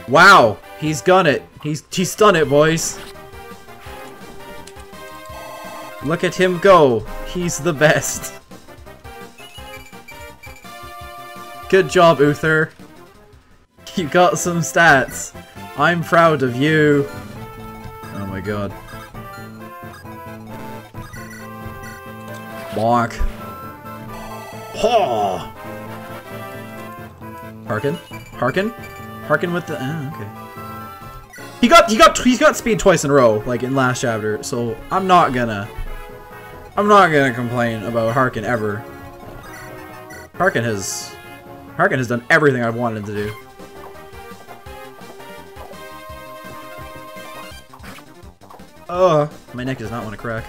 Wow, he's done it. He's done it, boys. Look at him go. He's the best. Good job, Uther. You got some stats. I'm proud of you. Oh my god. Bonk. Oh. Harken? Harken? Harken with the okay. He's got speed twice in a row, like in last chapter, so I'm not gonna complain about Harken ever. Harken has done everything I've wanted him to do. My neck does not want to crack.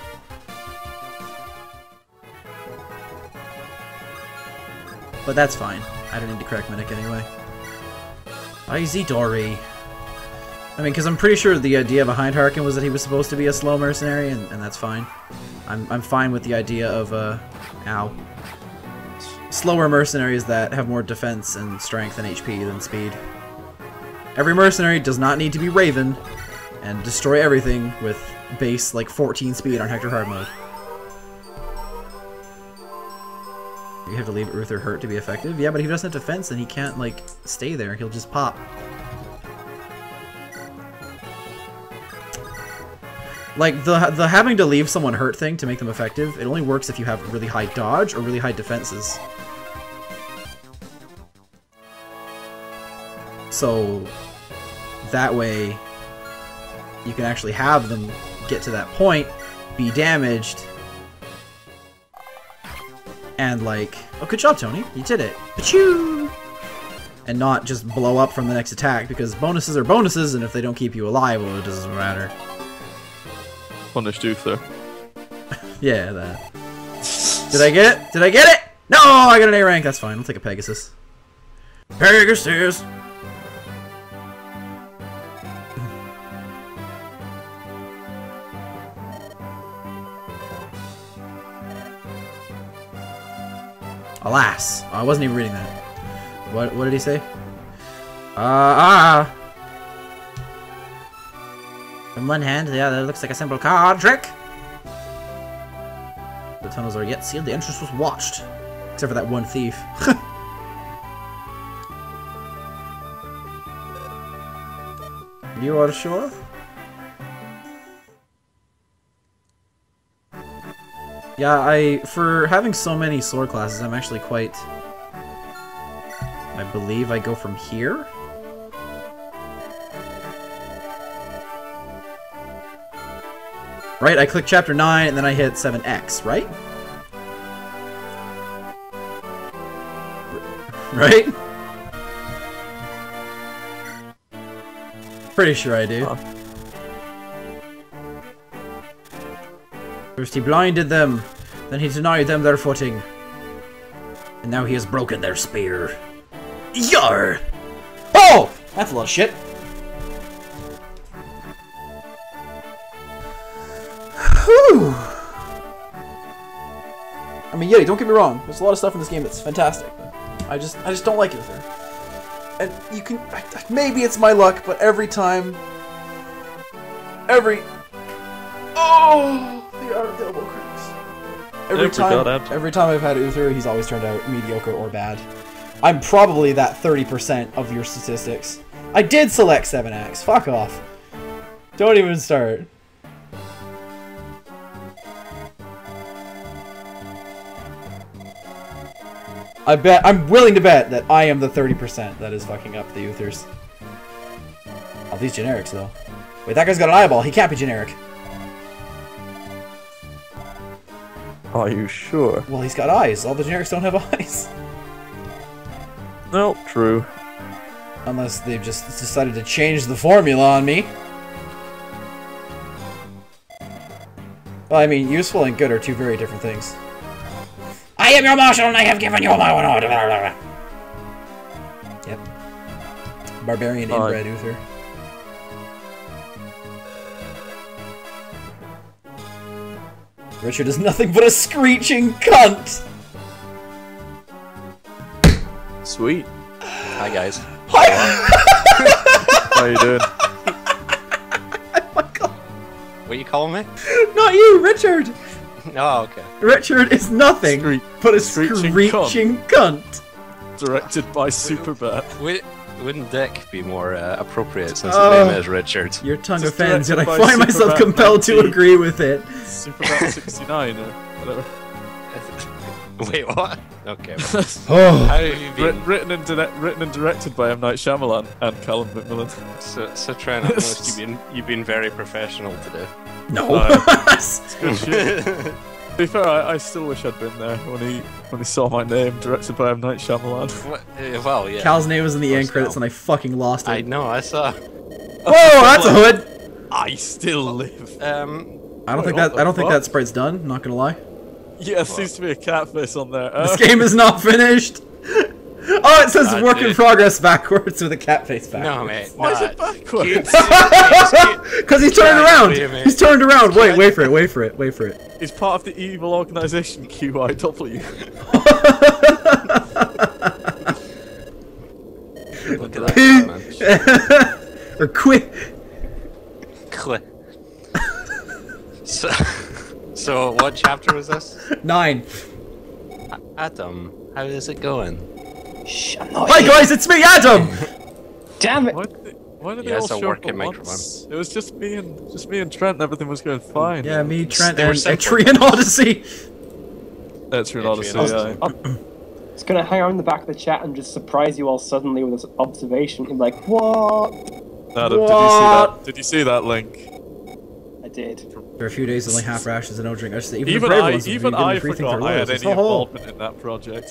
But that's fine. I don't need to crack my neck anyway. Izidori. I mean, because I'm pretty sure the idea behind Harken was that he was supposed to be a slow mercenary, and that's fine. I'm fine with the idea of, ow. Slower mercenaries that have more defense and strength and HP than speed. Every mercenary does not need to be Raven and destroy everything with base, like, 14 speed on Hector Hard mode. You have to leave Uther hurt to be effective? Yeah, but if he doesn't have defense, then he can't, like, stay there. He'll just pop. Like, the having to leave someone hurt thing to make them effective, it only works if you have really high dodge or really high defenses. So, that way, you can actually have them get to that point, be damaged, and like, oh, good job, Tony, you did it, Pachoo! And not just blow up from the next attack, because bonuses are bonuses, and if they don't keep you alive, well, it doesn't matter. Punished Uther. Yeah, that. Did I get it? Did I get it? No, I got an A rank, that's fine, I'll take a Pegasus. Pegasus! Alas! Oh, I wasn't even reading that. What did he say? In one hand, yeah, that looks like a simple card trick. The tunnels are yet sealed. The entrance was watched. Except for that one thief. You are sure? Yeah, for having so many sword classes, I'm actually quite... I believe I go from here? Right, I click chapter 9 and then I hit 7X, right? Right? Pretty sure I do. First he blinded them, then he denied them their footing. And now he has broken their spear. Yar! Oh! That's a lot of shit. Whew. I mean, yeah, don't get me wrong. There's a lot of stuff in this game that's fantastic. I just don't like it there. And you can... Maybe it's my luck, but every time... Oh! The elbow critics. Every time I've had Uther, he's always turned out mediocre or bad. I'm probably that 30% of your statistics. I did select 7X. Fuck off. Don't even start. I'm willing to bet that I am the 30% that is fucking up the Uthers. All these generics, though. Wait, that guy's got an eyeball. He can't be generic. Are you sure? Well, he's got eyes. All the generics don't have eyes. No, true. Unless they've just decided to change the formula on me. Well, I mean, useful and good are two very different things. I am your marshal and I have given you my order. Yep. Barbarian inbred Uther. Richard is nothing but a screeching cunt! Sweet. Hi, guys. Hi! How you doing? What are you calling me? Not you, Richard! Oh, okay. Richard is nothing but a Screeching screeching cunt. Directed by Superbat. Wouldn't Dick be more appropriate since his name is Richard? Your tongue Just offends, yet I directed by find myself Superbat compelled to 19. agree with it. Superbat 69 or whatever. Wait, what? Okay. Oh. How have you been? Written and directed by M. Night Shyamalan and Callum McMillan. So Trent, I've noticed you've been very professional today. No. It's good shit. To be fair, I still wish I'd been there when he saw my name, directed by M. Night Shyamalan. Well, yeah. Cal's name was in the end Cal. credits and I fucking lost it. I know, I saw. Whoa, that's a hood! I still live. I don't think that sprite's done, not gonna lie. Yeah, there seems to be a cat face on there. This game is not finished! Oh, it says work in progress backwards with a cat face backwards. No, mate. Why is it backwards? Because he's turned around! He's turned around! Wait for it. He's part of the evil organization QIW. Look at that, man. Or quit. So what chapter was this? 9. Adam, how is it going? Shh, I'm not Hi here. guys, it's me, Adam! Damn it! Why did they Yeah, all it's a show up working at microphone. once? It was just me and Trent, and everything was going fine. Yeah, me, Trent, They're and simple. Etrian Odyssey. That's an Yeah, Odyssey. Trian Yeah. I'm just gonna hang out in the back of the chat and just surprise you all suddenly with this observation. I'm like, what? Adam, What? did you see that link? I did. For a few days, only half rations and no drink. Even the Even brave I ones would be given forgot free thing I for had loyalties. any Ho, ho. involvement in that project.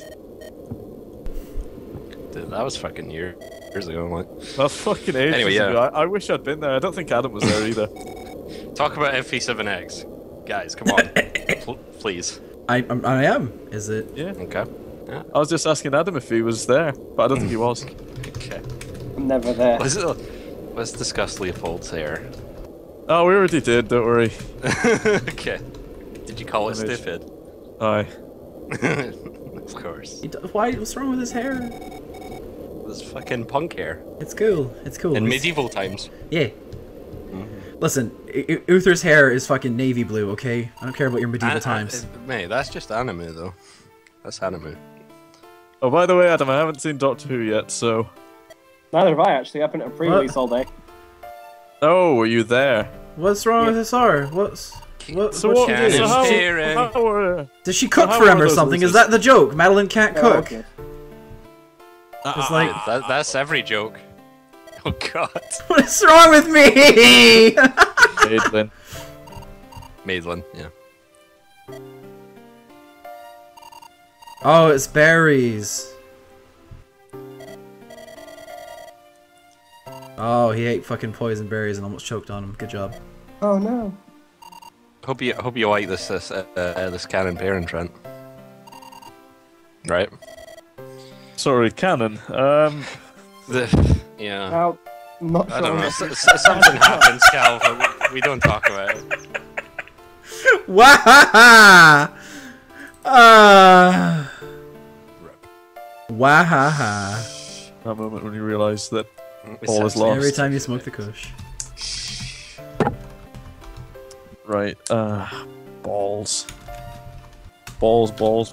Dude, that was fucking years ago. I'm like, That's fucking ages Anyway, yeah. ago. I wish I'd been there. I don't think Adam was there either. talk about FE7X, guys. Come on, please. I am. Is it? Yeah. Okay. I was just asking Adam if he was there, but I don't think he was. Okay. I'm never there. Let's discuss Leopold's hair. Oh, we already did, don't worry. Okay. Did you call it Finish. stupid? Aye. Of course. Why? What's wrong with his hair? This fucking punk hair. It's cool. It's cool. In It's- medieval times. Yeah. Listen, Uther's hair is fucking navy blue, okay? I don't care about your medieval times. Mate, that's just anime though. That's anime. Oh, by the way, Adam, I haven't seen Doctor Who yet, so... Neither have I actually. I've been at a pre-release all day. Oh, were you there? What's wrong with his hair? What? So What's what? she Cannon do? So how, steering. Does she cook how for him are or those something? Is voices? that the joke? Madeline can't Oh, cook. okay. It's like, That's every joke. Oh god. what is wrong with me? Maidlin. Maidlin, yeah. Oh, it's berries. Oh, he ate fucking poison berries and almost choked on him. Good job. Oh no. Hope you like this canon parent, Trent. Right? Sorry, Canon. Yeah. Now, I'm not I sure. don't know. Something happens, Cal, but we don't talk about it. Wahaha! Wahaha. That moment when you realise that It's all is actually- lost. Every time you smoke the kush. Right, balls. Balls. Balls.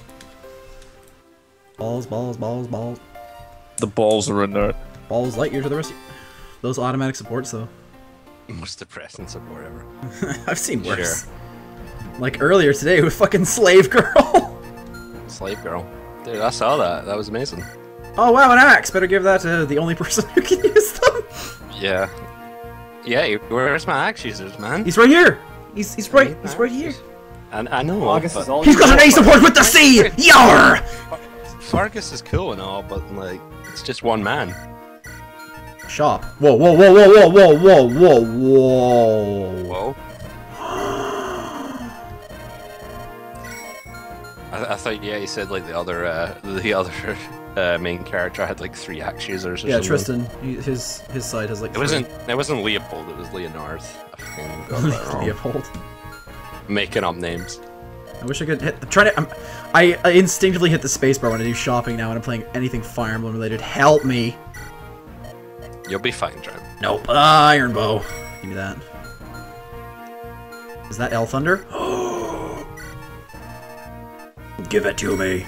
The balls are inert. Balls light year to the rest of you. Those automatic supports, though. Most depressing support ever. I've seen worse. Like earlier today with fucking Slave Girl. Slave Girl. Dude, I saw that. That was amazing. Oh wow, an axe! Better give that to the only person who can use them. Yeah. Yeah, where's my axe users, man? He's right here. He's right here. I know. August but is all He's got an you ace know. support with the sea. Yar! Fargus is cool and all, but like, it's just one man. Shop. Whoa! Whoa. I thought, yeah, you said like the other main character had like 3 axe users or Yeah, something. Tristan. His side has like. It wasn't Leopold, it was Leonard. I fucking got that wrong. Leopold. Making up names. I wish I could hit. I instinctively hit the spacebar when I do shopping now when I'm playing anything Fire Emblem related. Help me. You'll be fine, Trent. Nope. Iron bow. Give me that. Is that L Thunder? Give it to me.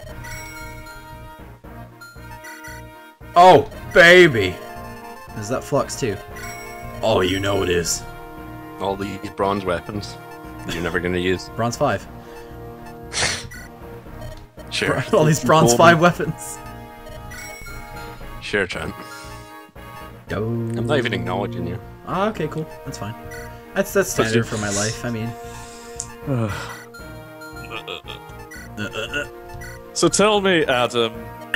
Oh, baby. Is that Flux too? Oh, you know it is. All these bronze weapons that you're never gonna use. Bronze 5. Sure. All these bronze 5 weapons. Sure, Trent. Go. I'm not even acknowledging you. Ah, okay, cool. That's fine. That's standard for my life. I mean. So tell me, Adam.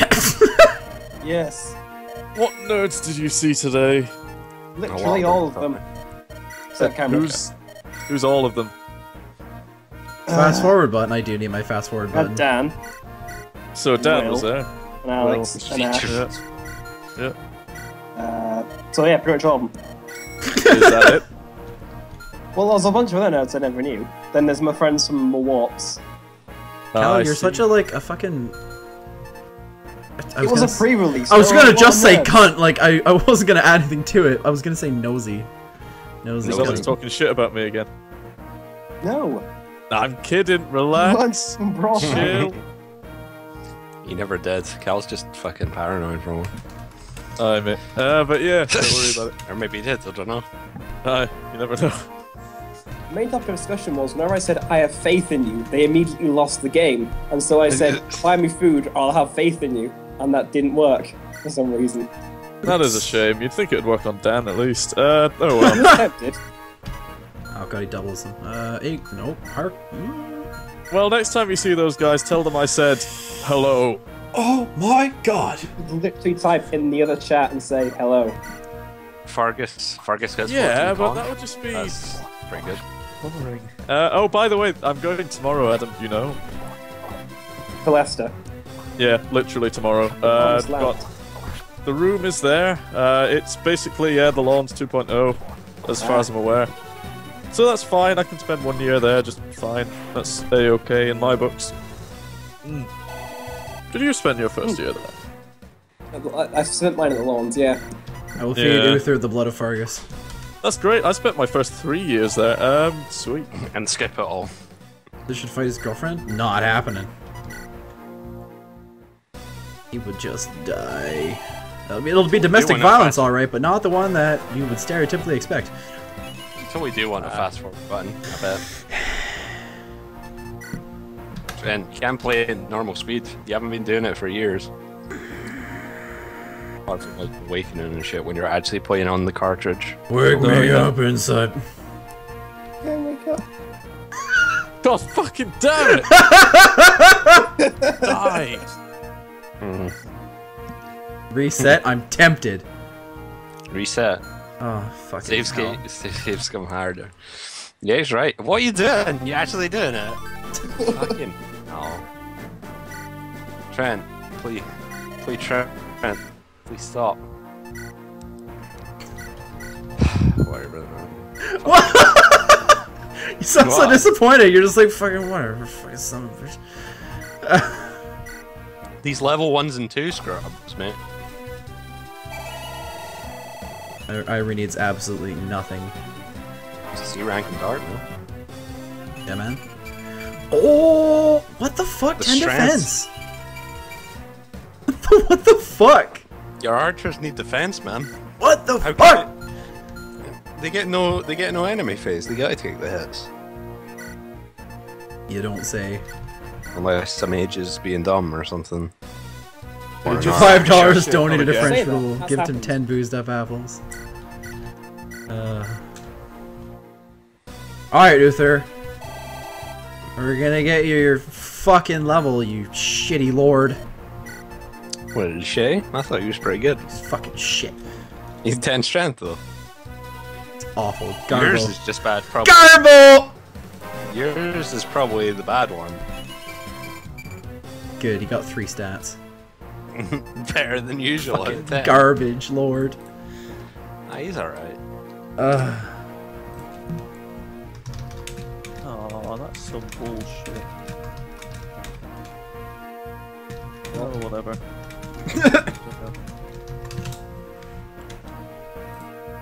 Yes. What nerds did you see today? Literally all of them. Except Cameron. Who's all of them? Fast forward button. I do need my fast forward button. Dan. So Dan Will. was there. And Alex. Well, and Ash. Yeah. So yeah, pretty much all of them. Is that it? Well, there's a bunch of other nerds I never knew. Then there's my friends from the Warps. Cal, I you're see. such a fucking. It was a pre-release. I was there were gonna a lot just of say nerds. cunt. Like I wasn't gonna add anything to it. I was gonna say nosy. Nosy. Someone's cunt. talking shit about me again. No. I'm kidding. Relax. Once brought Chill. You never did. Cal's just fucking paranoid for one. Aye, mate. But yeah, don't worry about it. Or maybe he did, I don't know. Aye, you never know. The main topic of discussion was whenever I said I have faith in you, they immediately lost the game. And so I said, buy me food or I'll have faith in you. And that didn't work for some reason. That is a shame. You'd think it would work on Dan at least. Oh well. I was tempted. Oh god, he doubles them. Nope. Hark. Well, next time you see those guys, tell them I said hello. Oh my god. Literally type in the other chat and say hello. Fargus gets Yeah, 14 but con. that would just be That's pretty good. boring. Oh, by the way, I'm going tomorrow, Adam. You know. For Leicester. Yeah, literally tomorrow. Lawns Lab. But the room is there. It's basically the Lawns 2.0, as far as I'm aware. So that's fine. I can spend 1 year there just fine. That's a-okay in my books. Did you spend your first year there? I've spent mine at the lawns, yeah. I will feed Yeah. Uther the blood of Fargus. That's great. I spent my first 3 years there. Sweet. And skip it all. This should fight his girlfriend? Not happening. He would just die. It'll be domestic wanna violence, fight. alright, but not the one that you would stereotypically expect. So we do want a fast forward button, I bet. And you can't play it in normal speed. You haven't been doing it for years. Apart from like Awakening and shit when you're actually playing on the cartridge. Wake me up inside. God fucking damn it! Die! Reset? I'm tempted. Reset. Oh, fucking hell. Saves come harder. Yeah, he's right. What are you doing? You actually doing it? Fucking no. Trent, please, Trent, please stop. Whatever. What? You sound so What? disappointed. You're just like, fucking whatever. Fucking son of a bitch. These level 1s and 2 scrubs, mate. Irene needs absolutely nothing. It's a C rank in Dart, no? Yeah, man. Oh, what the fuck? The 10 strengths. defense. What the fuck? Your archers need defense, man. What the How fuck? They get no enemy phase. They gotta take the hits. You don't say. Unless some age is being dumb or something. Or not. $5 Shit, donated to yeah. French Say that. Rule. That's Give him happened. 10 boozed up apples. Alright, Uther. We're gonna get you your fucking level, you shitty lord. What did he say? I thought he was pretty good. It's fucking shit. He's 10 strength though. It's awful. Yours Garble. is just bad. Probably. Garble! Yours is probably the bad one. Good, he got 3 stats. Better than usual. Fucking at 10. garbage, lord. Ah, he's alright. Oh, that's some bullshit. Oh, whatever.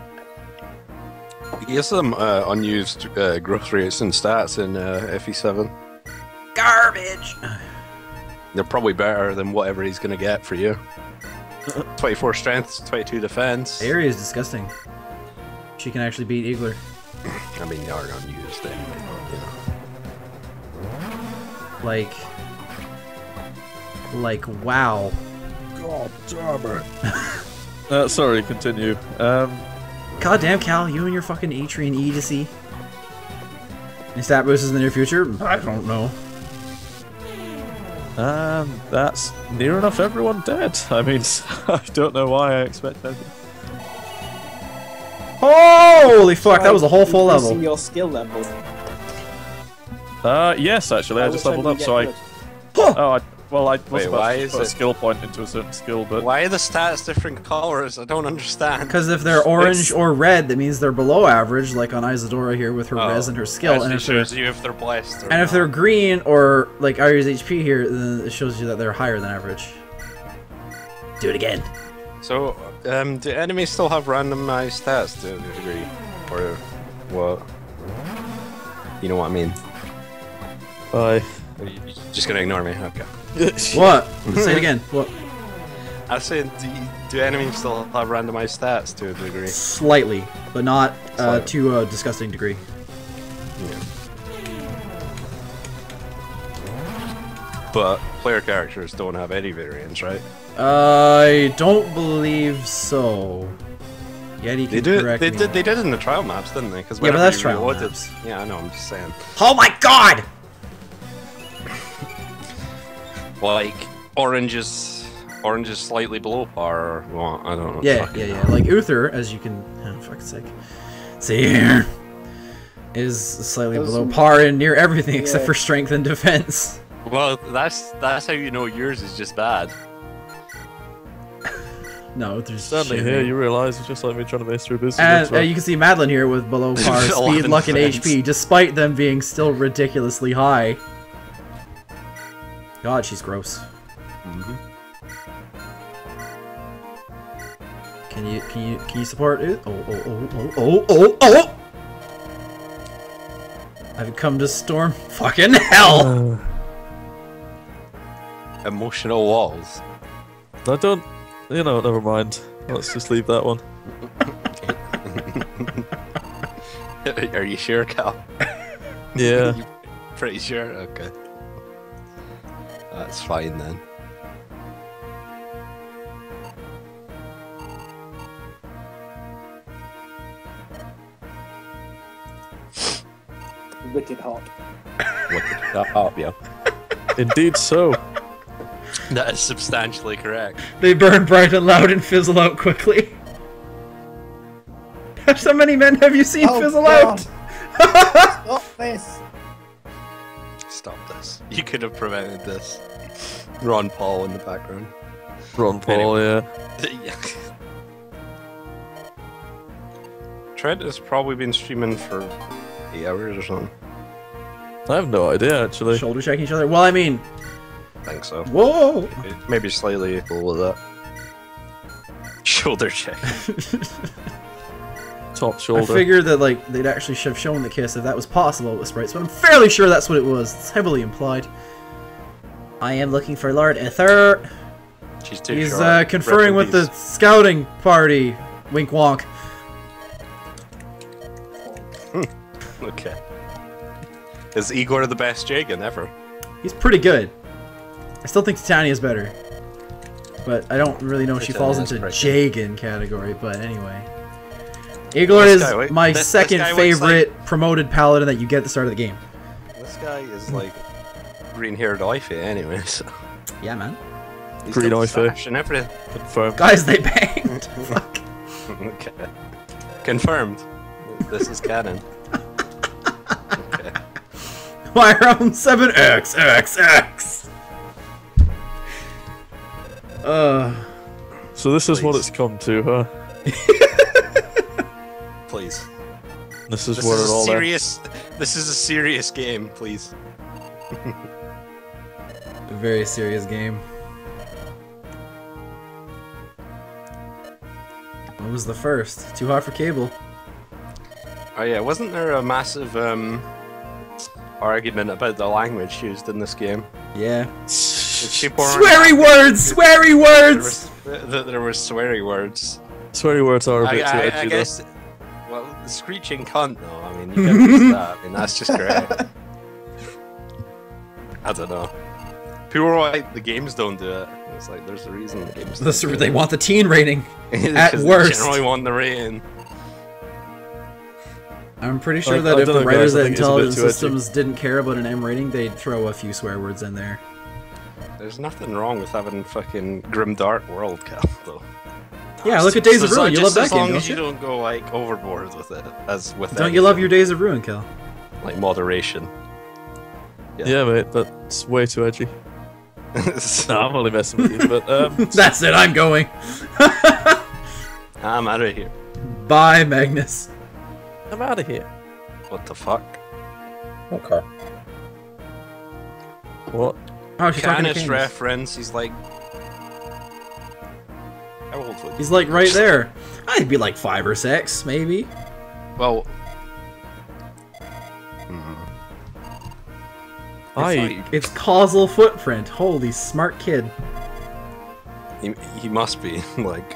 you some unused growth rates and stats in FE7. Garbage! They're probably better than whatever he's gonna get for you. 24 strength, 22 defense. Aerie is disgusting. She can actually beat Eagler. I mean, they are unused anyway, you know. Like, wow. God damn it. Sorry, continue. Goddamn, Cal, you and your fucking E-Tree and E to C. Any stat boosters in the near future? I don't know. That's near enough everyone dead. I mean, I don't know why I expect that. Holy fuck, that was a whole full level. Increasing your skill level. Yes, actually, I just leveled up, so I... Good. Oh, I was Wait, about why to is put a it- skill point into a certain skill, but... Why are the stats different colors? I don't understand. Because if they're orange or red, that means they're below average, like on Isadora here with her res and her skill. And Actually if they're, shows you if they're blessed or and if not. they're green or like Aria's HP here, then it shows you that they're higher than average. Do it again. So, do enemies still have randomized stats to a degree? Or what? You know what I mean? Bye. Are you just gonna ignore me? Okay. What? Say it again. What? I said, do enemies still have randomized stats to a degree? Slightly, but not Slightly. to a disgusting degree. Yeah. But player characters don't have any variants, right? I don't believe so. Yeti can correct me. They did in the trial maps, didn't they? Because Yeah, but that's trial reloaded- maps. Yeah, I know. I'm just saying. Oh my god! Like orange is slightly below par. Or what? I don't know. Yeah, Fucking yeah, hell. yeah. Like Uther, as you can, oh, fuck's sake. See here, is slightly below par in near everything except Yeah. for strength and defense. Well, that's how you know yours is just bad. No, there's Suddenly shit, here, man. you realise it's just like me trying to base through a business. And you can see Madeline here with below par 11 speed, luck, and defense. HP, despite them being still ridiculously high. God, she's gross. Can you support it? Oh! I've come to storm. Fucking hell! Emotional walls. I don't... You know, never mind. Let's just leave that one. Are you sure, Cal? Yeah. You pretty sure? Okay. That's fine then. Wicked hot. What up, yeah. Indeed so. That is substantially correct. They burn bright and loud and fizzle out quickly. How many men have you seen fizzle out? Stop this! Stop this. You could have prevented this. Ron Paul in the background. Ron Paul, yeah. Trent has probably been streaming for 8 hours or something. I have no idea, actually. Shoulder checking each other. Well, I mean, I think so. whoa! Maybe slightly below that. Shoulder check. Top I shoulder. figured that like they'd actually have shown the kiss if that was possible with sprites, but I'm fairly sure that's what it was. It's heavily implied. I am looking for Lord Ether. She's too He's short. conferring with the scouting party. Wink wonk. Okay. Is Igor the best Jagan ever? He's pretty good. I still think Titania's better. But I don't really know if she falls into Titania's Jagan category, but anyway. Igor This is guy, wait, my this second guy looks favorite promoted paladin that you get at the start of the game. This guy is like green-haired Ife anyway, so Yeah, man. he's Green got Ife. sash and everything. Confirmed. Guys, they banged! Fuck. Okay. Confirmed. This is canon. Okay. My round 7XXX! So this is what Please. it's come to, huh? Please. This is This what is it a all serious. This is a serious game, please. A very serious game. What was the first? Too hot for cable. Oh yeah, wasn't there a massive argument about the language used in this game? Yeah. People Sweary words! Sweary words! There were sweary words. Sweary words are a bit too edgy, I though. guess. Well, the screeching cunt, though. I mean, you get used to that. I mean, that's just great. I don't know. People are like, the games don't do it. It's like, there's a reason the games don't do They it. want the teen rating. At They worst. generally want the rating. I'm pretty sure I that if don't the know, writers guys, I at think it's a bit Intelligent too edgy. Systems didn't care about an M rating, they'd throw a few swear words in there. There's nothing wrong with having fucking grim dark world, Cal, though. Yeah, look at Days of So Ruin. You love just that as game, long don't as you you? don't go like overboard with it, as with Don't you love your Days of Ruin, Kel? like moderation? Yeah, mate, that's way too edgy. No, I'm only messing with you, but That's it, I'm going. I'm out of here. Bye, Magnus. I'm out of here. What the fuck? Okay. What? Oh, she's talking to Canis Canis. reference. He's like, how old would He's like right there. I'd be like 5 or 6, maybe. Well, It's causal footprint. Holy smart kid. he must be like,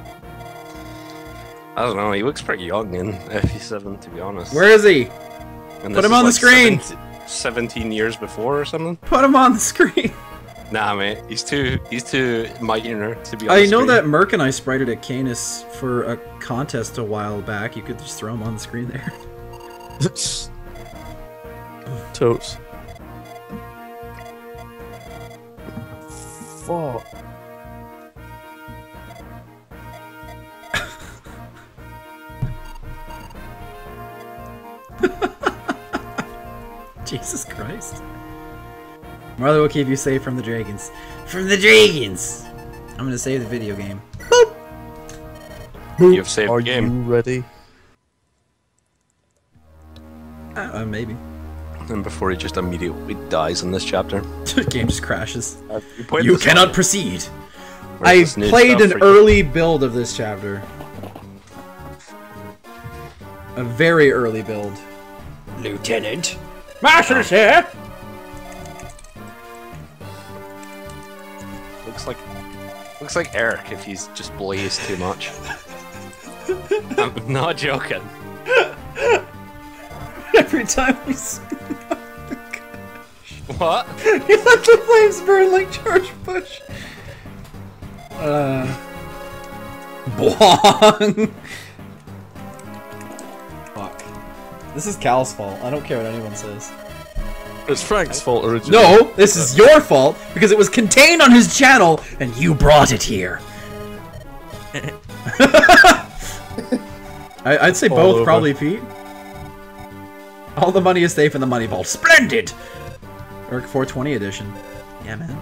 I don't know. He looks pretty young in FE7, to be honest. Where is he? And Put this him is on the like screen. 17 years before or something. Put him on the screen. Nah, mate. He's too minor to be on I the know screen. that Merc and I sprited at Canis for a contest a while back. You could just throw him on the screen there. Totes. Fuck. Jesus Christ. Mother will keep you safe from the dragons. From the dragons! I'm gonna save the video game. You've saved Are the game. you ready? Maybe. And before he just immediately dies in this chapter. The game just crashes. played You this cannot one? proceed. Where's I this new played stuff an for you? early build of this chapter. A very early build. Lieutenant. Master's here! Looks like Eric if he's just blazed too much. I'm not joking. Every time we smoke, What? you let the flames burn like George Bush. Bwong! Fuck. This is Cal's fault. I don't care what anyone says. It's Frank's fault originally. No, this is your fault because it was contained on his channel and you brought it here. I'd say All both, over. probably, Pete. All the money is safe in the money vault. Splendid! Or 420 edition. Yeah, man.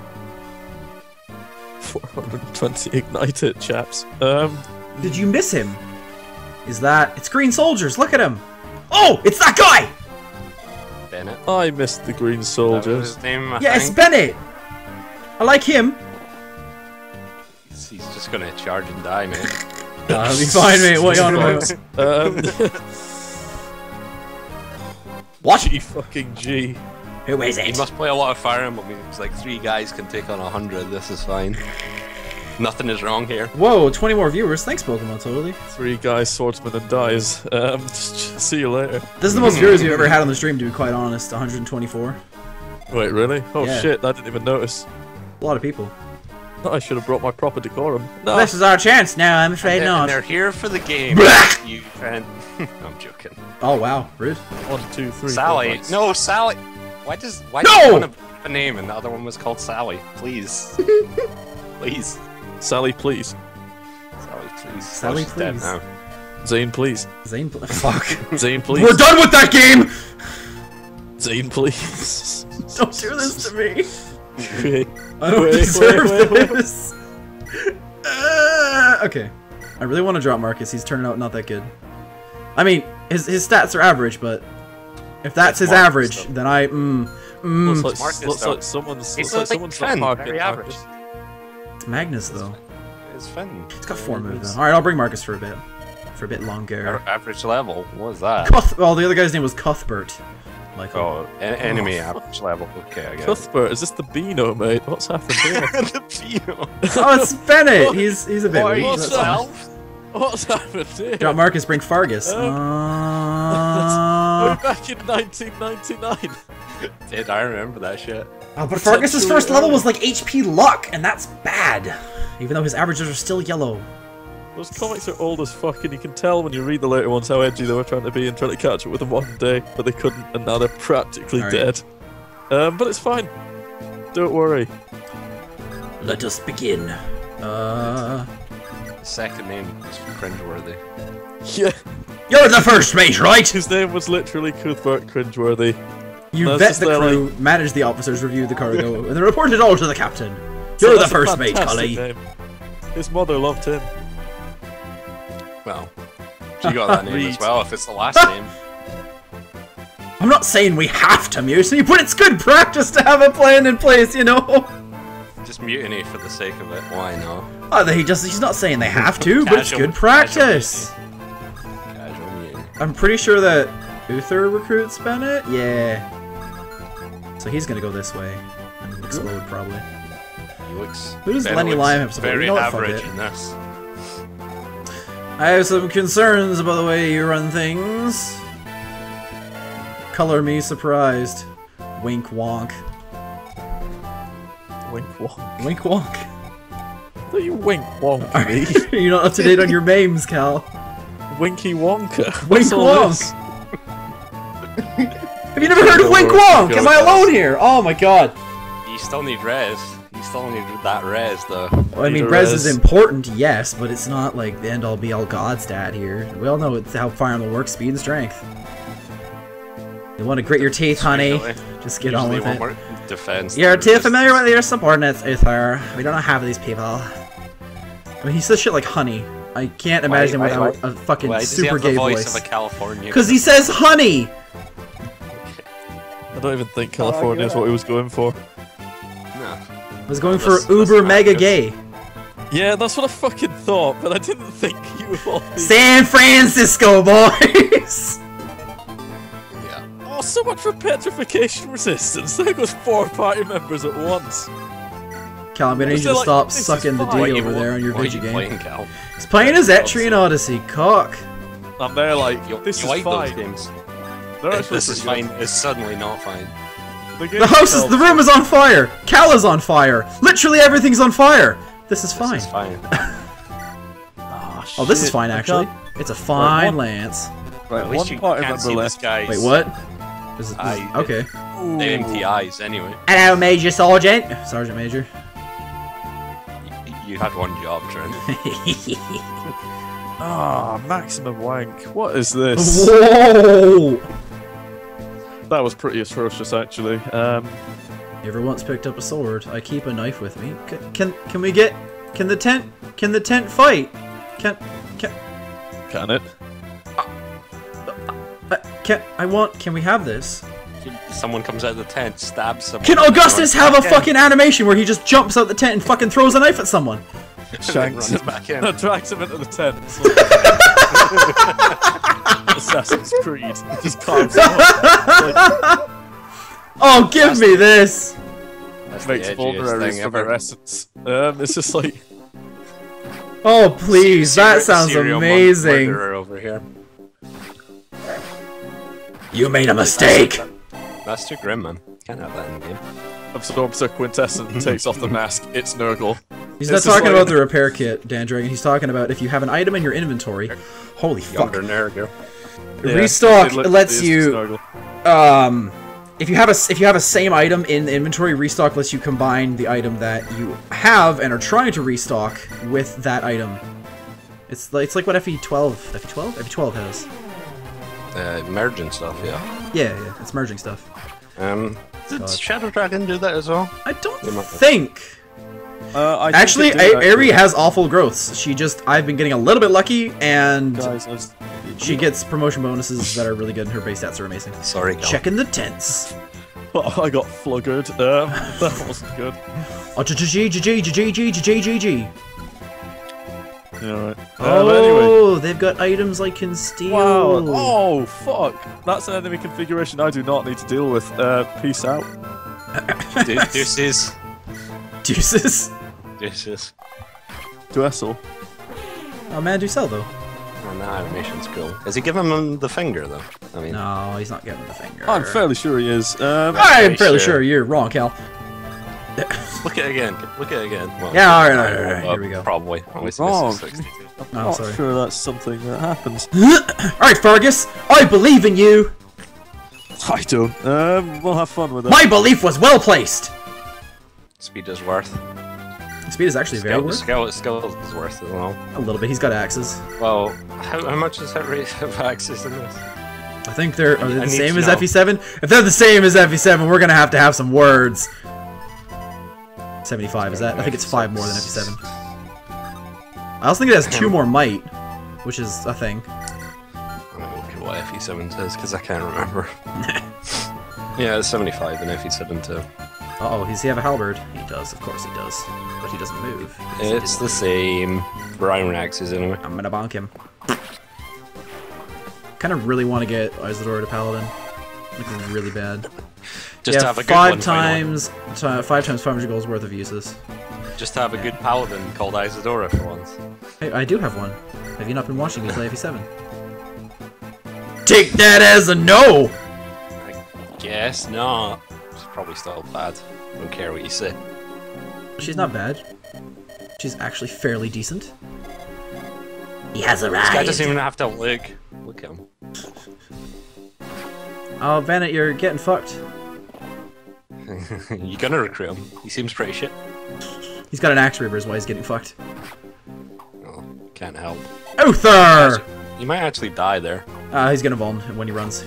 420 ignited, chaps. Did you miss him? Is that... It's Green Soldiers, look at him! Oh, it's that guy! Bennett. I missed the green That was soldiers. his name, I Yeah, it's think. Bennett! I like him. He's just gonna charge and die, man. I'll be fine, mate. What are you on about? What? G fucking G. Who is He it? must play a lot of Fire Emblem. It's like 3 guys can take on 100. This is fine. Nothing is wrong here. Whoa, 20 more viewers. Thanks, Pokemon, totally. 3 guys, swordsman, and dies. See you later. This is the most viewers we've ever had on the stream, to be quite honest. 124. Wait, really? Oh Yeah. shit, I didn't even notice. A lot of people. I should have brought my proper decorum. No. This is our chance. No, I'm afraid And not. they're here for the game. Blah! You and I'm joking. Oh, wow. Rude. 1, 2, 3. Sally. 4, 5. No, Sally. Why do No! you want a name and the other one was called Sally? Please. Please. Sally, please. Sally, please. Sally, She's dead please. now. Zane, please. Zane, fuck. Zane, please. We're done with that game! Zane, please. Don't do this to me. Wait, I don't wait, deserve wait. this. Okay. I really want to drop Marcus. He's turning out not that good. I mean, his stats are average, but if that's his Marcus, average, though. then I Looks Marcus, like though. someone's. He's Looks like like someone's Finn, not very marking average. Marcus. It's Magnus though. It's Finn. He's got 4 moves. All right, I'll bring Marcus for a bit. for a bit longer. Average level? What was that? Well, the other guy's name was Cuthbert. Michael. Oh, enemy average level. Okay, I get it. Cuthbert, is this the Beano, mate? What's happened here? The Beano. Oh, it's Bennett! He's a bit weak. What's That's fine. that? What's happened here? Drop Marcus, bring Fargus. We're back in 1999. Dude, I remember that shit. Oh, but Fargus's first level was like HP luck, and that's bad. Even though his averages are still yellow. Those comics are old as fuck, and you can tell when you read the later ones how edgy they were trying to be and trying to catch up with the modern day, but they couldn't, and now they're practically dead. But it's fine. Don't worry. Let us begin. The second name is cringeworthy. Yeah. You're the first mate, right? His name was literally Cuthbert Cringeworthy. You vet the crew, manage the officers, review the cargo, and then report it all to the captain. You're the first mate, Cully. Name. His mother loved him. Well, she got that name as well if it's the last name. I'm not saying we have to mutiny, but it's good practice to have a plan in place, you know? Just mutiny for the sake of it, why not? Oh, he's not saying they have to, but it's good practice. Casual mutiny. I'm pretty sure that Uther recruits Bennett? Yeah. So he's gonna go this way and explode, probably. He looks... Who does Lenny Lime have support? Very You know what, average fuck it. in this. I have some concerns about the way you run things. Color me surprised. Wink wonk. Wink wonk. Wink wonk. What you wink wonk me? You're not up to date on your memes, Cal. Winky Wonka. Wink wonk. Have you never heard of Wink wonk? Am I alone here? Oh my god. You still need res. You still need that res, though. Well, I mean, res is important, yes, but it's not like the end-all be-all god stat here. We all know it's how Fire Emblem works, speed and strength. You want to grit your teeth, honey? Just get on with it. Defense. You're too familiar with your subordinates, Uther. We don't have these people. I mean, he says shit like honey. I can't imagine him without a fucking super gay voice. Of a California. Because he says honey! I don't even think California is what he was going for. No. I was going for uber mega gay. Yeah, that's what I fucking thought, but I didn't think you would all be... San Francisco, boys! Yeah. Oh, so much for petrification resistance. There goes 4 party members at once. Cal, I'm gonna need you to stop sucking the D over there on your video game. Playing, Cal? He's playing his Etrian Odyssey, cock. I'm there like, this is like fine. Those games. This is fine. It's suddenly not fine. The house is, the room is on fire. Cal is on fire. Literally everything's on fire. This is fine. This is fine. Oh, this is fine actually. It's a fine lance. Right, at least you can't see this guy's... Wait, what? Okay. The empty eyes, anyway. Hello, Major Sergeant. Sergeant Major. You had one job, Trent. Ah, maximum wank. What is this? Whoa! That was pretty atrocious, actually. You ever once picked up a sword? I keep a knife with me. Can we get? Can the tent fight? Can it? Can we have this? Someone comes out of the tent, stabs someone. Can Augustus have a fucking animation where he just jumps out the tent and fucking throws a knife at someone? Shanks runs back in. Drags him into the tent. Assassin's Creed. Just carves him up. Oh, give me this! That's Makes the edgiest vulneraries thing from ever. their essence. It's just like... Oh, please, that sounds Serial amazing. murderer over here. You made a mistake! That's too grim, man. Can't have that in the game. Absorbs a quintessence and takes off the mask. It's Nurgle. He's not talking about the repair kit, Dan Dragon. He's talking about if you have an item in your inventory. Holy fuck. Younger Nurgle. Restock lets you... If you have a same item in the inventory, restock lets you combine the item that you have and are trying to restock with that item. It's like what FE12 has. Merging stuff, yeah. Yeah, it's merging stuff. Did Shadow Dragon do that as well? I don't think. Actually, think it did, Aerie has awful growths. I've been getting a little bit lucky, and Guys, she gets promotion bonuses that are really good, and her base stats are amazing. Sorry, Cal. Checking the tents. well, I got fluggered. That wasn't good. Oh, GG. Yeah, right. Oh, But anyway. they've got items I can steal. Wow. Oh, fuck. That's an enemy configuration I do not need to deal with. Peace out. Deuces. Deuces. Deuces. Duessel. Oh man, do sell though. And the animation's cool. Is he giving him the finger though? I mean, No, he's not giving the finger. I'm fairly sure he is. I'm fairly sure you're wrong, Cal. look at it again. Look at it again. Well, Yeah, alright. Here we go. Probably. Only Wrong. 62. Oh, not sorry. sure that's something that happens. Alright, Fergus, I believe in you. I don't. We'll have fun with it. My belief was well placed. Speed is worth. Speed is actually very worth. Skill is worth as well. A little bit. He's got axes. Well, how much is hit rate of axes in this? I think are they the need same to as know. FE7? If they're the same as FE7, we're gonna have some words. 75 is that? I think it's 5 more than FE7. I also think it has 2 more might, which is a thing. I'm gonna look at what FE7 says because I can't remember. Yeah, it's 75 in FE7 too. Uh-oh, does he have a halberd? He does, of course he does. But he doesn't move. because he It's didn't the move. same for iron axes anyway. I'm gonna bonk him. Kind of really want to get Isidore to Paladin. Like, really bad. Just yeah, to have a good 5 one, finally. times 500 gold worth of uses. Just to have a good paladin called Isadora for once. Hey, I do have one. Have you not been watching me play FE7? Take that as a no! I guess not. It's probably still bad. Don't care what you say. She's not bad. She's actually fairly decent. He has This guy arrived. doesn't even have to look. Look at him. Oh, Bennett, you're getting fucked. You're gonna recruit him. He seems pretty shit. He's got an axe reaver is why he's getting fucked. Oh, can't help. Uther! You might actually die there. He's gonna vuln when he runs.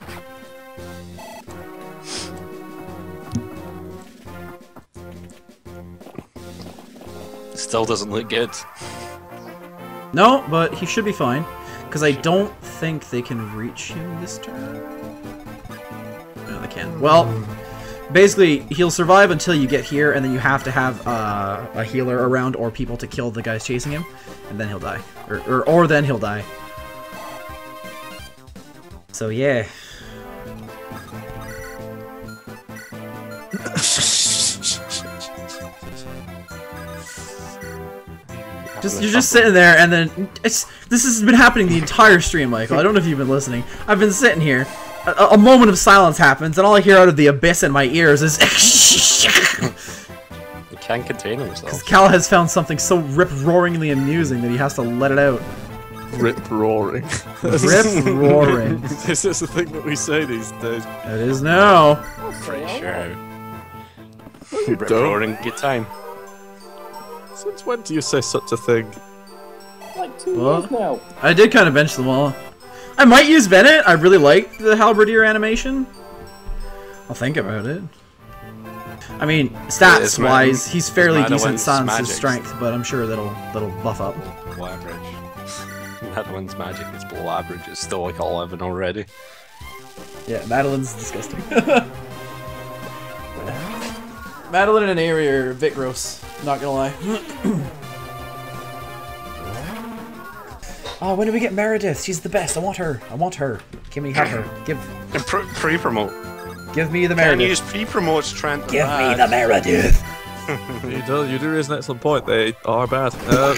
Still doesn't look good. No, but he should be fine. Because I don't think they can reach him this turn. No, they can. Well, basically, he'll survive until you get here, and then you have to have a healer around or people to kill the guys chasing him, and then he'll die. Or then he'll die. So, yeah. You're just sitting there, and then this has been happening the entire stream, Michael. I don't know if you've been listening. I've been sitting here. A moment of silence happens, and all I hear out of the abyss in my ears is He can't contain himself. Cal has found something so rip-roaringly amusing that he has to let it out. Rip roaring. Rip-roaring. Is this a thing that we say these days? It is now. Pretty sure. You Rip don't. roaring, good time. Since when do you say such a thing? Like 2 Well, years now. I did kind of bench them all. I might use Bennett. I really like the halberdier animation. I'll think about it. I mean, stats-wise, he's fairly decent sans his strength, but I'm sure that'll buff up. Below average. Madeline's magic is below average. It's still like 11 already. Yeah, Madeline's disgusting. Madeline and Aerie are a bit gross, not gonna lie. Oh, when do we get Meredith? She's the best. I want her. I want her. Give me her. Give Pre-promote. me the Can't Meredith. use pre-promotes, Trent. Give me the Meredith. You do raise an excellent point. They are bad.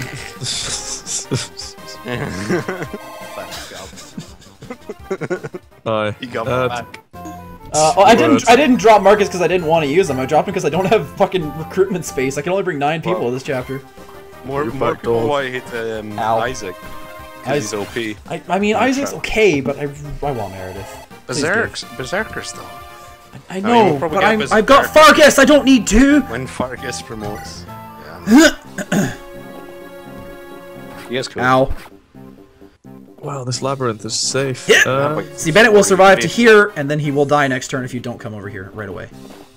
Aye. You got my back. I didn't drop Marcus because I didn't want to use them. I dropped him because I don't have fucking recruitment space. I can only bring 9 people this chapter. More You're people back, dog. why I hate Ow. Isaac. Because he's OP. I mean, Isaac's okay, but I want Meredith. Please give. Berserkers though. I mean, know, we'll probably but get I've got Fargus. I don't need 2. When Fargus promotes. Yeah. He is cool. Ow. Wow, this labyrinth is safe. Yeah. See, Bennett will survive to here, and then he will die next turn if you don't come over here right away.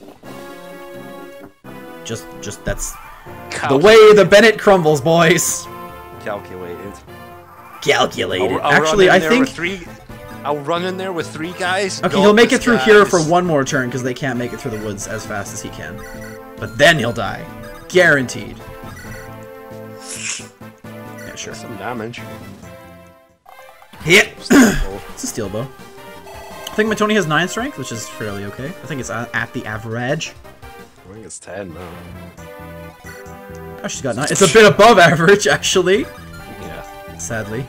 Just that's the way the Bennett crumbles, boys. Calculated. Calculated. I'll Actually, run I in there think. with I'll run in there with 3 guys. Okay, he'll make it through here for guys. 1 more turn because they can't make it through the woods as fast as he can. But then he'll die, guaranteed. Yeah, sure. Some damage. Yeah. Still It's a steel bow. I think my Tony has 9 strength, which is fairly okay. I think it's at the average. I think it's 10 now. Oh, she's got 9. It's a bit above average, actually. Yeah. Sadly.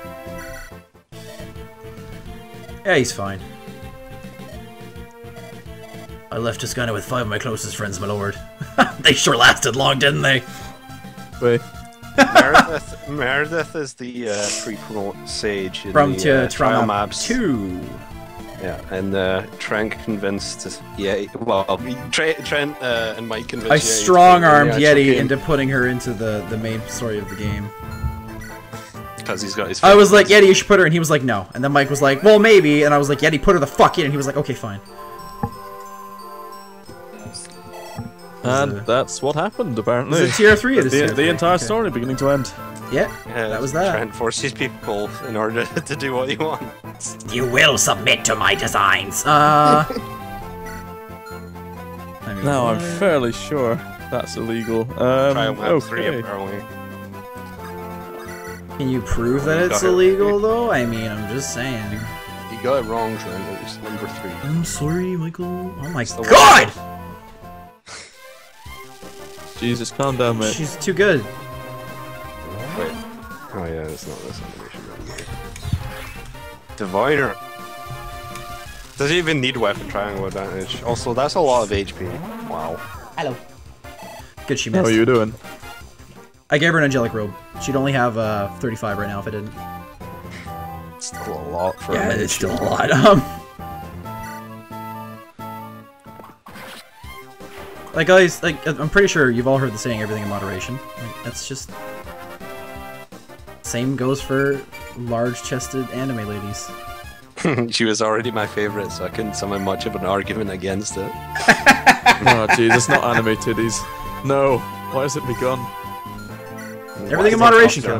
Yeah, he's fine. I left Tuscany with 5 of my closest friends, my lord. They sure lasted long, didn't they? Wait. Meredith is the pre-promote sage in From the trial Trauma maps. 2. Yeah, and Trent convinced us. Yeah, well, Trent and Mike convinced. I strong-armed Yeti into into putting her into the main story of the game. because he's got his. I was like, Yeti, you should put her, and he was like, no. And then Mike was like, well, maybe. And I was like, Yeti, put her the fuck in. And he was like, okay, fine. And that's what happened, apparently. Is it tier 3? It is tier 3. The entire okay. story beginning to end. Yeah, that was that. Trent forces people in order to do what he wants. You will submit to my designs. I mean, Now I'm fairly sure that's illegal. Trial map 3 okay. apparently. can you prove that it's illegal, though? I mean, I'm just saying. You got it wrong, Trent. It was number 3. I'm sorry, Michael. Oh my the god! Jesus, calm down, mate. She's too good. Wait. Oh yeah, it's not this animation. Diviner. Does he even need weapon triangle advantage? Also, that's a lot of HP. Wow. Hello. Good, she How missed. are you doing? I gave her an angelic robe. She'd only have 35 right now if I didn't. It's still a lot for Yeah, a it's still a lot. Like guys, like I'm pretty sure you've all heard the saying, everything in moderation. Like, that's just same goes for large-chested anime ladies. She was already my favorite, so I couldn't summon much of an argument against it. Oh, jeez, it's not anime titties. No, why has it begun? Everything in moderation, Kel.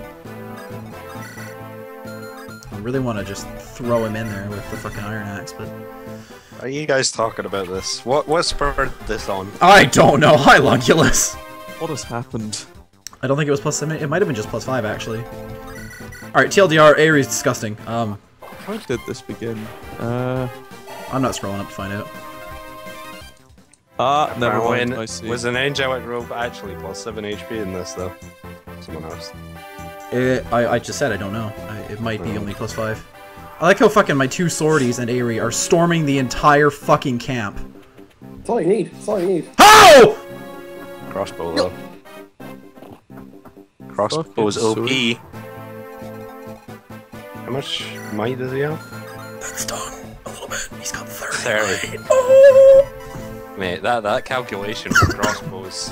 I really want to just throw him in there with the fucking iron axe, but Are you guys talking about this? What spurred this on? I don't know. Hi, Lunculus. What has happened? I don't think it was +7. It might have been just +5 actually. All right, TLDR. Ares disgusting. How did this begin? I'm not scrolling up to find out. Never mind. Apparently, I see. Was an angelic robe actually +7 HP in this though? Someone asked. I just said I don't know. It might be only +5. I like how fucking my 2 swordies and Aerie are storming the entire fucking camp. That's all you need. That's all you need. How? Crossbow though. Crossbow's OP. Fucking How much might does he have? That's done a little bit. He's got 30. 30. Right? Oh! Mate, that calculation for crossbows.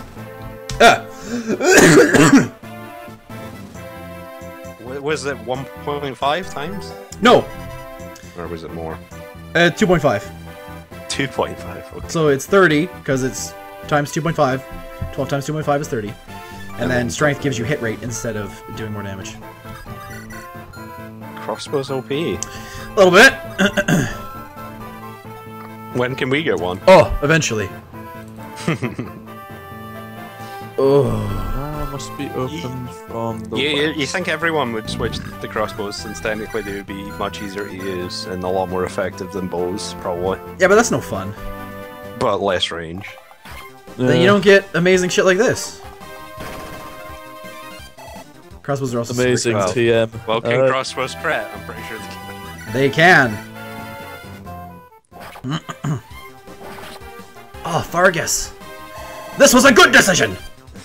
Was it 1.5 times? No. Or was it more? 2.5. 2.5, okay. So it's 30 because it's times 2.5. 12 times 2.5 is 30. And then strength gives you hit rate instead of doing more damage. Crossbow's OP. A little bit. When can we get one? Oh, eventually. Oh. must be opened from the You think everyone would switch to crossbows since technically they would be much easier to use and a lot more effective than bows, probably. Yeah, but that's no fun. But less range. Then you don't get amazing shit like this. Crossbows are also amazing well. TM. Well, can crossbows crit? I'm pretty sure they can. They can. Oh, Fargus. This was a good decision!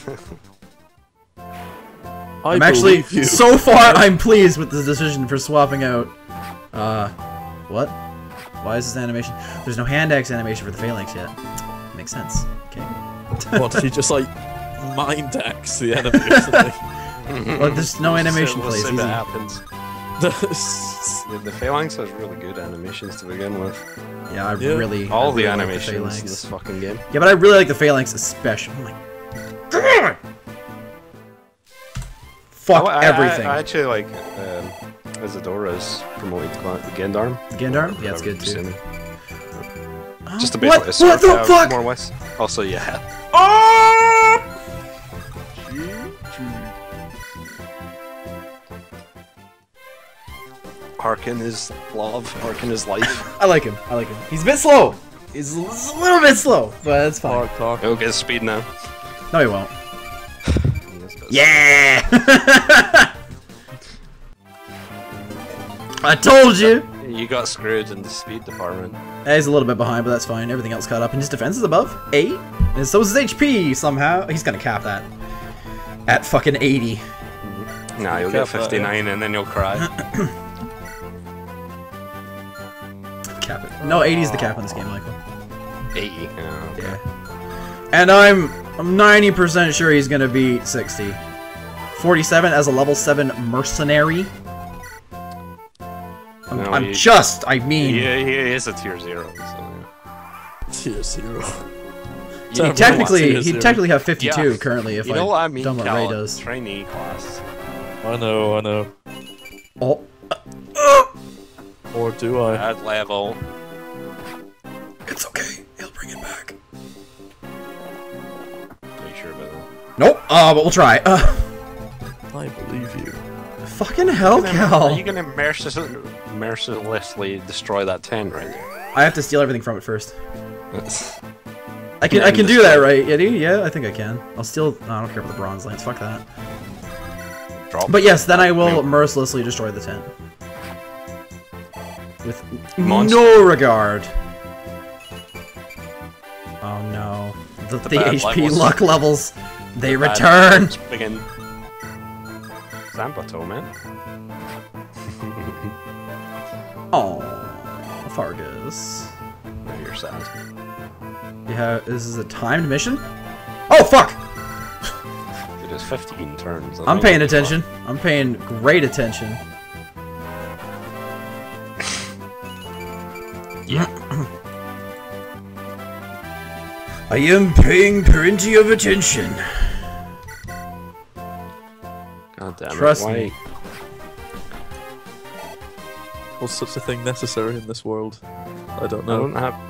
I'm actually, so far, I'm pleased with the decision for swapping out, what? Why is this animation? There's no hand axe animation for the phalanx yet. Makes sense. Okay. What, did he just, like, mind axe the enemy or something? Well, there's no animation we'll plays. see Easy. what happens. The phalanx has really good animations to begin with. Yeah, I really all the like animations in phalanx. this fucking game. Yeah, but I really like the phalanx especially. Oh my god! Fuck everything. I actually like Isadora's promoted Gendarm. Gendarm? Yeah, it's good too. Just a bit What? like a sword, What the fuck? more or less. Also, yeah. Harkin is love. Harkin is life. I like him. I like him. He's a bit slow. He's a little bit slow, but it's fine. Talk. He'll get speed now. No, he won't. Yeah! I told you! You got screwed in the speed department. He's a little bit behind, but that's fine. Everything else caught up. And his defense is above 8. And so is his HP somehow. He's gonna cap that. At fucking 80. Nah, you'll get 59 and then you'll cry. Cap it. No, 80 is the cap in this game, Michael. 80. Yeah. Yeah. And I'm 90% sure he's gonna beat 60. 47 as a level 7 mercenary. I mean... He is a tier 0, so yeah. Tier 0. He'd technically have 52 currently if you know what I mean, done what Ray does. Trainee class. I know. Oh. Or do I? At level. It's okay. He'll bring it back. Are you sure about that? Nope. But we'll try. I believe you. Fucking hell, Cal. Are you gonna mercilessly destroy that tent right there? I have to steal everything from it first. I can do that, right, Yeti? Yeah, I think I can. I'll steal... No, I don't care about the bronze lance. Fuck that. But yes, then I will mercilessly destroy the tent. With no regard. Oh no. The HP luck levels, they return! Zambato, man. Oh, Fargus. No, you're sad. Yeah, this is a timed mission? Oh, fuck! It is 15 turns. I'm paying attention. I'm paying great attention. Yeah. I am paying plenty of attention. God damn it. Trust me. Was such a thing necessary in this world? I don't I know. don't have...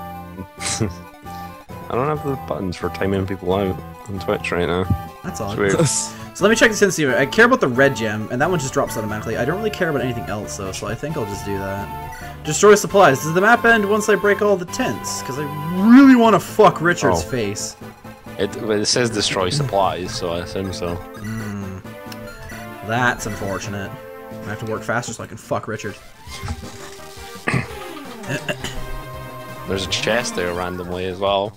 I don't have the buttons for timing people out on Twitch right now. That's odd. It's weird. So let me check this in, see. I care about the red gem, and that one just drops automatically. I don't really care about anything else, though, so I think I'll just do that. Destroy supplies. Does the map end once I break all the tents? Because I really want to fuck Richard's face. It says destroy supplies, so I assume so. That's unfortunate. I have to work faster so I can fuck Richard. There's a chest there randomly as well.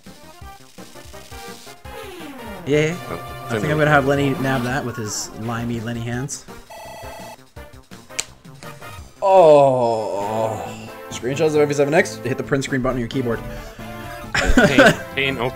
Yeah. I think I'm gonna have Lenny nab that with his limey Lenny hands. Oh. Screenshots of FE7X. Hit the print screen button on your keyboard. Paint OP.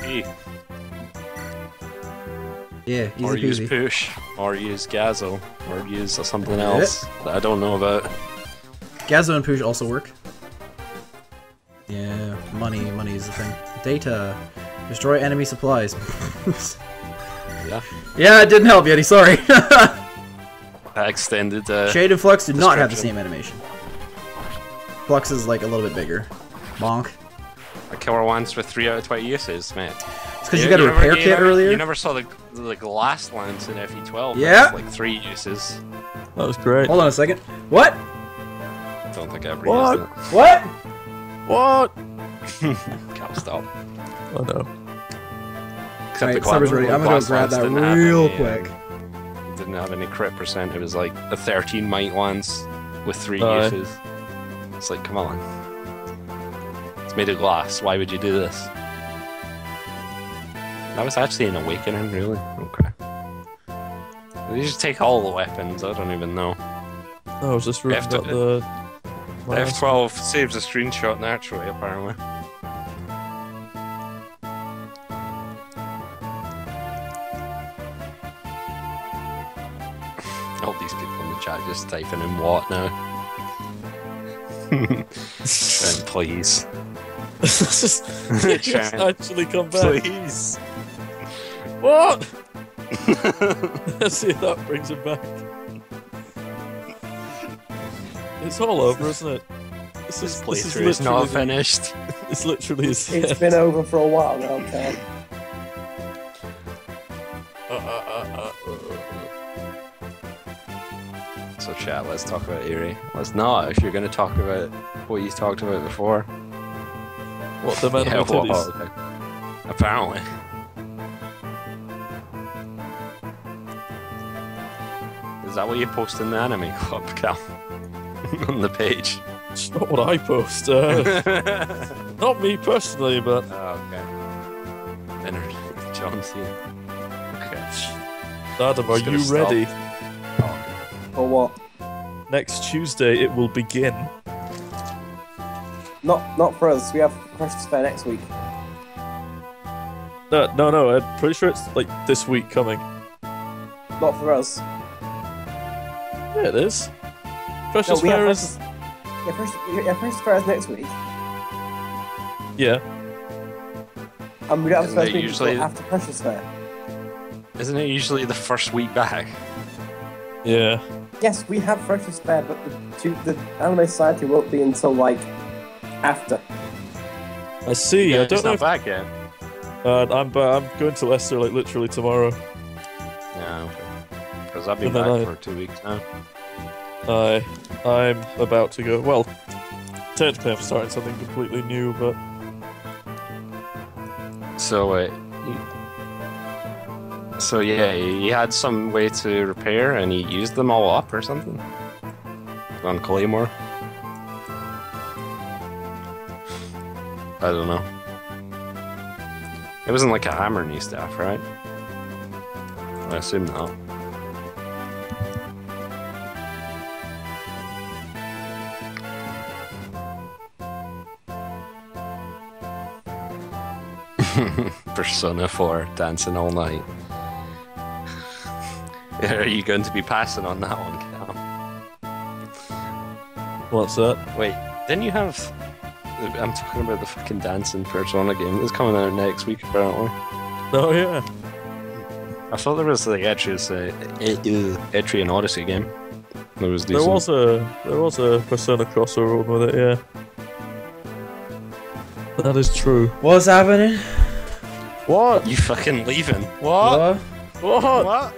Yeah, easy Or use peasy. push, or use Gazo, or use something else that I don't know about. Gazo and push also work. Yeah, money is the thing. Data. Destroy enemy supplies. Yeah. Yeah, it didn't help, Yeti, sorry. That extended Shade and Flux do not have the same animation. Flux is like a little bit bigger. Bonk. a killer once with 3 out of 20 uses, mate. It's because you got a repair kit earlier? You never saw the glass lens in FE12. Yeah. Like 3 uses. That was great. Hold on a second. What? I don't think I ever What? used it. What? What? Can't stop. Oh no. Except Alright, the server's ready. I'm gonna go glass grab lens that didn't have real any, quick. Didn't have any crit percent. It was like a 13 might lens with 3 uses. It's like, come on. It's made of glass. Why would you do this? That was actually an awakening, really? Okay. They just take all the weapons. I don't even know. I was just reading about the... The F12 saves a screenshot naturally, apparently. All these people in the chat just typing in what now? Trent, please. just Trent, actually come back. please. What? Let's see if that brings him back. It's all over, isn't it? This playthrough is not finished. It's literally his It's head. been over for a while now, Cal. So chat, let's talk about Eerie. Let's not, if you're going to talk about what you talked about before. What, the men with titties? Okay. Apparently. Is that what you post in the anime club, Cal? On the page? It's not what I post. Not me personally, but... Oh, okay. Enter John C. Okay. Adam, are you ready? Oh, Or what? Next Tuesday it will begin. Not for us. We have Precious Fair next week. No, I'm pretty sure it's like this week coming. Not for us. Yeah, it is. Precious we have Fair is... Precious Fair is next week. Yeah. And we don't have Isn't it first week usually- until after Precious Fair. Isn't it usually the first week back? Yeah. Yes, we have Precious Fair, but the Anime Society won't be until like after. I see. Yeah, I don't it's know. not back yet. I'm going to Leicester like literally tomorrow. Yeah, okay. Because I've been And then back I- for 2 weeks now. I'm about to go. Well, technically I'm starting something completely new, but So, so yeah, he had some way to repair, and he used them all up or something on Claymore. I don't know. It wasn't like a hammer knee staff, right? I assume not. Persona 4, dancing all night. Are you going to be passing on that one, Cal? what's that? Wait, didn't you have... I'm talking about the fucking dancing Persona game. It's coming out next week, apparently. Oh yeah. I thought there was the Etrian Odyssey game. That was There decent. was a Persona crossover one with it, yeah. That is true. What's happening? What? You fucking leaving? What? What? What?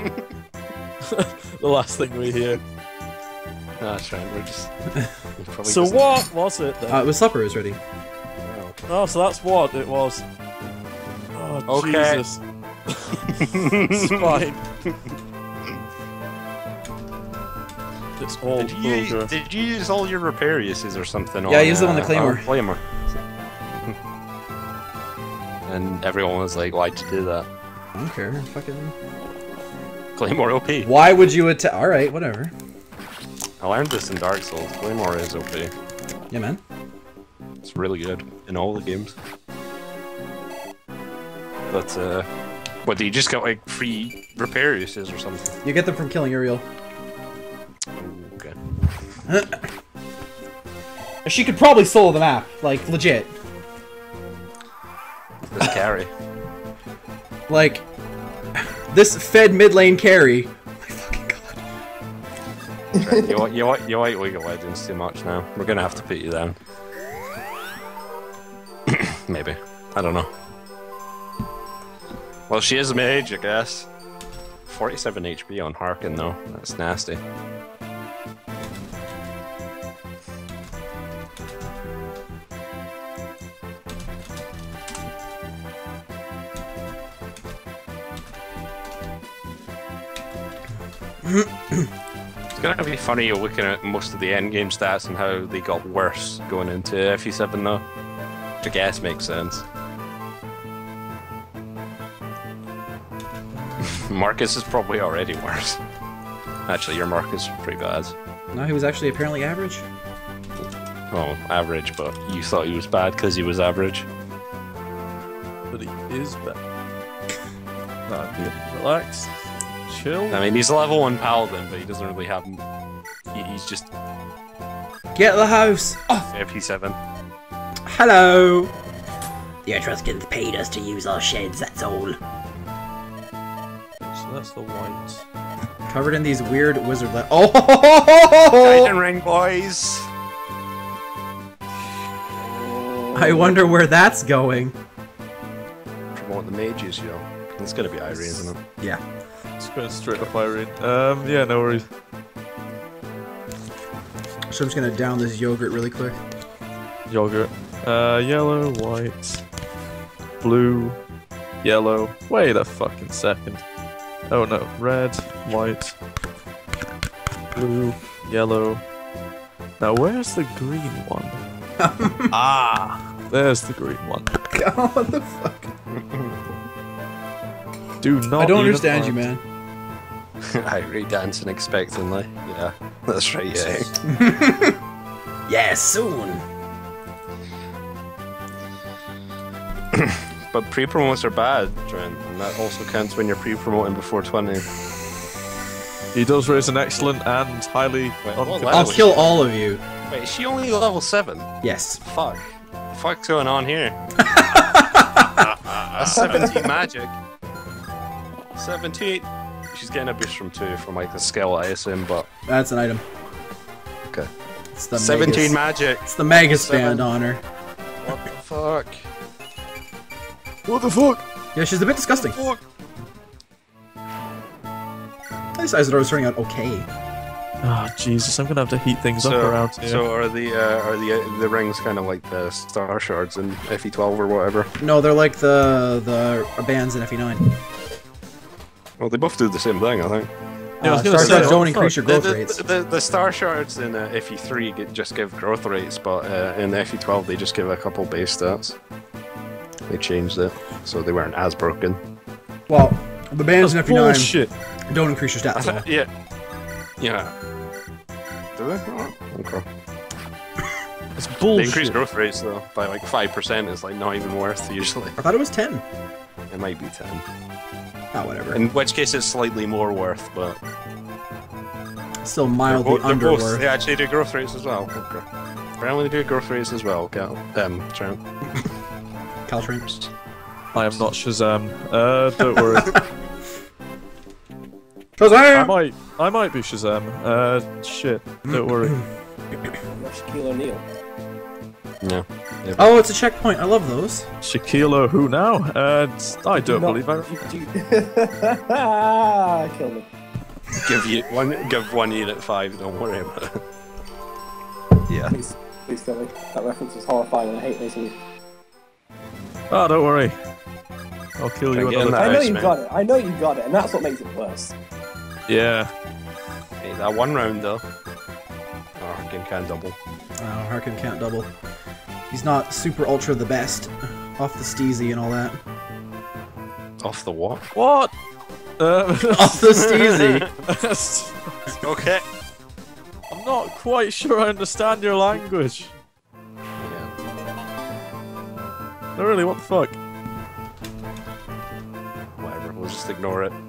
The last thing we hear. No, that's right. We're just... we probably So just- what was it then? It was supper is ready. Oh, okay. Oh, so that's what it was. Oh, Okay. Jesus. It's fine. It's all vulgar. Did you use all your repair uses or something? Yeah, I used them on the Claymore. Claymore. And everyone was like, "Why'd you do that?" I don't care. Fucking. Claymore OP. Why would you attack? All right, whatever. I learned this in Dark Souls. Claymore is OP. Yeah, man. It's really good in all the games. But what do you just get like free repair uses or something? You get them from killing Uriel. Okay. She could probably solo the map, like legit. This carry. Like this fed mid lane carry. Oh my fucking god. Right, you like League of Legends too much now. We're gonna have to put you down. Maybe. I don't know. Well, she is a mage, I guess. 47 HP on Harkin, though. That's nasty. It's gonna be funny looking at most of the endgame stats and how they got worse going into FE7, though. Which I guess makes sense. Marcus is probably already worse. Actually, your Marcus is pretty bad. No, he was actually apparently average. Oh, average, but you thought he was bad because he was average. But he is bad. Relax. Chill. I mean, he's a level 1 paladin, but he doesn't really have... He's just Get the house. Oh, FP7. hello. The Etruscans paid us to use our sheds. That's all. So that's the white. Covered in these weird wizard. Oh. Titan Ring, boys! I wonder where that's going. Promote the mages, yo. It's gonna be Irie, isn't it? Yeah. It's going straight up Irene. Yeah, no worries. So I'm just gonna down this yogurt really quick. Yogurt. Yellow, white, blue, yellow. Wait a fucking second. Oh no, red, white, blue, yellow. Now where's the green one? Ah, there's the green one. God, what the fuck? Do not. I don't even understand you, mind. man. Irate dancing expectantly. Yeah, that's right, yeah. Yeah, soon. But pre-promotes are bad, Trent, and that also counts when you're pre-promoting before 20. He does raise an excellent and highly what unconvincing. level? I'll kill all of you. Wait, is she only level 7? Yes. Fuck. Fuck's going on here? That's 17 magic. 17. She's getting a boost from 2 from like the skill, I assume, but That's an item. okay. It's the 17 Magus. magic. It's the Magus 7. band on her. What the fuck? What the fuck? Yeah, she's a bit disgusting. Fuck. I decided I was turning out okay. Oh Jesus, I'm gonna have to heat things up around here. So are the rings kind of like the star shards in FE12 or whatever? No, they're like the bands in FE9. Well, they both do the same thing, I think. Yeah, I was gonna Star say, Shards what don't the increase fuck? your growth rates. The star shards in FE3 just give growth rates, but in FE12 they just give a couple base stats. They changed it, so they weren't as broken. Well, the bands in That's FE9 bullshit. don't increase your stats at all. Yeah. Yeah. Do they? Oh, okay. It's They bullshit. increase growth rates though by like 5%. It's like not even worth usually. I thought it was 10. It might be 10. Oh, whatever. In which case it's slightly more worth, but Still mildly they're both, underworth. they actually do growth rates as well. Okay. Apparently they do growth rates as well. Trent. Caltrans. I am not Shazam. Don't worry. Shazam! I might be Shazam. Shit. Don't worry. Shaquille O'Neal. Yeah. Oh, it's a checkpoint. I love those. Shaquille, who now? I don't believe I. I killed him. Give one unit 5. Don't worry about it. Yeah. Please tell me. That reference was horrifying and I hate making it. Oh, don't worry. I'll kill you Try getting another that I know house, you man. got it. I know you got it, and that's what makes it worse. Yeah. Hey, that one round though. Oh, Harkin can double. Oh, Harkin can't double. He's not super ultra the best. Off the steezy and all that. Off the what? What? Off the steezy. Okay. I'm not quite sure I understand your language. Yeah. No, really, what the fuck? Whatever. We'll just ignore it.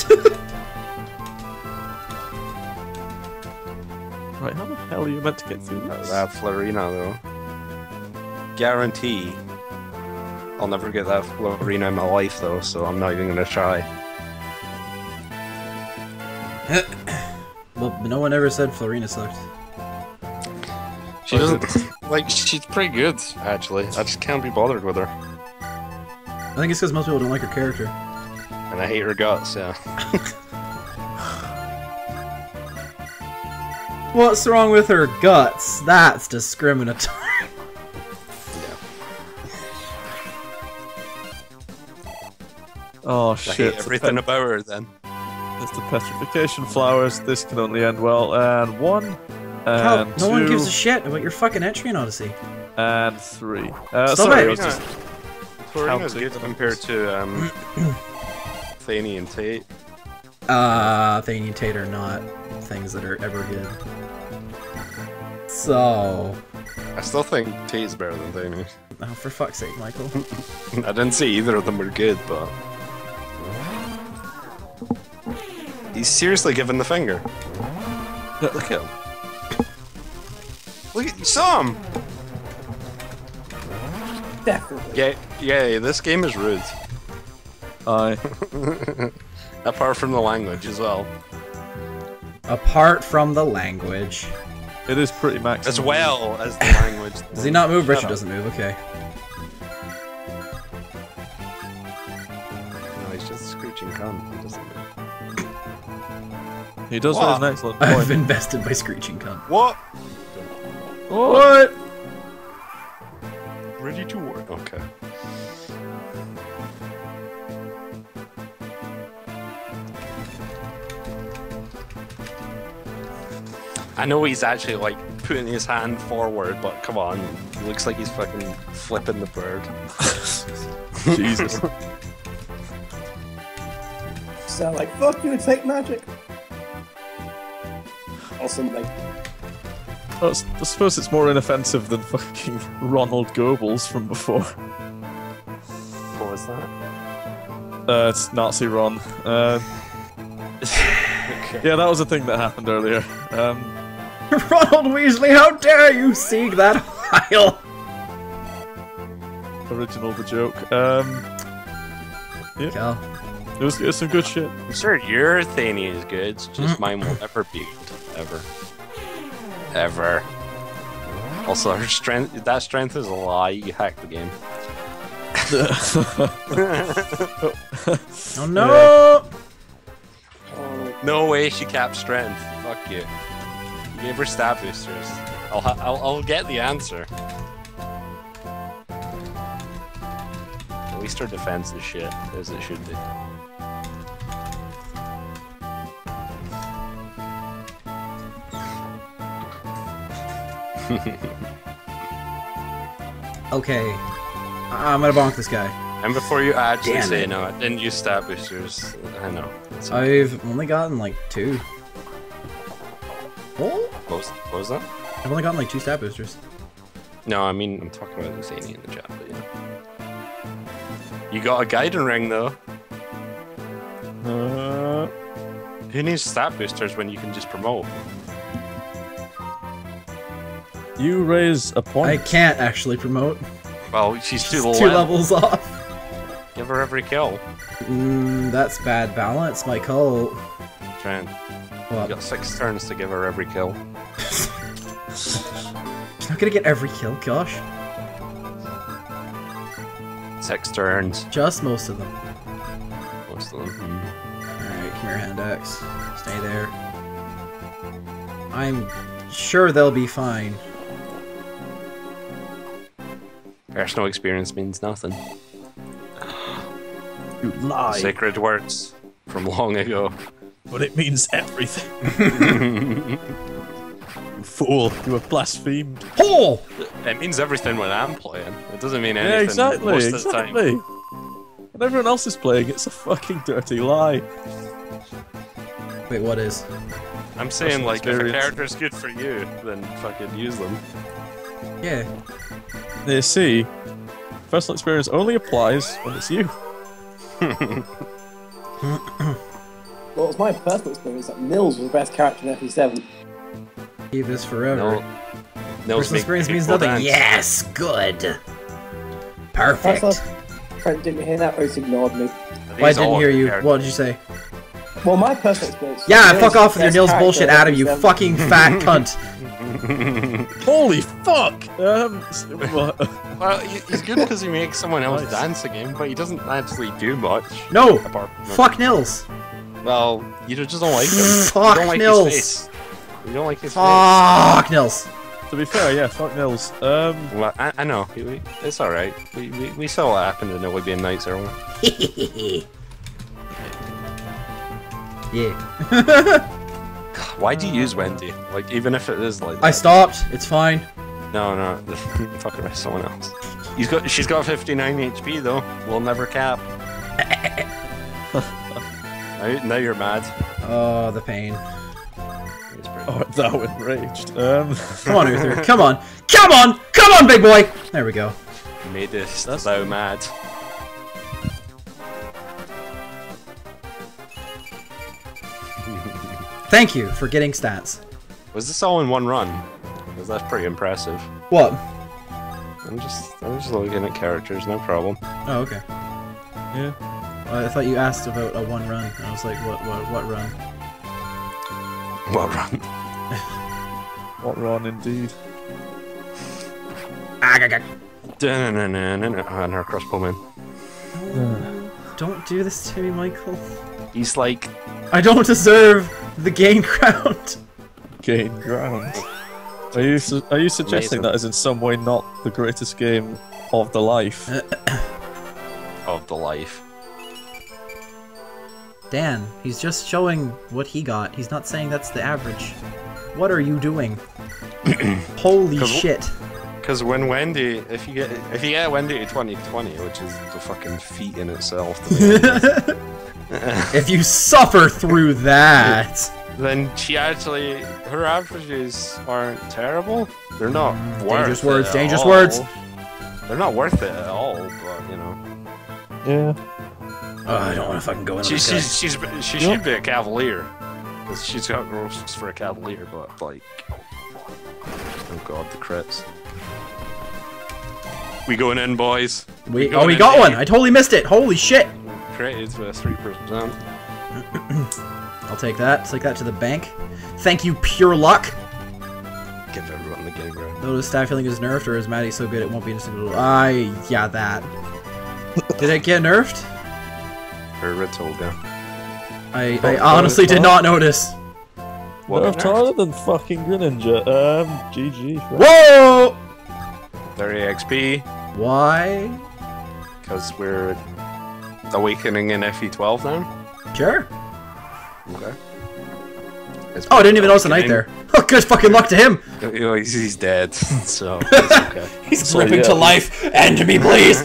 Right, how the hell are you meant to get through this? That Florina though. Guarantee. I'll never get that Florina in my life though, so I'm not even gonna try. Well, no one ever said Florina sucked. She doesn't like. She's pretty good actually. I just can't be bothered with her, I think it's because most people don't like her character. and I hate her guts. Yeah. What's wrong with her guts? That's discriminatory. Oh I shit. hate everything about her then. It's the petrification flowers. This can only end well. And 1, Cal, and no 2, one gives a shit about your fucking entry in Odyssey. and 3. Stop Sorry, it. I was just Florina's counting. good compared to Thany and Tate. Thany and Tate are not things that are ever good. So... I still think Tate's better than Thany. Oh, for fuck's sake, Michael. I didn't say either of them were good, but he's seriously giving the finger. Look at him. Look at you saw him. Definitely. Yeah. This game is rude. Aye. Apart from the language as well. Apart from the language. It is pretty max. As well as the language. Does he not move? Shut Richard up. doesn't move, okay. No, he's just a screeching cunt. He doesn't move. He does What? raise an excellent I've point. invested by Screeching Cunt. What? What? Ready to work. Okay. I know he's actually like putting his hand forward, but come on, it looks like he's fucking flipping the bird. Jesus. So like, fuck you, take magic. Or something. I suppose it's more inoffensive than fucking Ronald Goebbels from before. What was that? It's Nazi Ron. Okay. Yeah, that was a thing that happened earlier. Ronald Weasley, how dare you seek that Heil? Original the joke. Yeah, Cal. it was some good shit. I'm sure your thingy is good, it's just mine will never be good. Ever. Ever. Also, her strength, that strength is a lie, you hacked the game. Oh no! Oh, No way she capped strength. Fuck you. You gave her stab boosters. I'll get the answer. At least her defense is shit, as it should be. Okay. I'm gonna bonk this guy. And before you actually Damn say it. no, I didn't use stab boosters. I know. It's I've only gotten like 2. Oh? what was that? I've only gotten like 2 stat boosters. No, I mean, I'm talking about the Zany in the chat, but yeah. You got a guiding ring, though. Who needs stat boosters when you can just promote? You raise a point. I can't actually promote. Well, she's She's too 2 low. levels off. Give her every kill. That's bad balance, my cult. Trent, you What? got 6 turns to give her every kill. She's not gonna get every kill, gosh. 6 turns. Just most of them. Most of them. Alright, come here, Hand X. Stay there. I'm sure they'll be fine. Personal experience means nothing. You lie. Sacred words from long ago. But it means everything. You fool. You have blasphemed. Oh! It means everything when I'm playing. It doesn't mean Yeah, anything exactly. most of the time. Exactly. When everyone else is playing, it's a fucking dirty lie. Wait, what is? I'm saying, Personal like, if a experience. character's good for you, then fucking use them. Yeah. You see, personal experience only applies when it's you. well, it's my personal experience that Mills was the best character in FE7. Keep this forever. No. Personal experience means nothing. Yes! Good! Perfect! Trent didn't hear that, or he's ignored me. Well, I didn't hear you. What did you say? Well, my personal experience. Yeah, Mills fuck off with your best Nils character bullshit, in Adam, you FE7. fucking fat cunt! Holy fuck! What? Well, he's good because he makes someone else Nice. dance again, but he doesn't actually do much. No! Apart from Fuck Nils! Well, you just don't like him. Fuck you don't like Nils. his face. You don't like his Fuck Nils! To be fair, yeah, fuck Nils. face. Well, I know. It's alright. We saw what happened in Oblivion Nights earlier. Yeah. Why do you use Wendy? Like, even if it is like I stopped. It's fine. No, I'm talking about someone else. She's got 59 HP though. We'll never cap. now you're mad. Oh, the pain. It's pretty Oh, thou enraged. Come on, Uther. Come on. Come on! Come on, big boy! There we go. made this That's thou mad. Thank you for getting stats. Was this all in one run? Because that's pretty impressive. What? I'm just looking at characters, no problem. Oh, okay. Yeah. I thought you asked about a one run. I was like, what run? What run? What run indeed. And her crossbowman. Don't do this to me, Michael. He's like, I don't deserve the gain ground. Gain ground. Are you suggesting Amazing. that is in some way not the greatest game of the life? Of the life. Dan, he's just showing what he got. He's not saying that's the average. What are you doing? Holy shit. Because when Wendy, if you get Wendy to 2020, which is the fucking feat in itself, to be honest, If you suffer through that. then she actually, her averages aren't terrible. They're not worth Dangerous words, it dangerous at words. all. They're not worth it at all, but you know. Yeah. I don't want to fucking go in. She should be a cavalier. 'Cause she's got roasts for a cavalier, but like, oh god, the crits. We going in, boys. We got one. I totally missed it. Holy shit. Created with 3%. I'll take that. Take that to the bank. Thank you, pure luck. Give everyone the game right. Notice staff healing is nerfed, or is Maddie so good it won't be in a single... yeah, that. Did it get nerfed? Or Red Toga. I honestly did not notice. What? Nerfed harder than fucking Greninja. GG. Right? Whoa! 30 XP, Why? because we're awakening in FE12 now. Sure. Okay. Oh, I didn't even notice the knight there. Oh, good fucking luck to him. You know, he's dead, so it's okay. He's So, gripping yeah. to life. End me, please.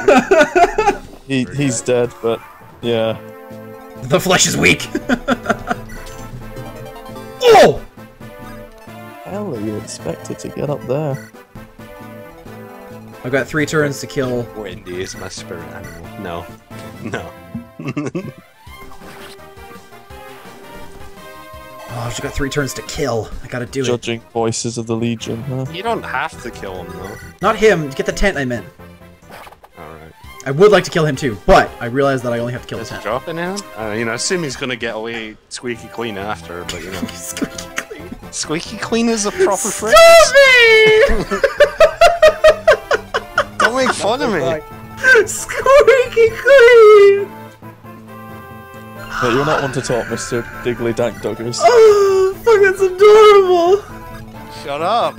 He's dead, but yeah. The flesh is weak. Oh! Hell, are you expected to get up there? I've got 3 turns to kill. Wendy is my spirit animal. No. No. Oh, I've just got 3 turns to kill. I gotta do it. Judging voices of the Legion, huh? You don't have to kill him, though. Not him. Get the tent I meant. Alright. I would like to kill him too, but I realized that I only have to kill the Is he tent. dropping him? You know, I assume he's gonna get away squeaky clean after, but you know. Squeaky clean. Squeaky clean is a proper phrase. Stop me! Don't make fun of me. Squeaky clean! But you're not one to talk, Mr. Diggly Dank Duggers. Oh, fuck, that's adorable! Shut up.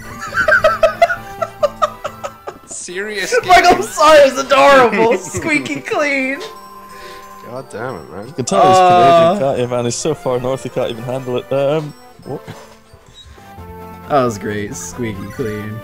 Serious Like, I'm game. sorry, it's adorable! Squeaky clean! God damn it, man. You can tell he's Canadian, can't you, man? He's so far north he can't even handle it. What? That was great. Squeaky clean.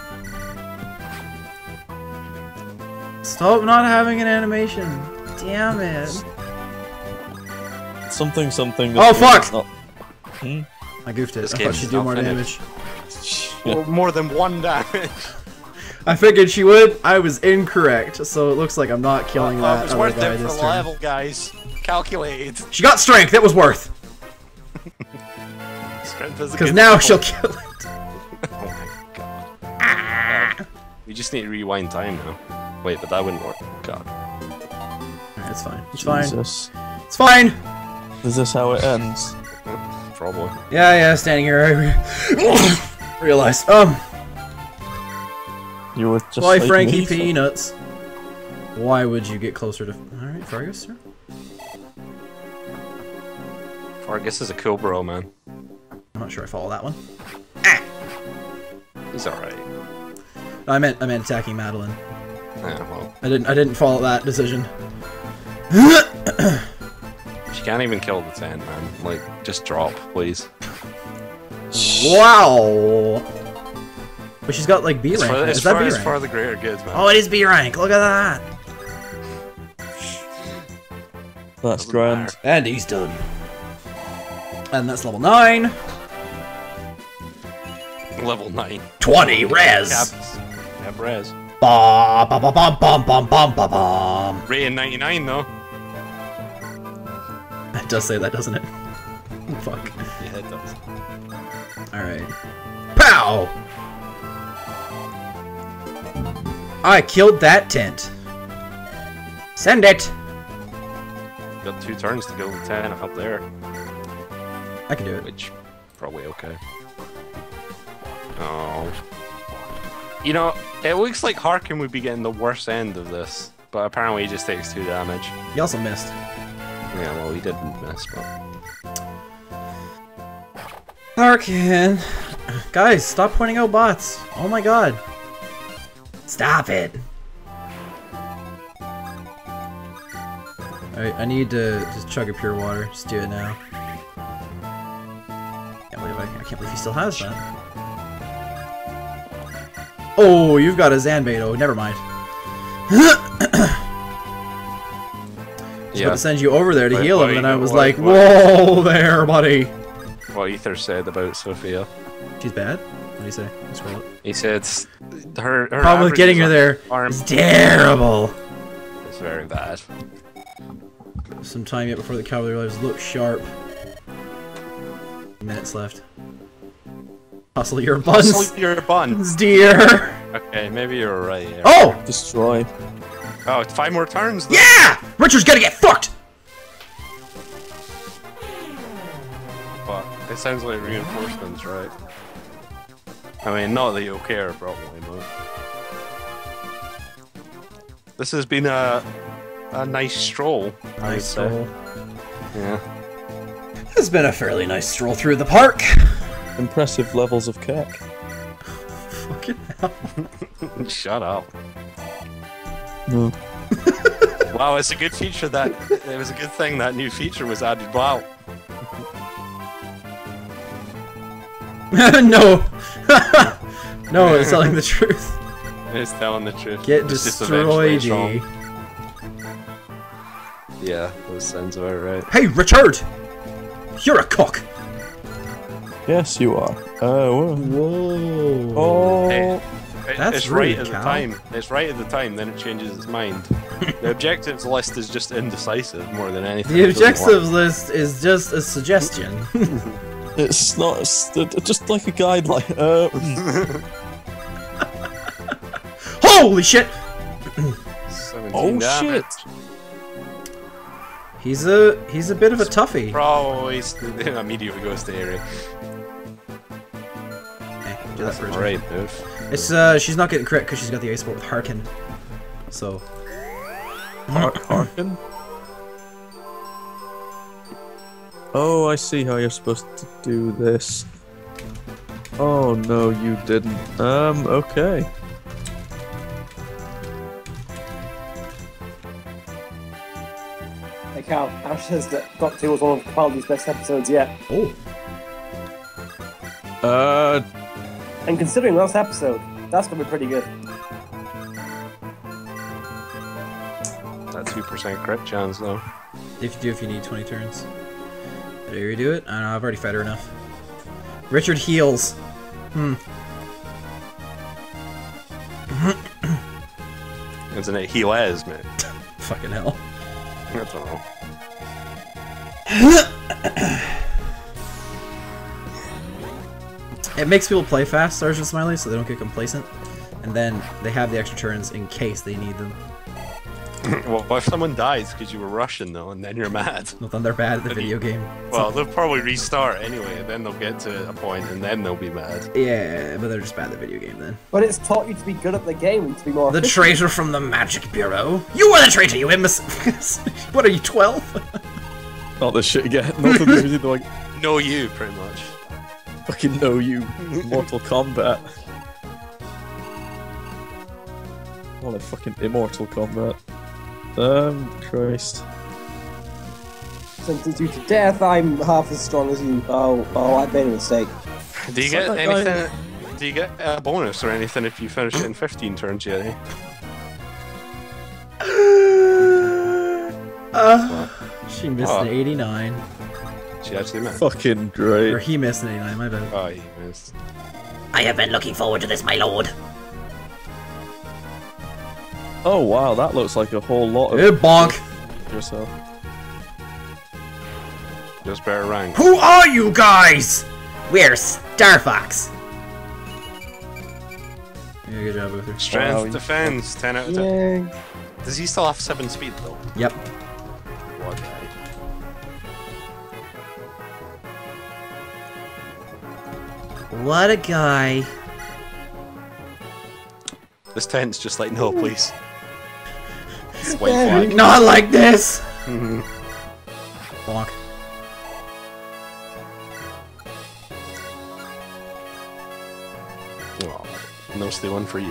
Stop not having an animation. Damn it. Something. Oh, fuck! Not... I goofed it. This I thought game's she'd do not more finished. damage. Yeah. Or more than 1 damage. I figured she would. I was incorrect, so it looks like I'm not killing that It's other worth guy it for this the turn. level, guys. Calculated. She got strength. It was worth. Strength is a Because good now level. she'll kill it. Oh my god. We just need to rewind time now. Wait, but that wouldn't work. God. Alright, it's fine. It's fine. Jesus. It's fine. Is this how it ends? Probably. Yeah, standing here, I realized. You were just Why like Frankie me? Peanuts? Why would you get closer to... Alright, Fergus, sir. Fargus is a cool bro, man. I'm not sure I follow that one. He's alright. No, I meant attacking Madeline. Yeah, well. I didn't follow that decision. She can't even kill the 10, man. Like, just drop, please. Wow! But she's got like B rank. It's Is that B for rank? the greater good, man. Oh, it is B rank. Look at that. That's Doesn't grand. matter. And he's done. And that's level 9. Level 9. 20 res. Cap res. Ba ba ba bum bum bum bum bum bum. Ray in 99, though. It does say that, doesn't it? Fuck. Yeah, it does. Alright. Pow! I killed that tent. Send it! Got 2 turns to go to 10 up there, I can do it. which probably okay. Oh. You know, it looks like Harkin would be getting the worst end of this, but apparently he just takes 2 damage. He also missed. Yeah, well, he didn't miss, but... Harkin. Guys, stop pointing out bots. Oh my god. Stop it. Alright, I need to just chug a pure water. Just do it now. I can't believe he still has that. Oh, you've got a Zanbeto. Never mind. Yeah. To send you over there to heal him, and I was like, whoa there, buddy. What Ether said about Sophia. She's bad? What do you say? Scroll up. He said her problem with getting her there is terrible. It's very bad. Some time yet before the cavalry lives look sharp. Minutes left. Hustle your buns. Hustle your buns, dear. Okay, maybe you're right. Yeah. Oh! Destroy. Oh, 5 more turns. Though. Yeah! Richard's gonna get fucked! But it sounds like reinforcements, right? I mean, not that you'll care, probably, but... This has been a nice stroll. Nice stroll. Yeah. It's been a fairly nice stroll through the park. Impressive levels of cake. Fucking hell. Shut up. No. Wow, it's a good feature that... It was a good thing that new feature was added. Wow. No! No, it's telling the truth. It's telling the truth. Get it's destroyed, G. Yeah, that sounds about right. Hey, Richard! You're a cock! Yes, you are. Whoa. Oh. Hey, That's it's right rude, at the Cal. time. It's right at the time, then it changes its mind. The objectives list is just indecisive more than anything. The objectives list is just a suggestion. It's not. It's just like a guideline. Holy shit! 17 Oh damage. shit! He's a bit of a toughie. Probably immediately goes to area. Do that for a Alright, move. It's she's not getting crit because she's got the Expo with Harkin. So Harkin? Oh, I see how you're supposed to do this. Oh no, you didn't. Okay. Hey Cal, Ash says that Got 2 was one of Capaldi's best episodes yet. oh, And considering last episode, that's gonna be pretty good. That 2% crit chance though. if you need 20 turns. Did I redo it? I don't know. I've already fed her enough. Richard heals. Isn't it Healez, man? Fucking hell. I don't know. It makes people play fast, Sergeant Smiley, so they don't get complacent. And then they have the extra turns in case they need them. Well, if someone dies because you were rushing though, and then you're mad. Well, then they're bad at the But video game. Well, they'll probably restart anyway, and then they'll get to a point, and then they'll be mad. Yeah, but they're just bad at the video game then. But it's taught you to be good at the game and to be more The efficient. traitor from the Magic Bureau. You were the traitor, you imbecile. What are you, 12? Not this shit again. Not the music, like No, you pretty much. fucking know you. Mortal Kombat. Well, a fucking Immortal Kombat. Christ. Sentence you to death, I'm half as strong as you. Oh, I made a mistake. Do you get anything? Do you get a bonus or anything if you finish it in 15 turns, Jerry? She missed an 89. She actually missed. Fucking Or great. he missed an 89, my bad. Oh, he missed. I have been looking forward to this, my lord. Oh wow, that looks like a whole lot of Bonk! yourself. Just better rank. Who are you guys? We're Star Fox. Yeah, good job, Uther. Strength, Wow, defense, 10 out of 10. Yay. Does he still have 7 speed though? Yep. What guy? What a guy. This tent's just like, no, please. It's white flag. Not like this! Bonk. Well, no stealing for you.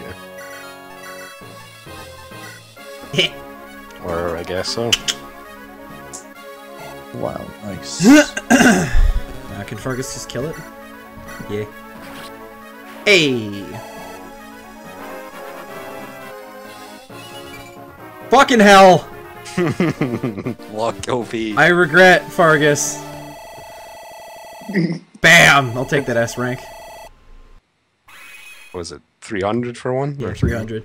Or I guess so. Wow, nice. Can Fergus just kill it? Yeah. Hey! Fucking hell! Lock OP. I regret Fergus. Bam! I'll take that S rank. Was it 300 for one? Yeah, 300.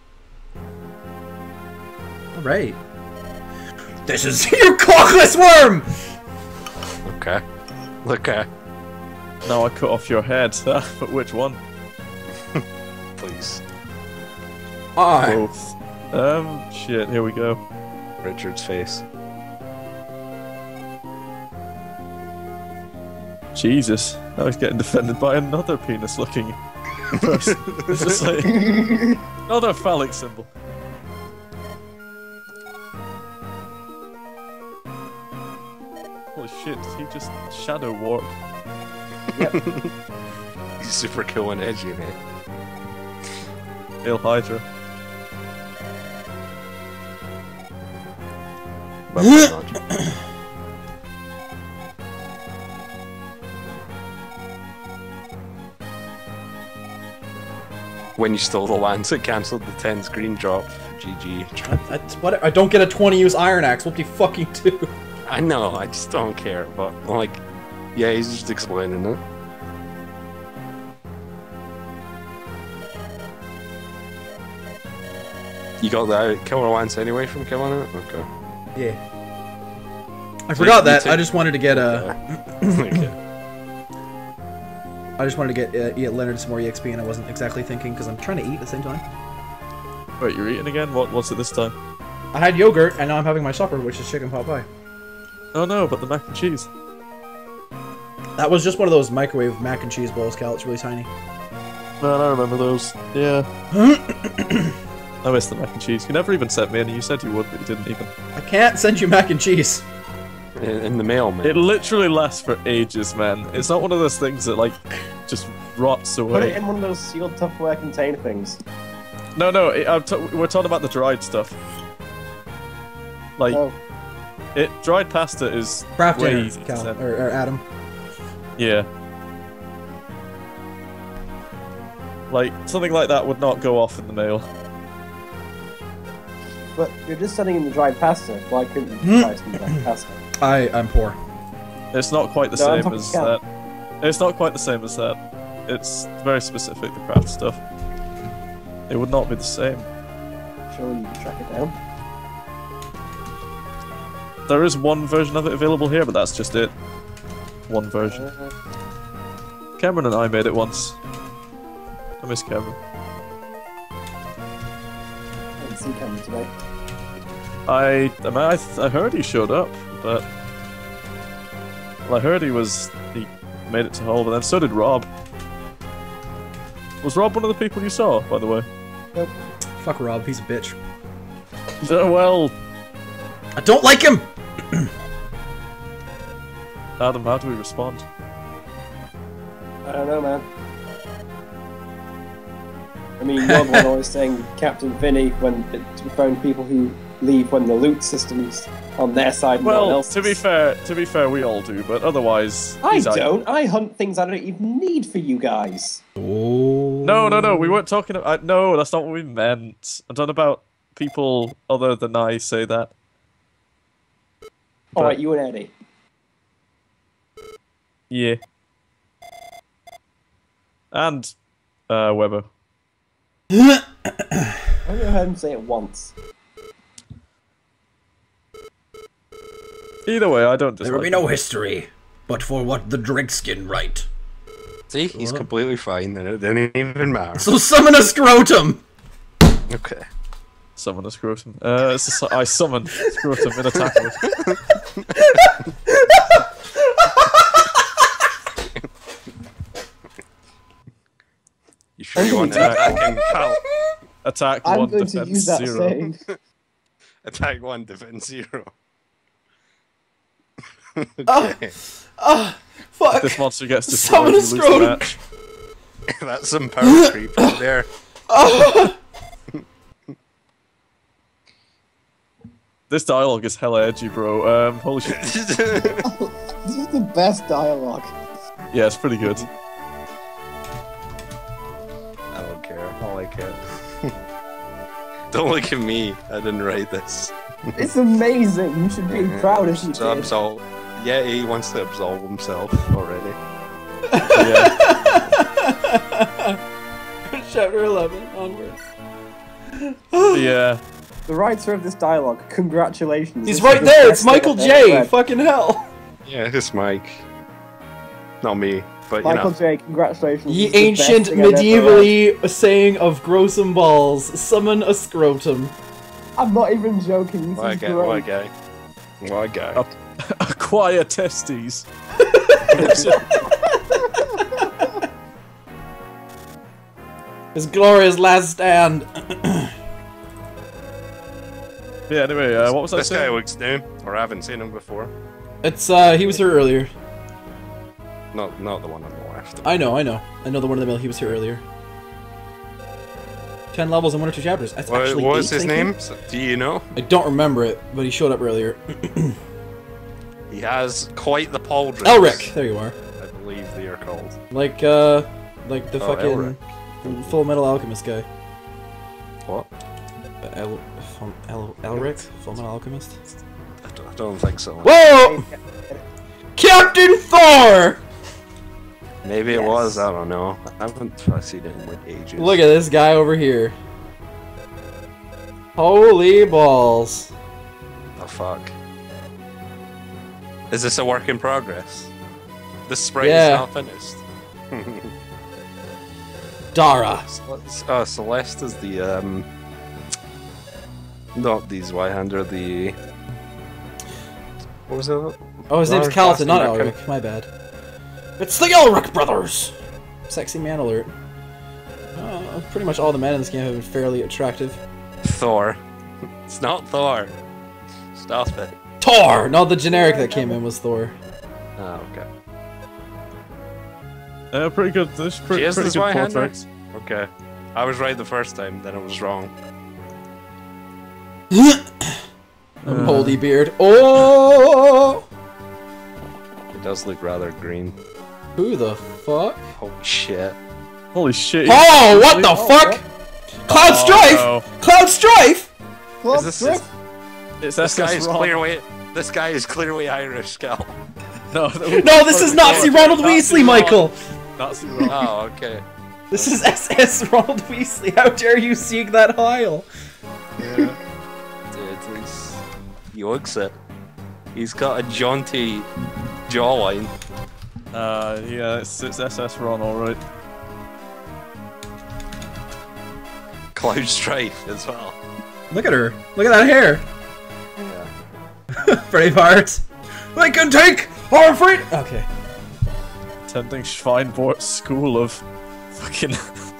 Alright. This is your clockless worm! Okay. Okay. Now I cut off your head, but which one? Please. Both. Shit, here we go. Richard's face. Jesus, now he's getting defended by another penis-looking person. It's just like another phallic symbol. Holy shit, did he just shadow warp? Yep. He's super cool and edgy, man. Hail Hydra. When you stole the lance, it cancelled the 10 screen drop. GG. That's what I don't get a 20 use iron axe. What do you fucking do? I know, I just don't care, but like, yeah, he's just explaining it. You got that killer lance anyway from killing it? Okay. Yeah. I forgot that. I just wanted to get Okay. I just wanted to get Leonard some more EXP, and I wasn't exactly thinking because I'm trying to eat at the same time. Wait, you're eating again? What's it this time? I had yogurt, and now I'm having my supper, which is chicken pot pie. Oh no, but the mac and cheese. That was just one of those microwave mac and cheese bowls, Cal. It's really tiny. Man, I remember those. Yeah. I miss the mac and cheese. You never even sent me any. You said you would, but you didn't even. I can't send you mac and cheese. In the mail, man. It literally lasts for ages, man. It's not one of those things that, like, just rots away. Put it in one of those sealed Tupperware container things. No, we're talking about the dried stuff. Like, dried pasta is Craft way dinner, easy to Cal, send. or Adam. Yeah. Like, something like that would not go off in the mail. But you're just sending in the dried pasta. Why couldn't you try some dried pasta? I'm poor. It's not quite the No, I'm same talking as Cal. that. It's not quite the same as that. It's very specific, the craft stuff. It would not be the same. Surely you can track it down. There is one version of it available here, but that's just it. One version. Cameron and I made it once. I miss Cameron. I didn't see Cameron today. I heard he showed up, but well, I heard he made it to Hull, but then so did Rob. Was Rob one of the people you saw, by the way? Nope. Fuck Rob, he's a bitch. Well, I don't like him! Adam, how do we respond? I don't know, man. I mean, you're the one always saying Captain Vinny when it's referring to people who leave when the loot system's on their side and no one Well, else's. to be fair, we all do, but otherwise... I he's don't. I hunt things I don't even need for you guys. Oh. No, we weren't talking about... No, that's not what we meant. I'm talking about people other than I say that. Alright, you and Eddie. Yeah. And, Weber. I only heard him say it once. Either way, I don't dislike There will be no history, but for what the Dregskin write. See, he's completely fine, and it didn't even matter. So summon a scrotum! Okay. Summon a scrotum. I summon scrotum in attack mode. You sure you want to attack Cal? Attack I'm 1, going to defense use that 0. save. Attack 1, defense 0. Okay. Fuck! This monster gets Summon destroyed, a you lose the scrotum. match. That's some power creep right there. This dialogue is hella edgy, bro. Holy shit. This is the best dialogue. Yeah, it's pretty good. I don't care. I like it. Don't look at me. I didn't write this. It's amazing. You should be proud if you So did. yeah, he wants to absolve himself already. Yeah. Chapter 11 onwards. Yeah. The writer of this dialogue, congratulations. He's This right is the there. best It's Michael thing I've ever J. read. Fucking hell. Yeah, it's Mike. Not me, but Michael you know. J. Congratulations. Ye This is the best ancient thing I've ever read. medievally saying of Grossum balls, summon a scrotum. I'm not even joking. This What is guy? great. What guy? What guy? Acquire testes. His glorious last stand. Yeah, anyway, what was I This guy saying? looks new, or I haven't seen him before. It's he was here earlier. Not the one on the left. I know the one in the middle. He was here earlier. 10 levels and 1 or 2 chapters. That's actually What was 8, his thank you. name? Do you know? I don't remember it, but he showed up earlier. He has quite the pauldrons. Elric, there you are. I believe they are called. Like the Oh, fucking Full Metal Alchemist guy. What? Elric, Full Metal Alchemist. I don't think so. Whoa! Captain Thor! Maybe it Yes. was. I don't know. I haven't seen it in like ages. Look at this guy over here. Holy balls. Oh fuck. Is this a work in progress? The sprite Yeah. is not finished. Dara. Celeste is the not the Zweihander, the what was it? Oh, his name's Lars Calton, not Basten- Elric. My bad. It's the Elric brothers! Sexy man alert. Pretty much all the men in this game have been fairly attractive. Thor. It's not Thor. Stop it. Thor! No, the generic that came in was Thor. Oh, okay. Pretty good. This pretty, She is pretty the good Zweihander? portraits. Okay. I was right the first time, then I was wrong. Moldy beard. Oh! It does look rather green. Who the fuck? Holy shit. Holy shit. Oh, what the fuck? Cloud Strife! no. Cloud Strife! Club Is this- Drift? It's This guy SS is Ron. clearly. This guy is clearly Irish, Scal. No, No, this is Nazi Ronald Nazi Weasley, Michael! Nazi Ron. Oh, okay. This is SS Ronald Weasley. How dare you seek that Heil? Dude, he looks it. He's got a jaunty jawline. Yeah, it's SS Ron, alright. Cloud Strife as well. Look at her. Look at that hair. Yeah. Braveheart. They can take our freedom. Okay. Attending Schweinbort's school of fucking.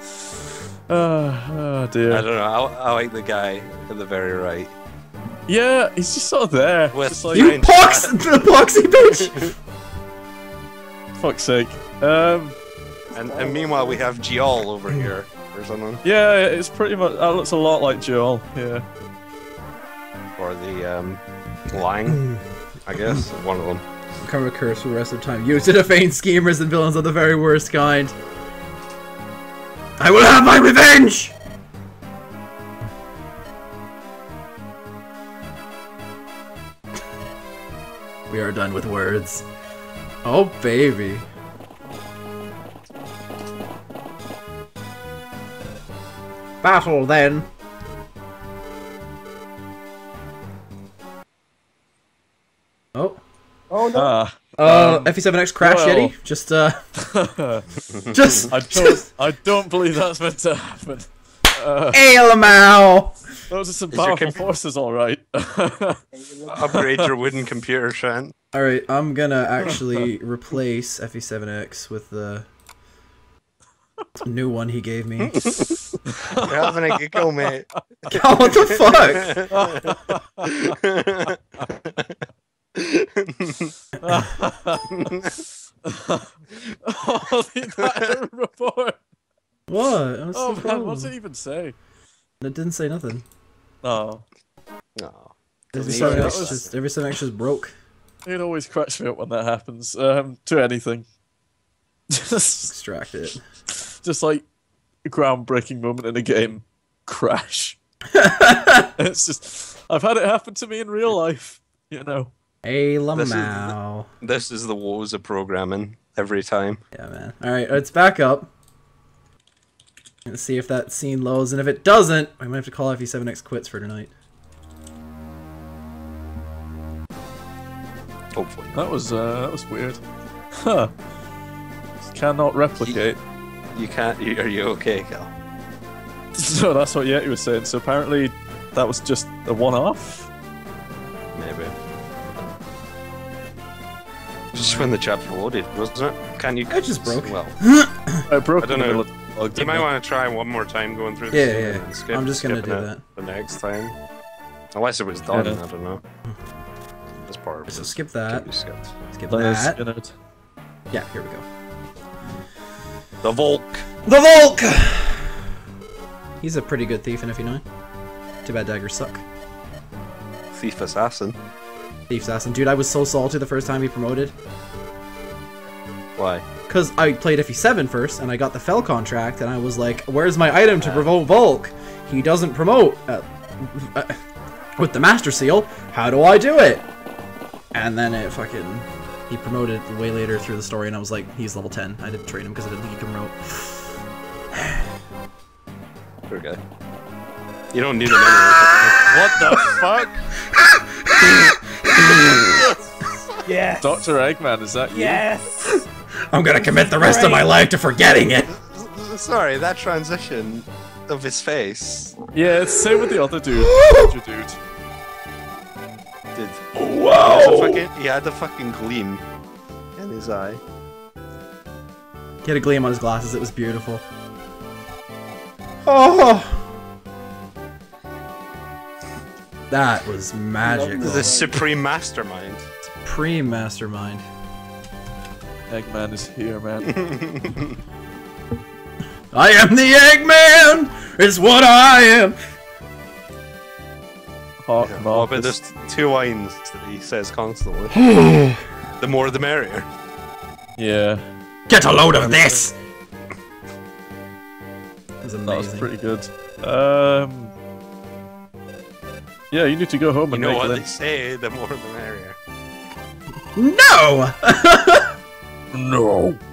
Oh dear. I don't know. I like the guy at the very right. Yeah, he's just sort of there. With Just like, You Strange pox, the poxy bitch. fuck's sake. And meanwhile, we have Giol over here or something. Yeah, it's pretty much. That looks a lot like Joel. Yeah. Or the Lang, I guess. One of them. Become a curse for the rest of the time. Used to defame schemers and villains of the very worst kind. I will have my revenge! We are done with words. Oh, baby. Battle, then. Oh. Oh no. FE7X crash well. Yeti? Just I don't believe that's meant to happen. Alamau! Those are some your powerful compu- forces, alright. Upgrade your wooden computer, Trent. Alright, I'm gonna actually replace FE7X with the new one he gave me. You're having a giggle, mate. God, what the fuck? Oh, the entire report. What? What's Oh the man, problem? what's it even say? It didn't say nothing. Oh, No. Every Sorry, that 7X was- just broke. it always cracks me up when that happens. To anything. just, Extract it. just like a groundbreaking moment in a game. Crash. It's just, I've had it happen to me in real life, you know. Hey, This is Lamau. This is the woes of programming every time. Yeah, man. Alright, it's back up. Let's see if that scene loads, and if it doesn't, I might have to call FE7X quits for tonight. Hopefully. That was weird. Huh. Cannot replicate. You can't. Are you okay, Cal? So that's what Yeti was saying. So apparently that was just a one-off? Maybe. Just when the chapter loaded, wasn't it? Can you? It just broke. Well, I broke I don't in the know. middle of the vlog, you didn't might I? want to try one more time going through the Yeah, scene yeah, and then I'm just gonna skipping do it that. the next time. Unless it was done, Yeah. I don't know. This part So was skip that. be skipped. Skip That is, that. you know, Yeah, here we go. The Volk. The Volk! He's a pretty good thief in FE9. Too bad daggers suck. Thief Assassin. Thief assassin. Dude, I was so salty the first time he promoted. Why? Because I played FE7 first, and I got the Fell contract, and I was like, where's my item to promote Volk? He doesn't promote with the Master Seal. How do I do it? And then it fucking... He promoted way later through the story, and I was like, he's level 10. I didn't train him because I didn't think he could promote. Poor guy. You don't need him anyway. What the fuck? Yes. Dr. Eggman, is that you? Yes. I'm gonna commit the rest of my life to forgetting it! Sorry, that transition of his face. Yeah, it's the same with the other dude. Other dude. Did Wow! he had the fucking gleam in his eye. He had a gleam on his glasses, it was beautiful. Oh! That was magic. The supreme mastermind. Pre-mastermind. Eggman is here, man. I am the Eggman! It's what I am! Hawk Oh, Marcus. but there's two lines that he says constantly. The more the merrier. Yeah, Get a load of this! That was that was amazing. pretty good. Yeah, you need to go home You and know make what Lynn. they say, the more the merrier. No! No!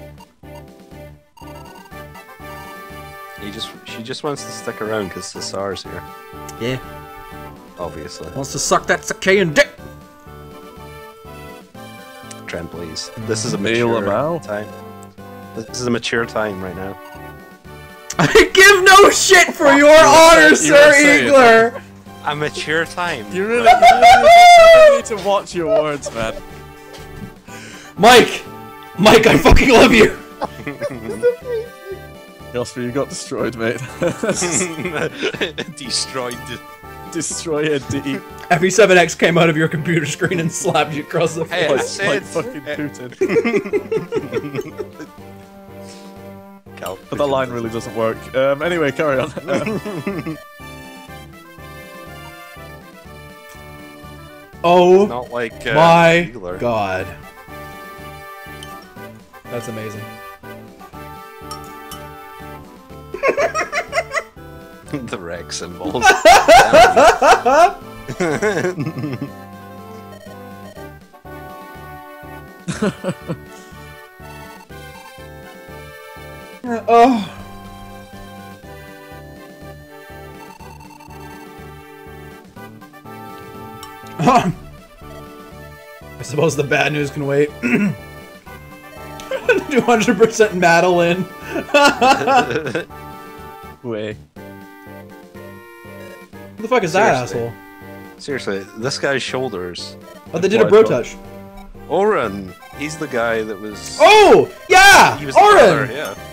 She just wants to stick around because the SAR's here. Yeah. Obviously. Wants to suck that Sakayan dick! Trent, please. This is a Mail mature him out. time. This is a mature time right now. I give no shit for your honor, you Sir were saying Eagler! A mature time. You really need to watch your words, man. Mike! Mike, I fucking love you! Yosper, you got destroyed, mate. Destroyed. Destroy a D. FE7X came out of your computer screen and slapped you across the Hey, I face. Like said. fucking Putin. Cal, But that line really doesn't work. Anyway, carry on. Oh Not like my Wheeler. god. That's amazing. The Rex symbols. Oh. I suppose the bad news can wait. 200% Madeline. Way. Who the fuck is that Seriously. asshole? Seriously, this guy's shoulders. Oh, they did a bro touch. Oren, he's the guy that was. Oh! Yeah! He was the brother, Oren! yeah.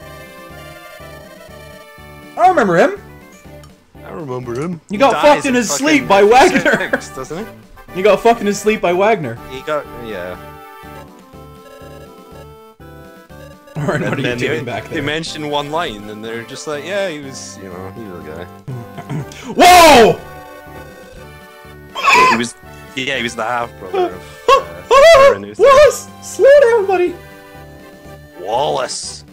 I remember him. I remember him. He got dies fucked in at his fucking sleep by Wagner. 6, doesn't He got fucked in his sleep by Wagner. he? He got, yeah. Or what are you then doing back they there? mention one line, and they're just like, yeah, he was, you know, he was a guy. Whoa! He was, yeah, he was the half brother of Wallace! Slow down, buddy! Wallace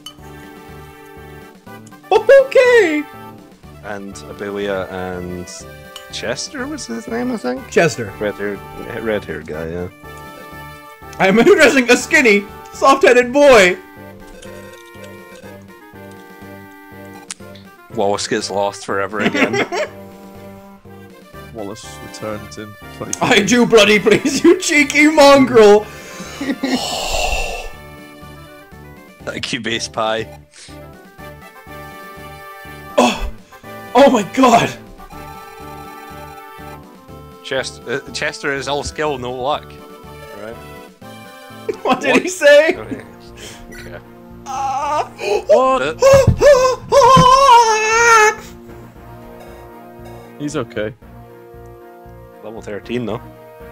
Okay! and Abelia and Chester was his name, I think. Chester. Red-haired guy, yeah. I am addressing a skinny, soft-headed boy! Wallace gets lost forever again. Wallace returns in 20. I do bloody please, you cheeky mongrel! That Cubase pie. Oh my god! Chester is all skill, no luck. Right? What did he say? Okay. Okay. What? He's okay. Level 13 though.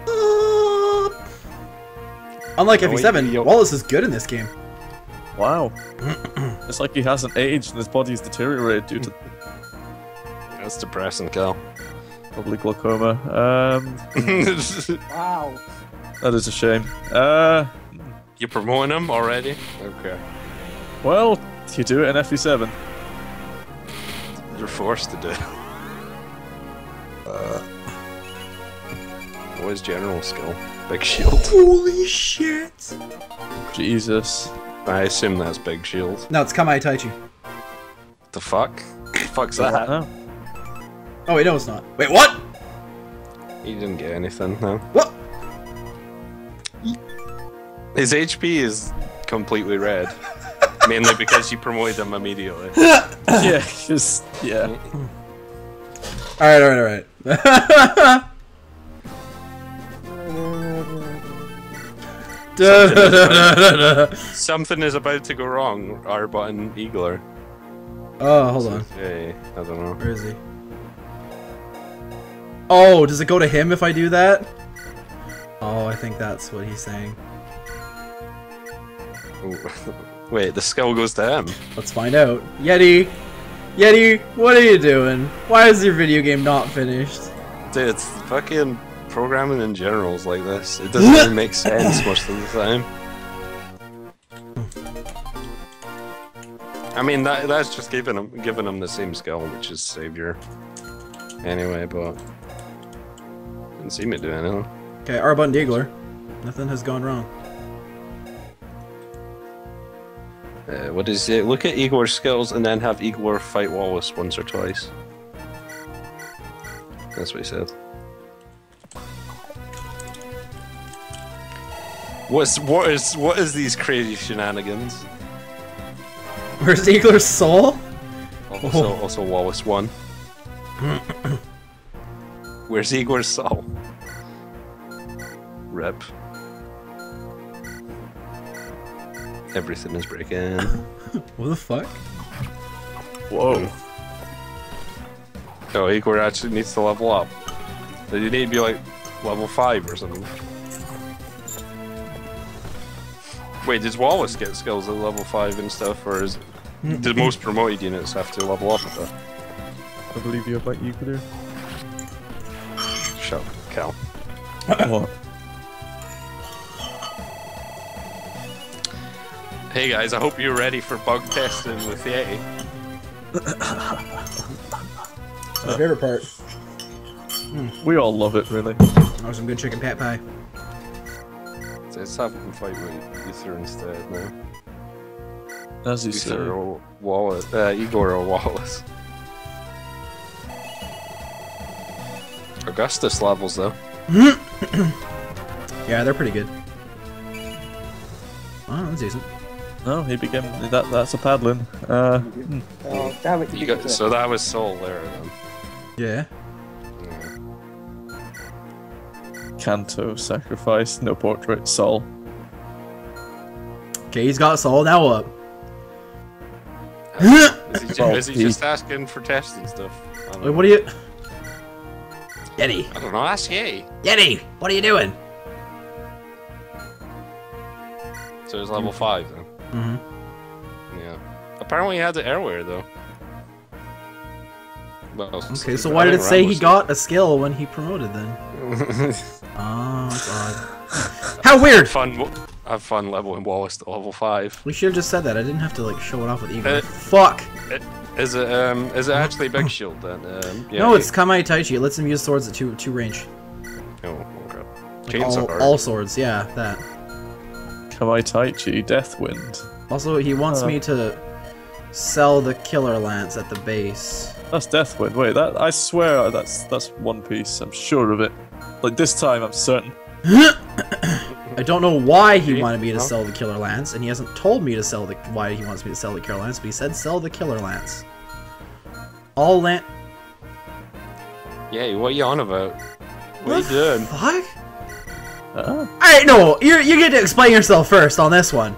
Unlike No, FE7, yo- Wallace is good in this game. Wow. It's like he hasn't aged and his body's deteriorated due to That's depressing, Cal. probably glaucoma. Wow. That is a shame. You promoting him already? Okay. Well, you do it in FE7. You're forced to do it. What is general skill? Big shield. Holy shit! Jesus. I assume that's big shield. No, it's Kamai Taichi. The fuck? The fuck's that? Oh. Oh wait, no it's not. Wait, what? He didn't get anything, no. What? His HP is completely red. Mainly because you promoted him immediately. Yeah, just, yeah. Alright. Something is about to go wrong, R button Eagler. Oh, hold on. Hey, I don't know. Where is he? Oh, does it go to him if I do that? Oh, I think that's what he's saying. Ooh. Wait, the skill goes to him. Let's find out. Yeti! Yeti, what are you doing? Why is your video game not finished? Dude, it's fucking programming in general is like this. It doesn't really make sense most of the time. I mean, that's just giving him the same skill, which is Savior. Anyway, but didn't see me do anything. Okay, R button Diegler. Nothing has gone wrong. What is it? Look at Igor's skills and then have Igor fight Wallace once or twice. That's what he said. What is these crazy shenanigans? Where's Diegler's soul? Also Wallace won. Where's Igor's soul? Rip. Everything is breaking. What the fuck? Whoa. Oh, Igor actually needs to level up. So you need to be like level 5 or something. Wait, does Wallace get skills at level 5 and stuff, or is do most promoted units have to level up with that? I believe you have my equal there. Shut up, Cal. What? Hey guys, I hope you're ready for bug testing with Yeti. My favorite part. We all love it, really. Oh, some good chicken pat pie. So let's have him fight with Ether instead now. As you say. Ether or Wallace, Igor or Wallace. Augustus levels though. Yeah, they're pretty good. Oh, that's decent. No, he became that's a paddling. Oh, damn it. You got, so that was Soul there then. Yeah. Kanto, sacrifice, no portrait, soul. Okay, he's got soul, now up. Is he just asking for testing stuff? I don't Wait, know. what are you... Yeti! I don't know, ask Yeti. Yeti! What are you doing? So it's level 5 then. Mm-hmm. apparently he had it earlier though. Well, Okay, so why did it say he got a skill when he promoted then? Oh god. How weird! Have fun leveling Wallace to level 5. We should have just said that. I didn't have to like show it off with Igor. Fuck! Is it actually Big Shield then? Yeah, no, it's Kamai Taichi. It lets him use swords at two range. Oh, okay. Like all swords, yeah, that. Kamai Taichi, Deathwind. Also, he wants me to sell the Killer Lance at the base. That's Deathwind. Wait, that I swear that's One Piece. I'm sure of it. Like this time, I'm certain. I don't know why he wanted me to sell the Killer Lance, and he hasn't told me to sell why he wants me to sell the Killer Lance, but he said sell the Killer Lance. All Lance. Yeah, what are you on about? What are you doing? Fuck? Alright, no, you get to explain yourself first on this one.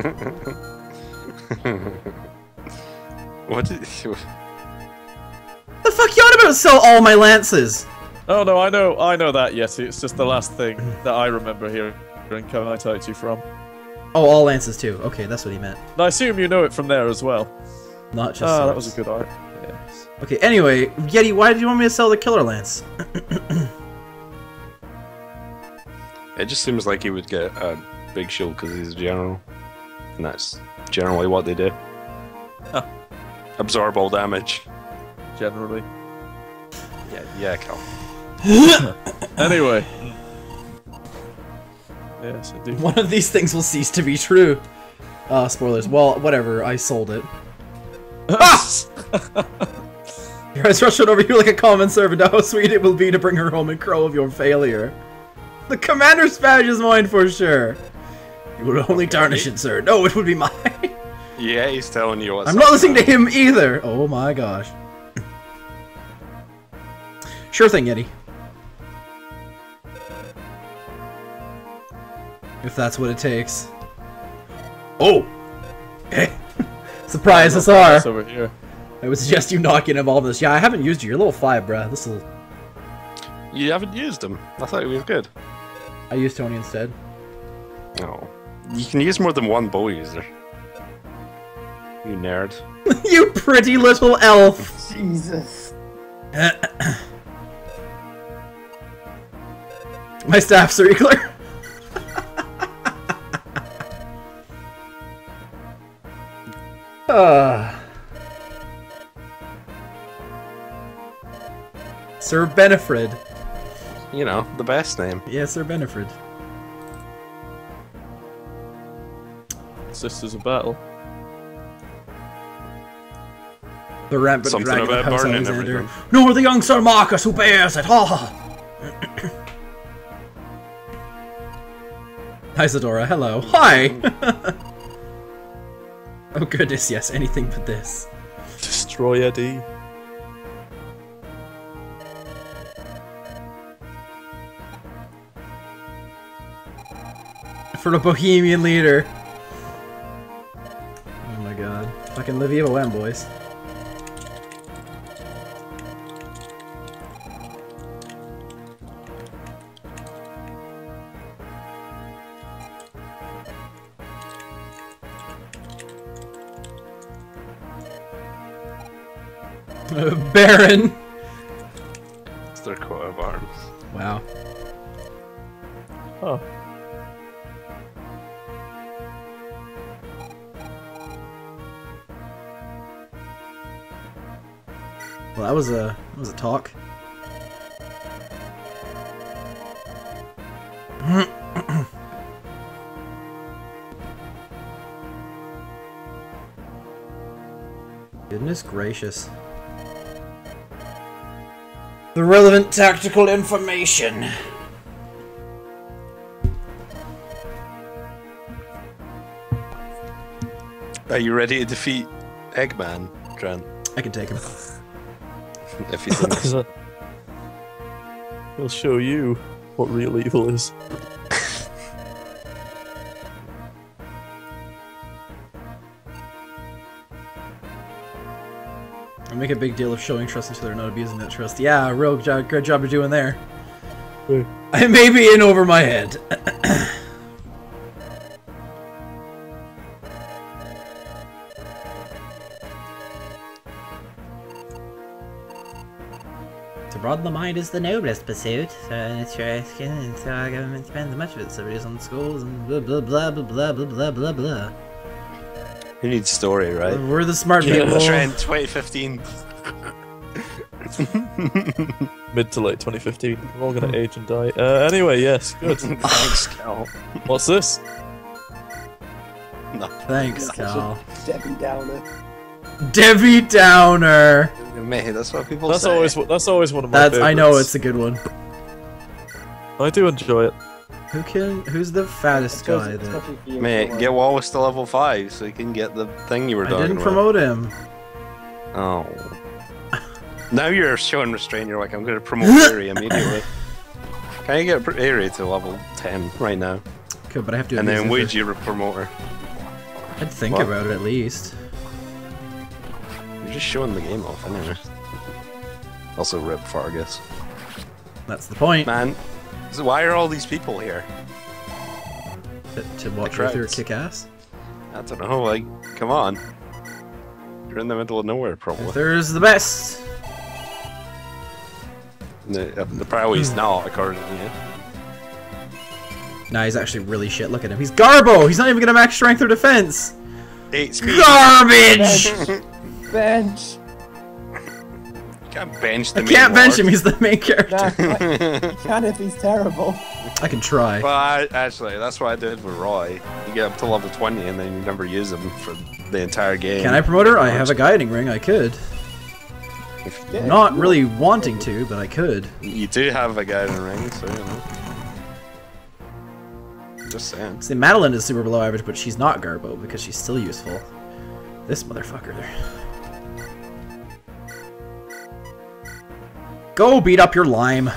What did The fuck you on about sell all my lances? Oh no, I know that, Yeti. It's just the last thing that I remember hearing Kamai Taichi from. Oh, all lances too. Okay, that's what he meant. And I assume you know it from there as well. Not just that swords. was a good art. Yes. Okay, anyway, Yeti, why did you want me to sell the Killer Lance? It just seems like he would get a Big Shield because he's a general. And that's generally what they do. Huh. Absorb all damage. Generally. Yeah, Cal. Anyway. Yes, indeed. One of these things will cease to be true. Spoilers. Well, whatever, I sold it. Your eyes rushing over you like a common servant. How sweet it will be to bring her home and crow of your failure. The commander's badge is mine for sure. You would only tarnish it, sir. No, it would be mine. Yeah, he's telling you what's I'm not listening to him either. Oh my gosh. Sure thing, Yeti. If that's what it takes. Oh! Surprise, SR! Over here. I would suggest you not get involved in this. Yeah, I haven't used you. You're level 5, bruh. This'll... You haven't used him. I thought he was good. I used Tony instead. No. You can use more than one bow user. You nerd. You pretty little elf! Jesus. My staff circular. Sir Benefrid. You know, the best name. Yeah, Sir Benefrid. Sisters of Battle. The rampant Something dragon about of House burning Alexander. everything. No, the young Sir Marcus who bears it. Ha ha. Hi, Zadora. Hello. Hi. Oh goodness, yes. Anything but this. Destroy Eddie. For the Bohemian leader. Oh my god. Fucking Livia OM, boys. Baron. It's their coat of arms. Wow. Oh. Well, that was a talk. Goodness gracious. The relevant tactical information. Are you ready to defeat Eggman, Trent? I can take him. If he's in this. He'll show you what real evil is. I make a big deal of showing trust until they're not abusing that trust. Yeah, real great job you're doing there. Right. I may be in over my head. To broaden the mind is the noblest pursuit. So it's so our government spends much of its resources on schools and blah blah blah blah blah blah blah blah blah. Who needs story, right? We're the smart people. Trend 2015. Mid to late 2015. We're all gonna age and die. Anyway, yes, good. Thanks, Cal. What's this? No. Thanks, Cal. Debbie Downer. Debbie Downer. Mate, that's what people That's say. always one of my That's favorites. I know it's a good one. I do enjoy it. Who's the fattest guy that Mate, get Wallace to level 5 so you can get the thing you were I talking didn't about. promote him. Oh. Now you're showing restraint, you're like, I'm gonna promote Aerie immediately. Can you get Aerie to level 10 right now? Could, but I have to. And then abuse it would you promote her? I'd think What? about it at least. You're just showing the game off anyway. Also rip Fargus. That's the point. Man, so why are all these people here? To watch crowds. Arthur kick ass. I don't know, like, come on. You're in the middle of nowhere, probably. Arthur's the best. The probably not, according to you. Nah, he's actually really shit. Look at him. He's Garbo. He's not even gonna max strength or defense. 8 speed. Garbage. Bench. You can't bench the I main can't bench him. lord. He's the main character. Nah, you can if he's terrible. I can try. Well, actually, that's what I did with Roy. You get up to level 20 and then you never use him for the entire game. Can I promote her? I have a guiding ring. I could. Yeah, Not really wanting to, but I could. You do have a guy in the ring, so you know. Just saying. See, Madeline is super below average, but she's not Garbo because she's still useful. This motherfucker there. Go beat up your lime.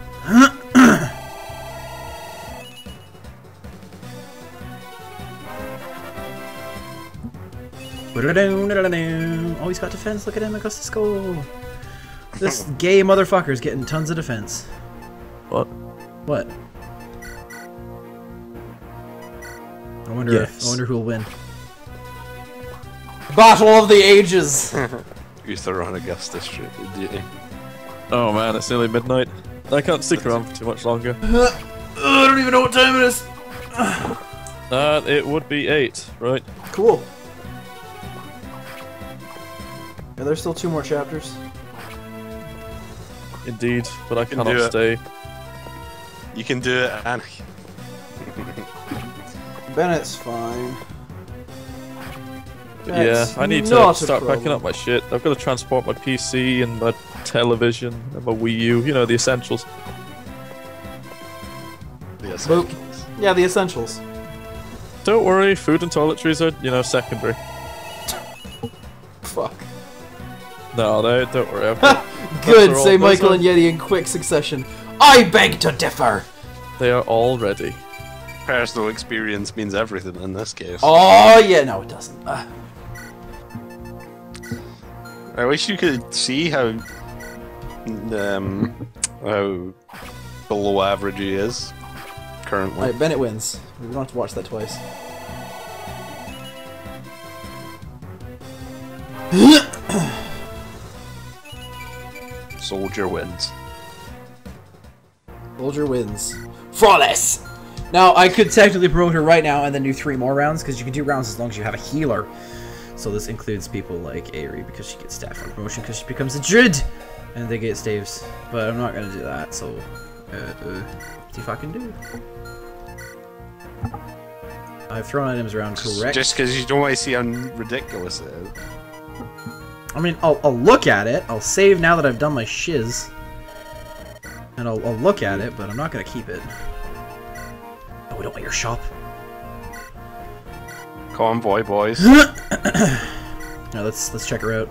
Oh, he's got defense. Look at him. It goes to school. This gay motherfucker's getting tons of defense. What? What? I wonder Yes. I wonder who'll win. Battle of the Ages. Uther on Augustus Street, duty. Oh man, it's nearly midnight. I can't stick around for too much longer. I don't even know what time it is. It would be 8, right? Cool. Yeah, there's still 2 more chapters. Indeed, but I can do cannot it. stay. You can do it, and Bennett's fine. Yeah, I need to not a start packing problem. up my shit. I've got to transport my PC and my television and my Wii U. You know, the essentials. yes. Boop. Yeah, the essentials. Don't worry, food and toiletries are, you know, secondary. Fuck. No, don't worry. I've got, Good, those are say all- those Michael are- and Yeti in quick succession. I beg to differ. They are all ready. Personal experience means everything in this case. Oh yeah, no it doesn't. I wish you could see how below average he is currently. Alright, Bennett wins. We don't have to watch that twice. Soldier wins. Soldier wins. Flawless! Now, I could technically promote her right now and then do 3 more rounds, because you can do rounds as long as you have a healer. So this includes people like Aerie, because she gets staff on promotion, because she becomes a druid! And they get staves. But I'm not gonna do that, so... see if I can do. I've thrown items around correct. Just because you don't want to see how ridiculous it is. I mean, I'll look at it. I'll save now that I've done my shiz. And I'll look at it, but I'm not gonna keep it. Oh, we don't want your shop. Convoy boys. Now let's check her out.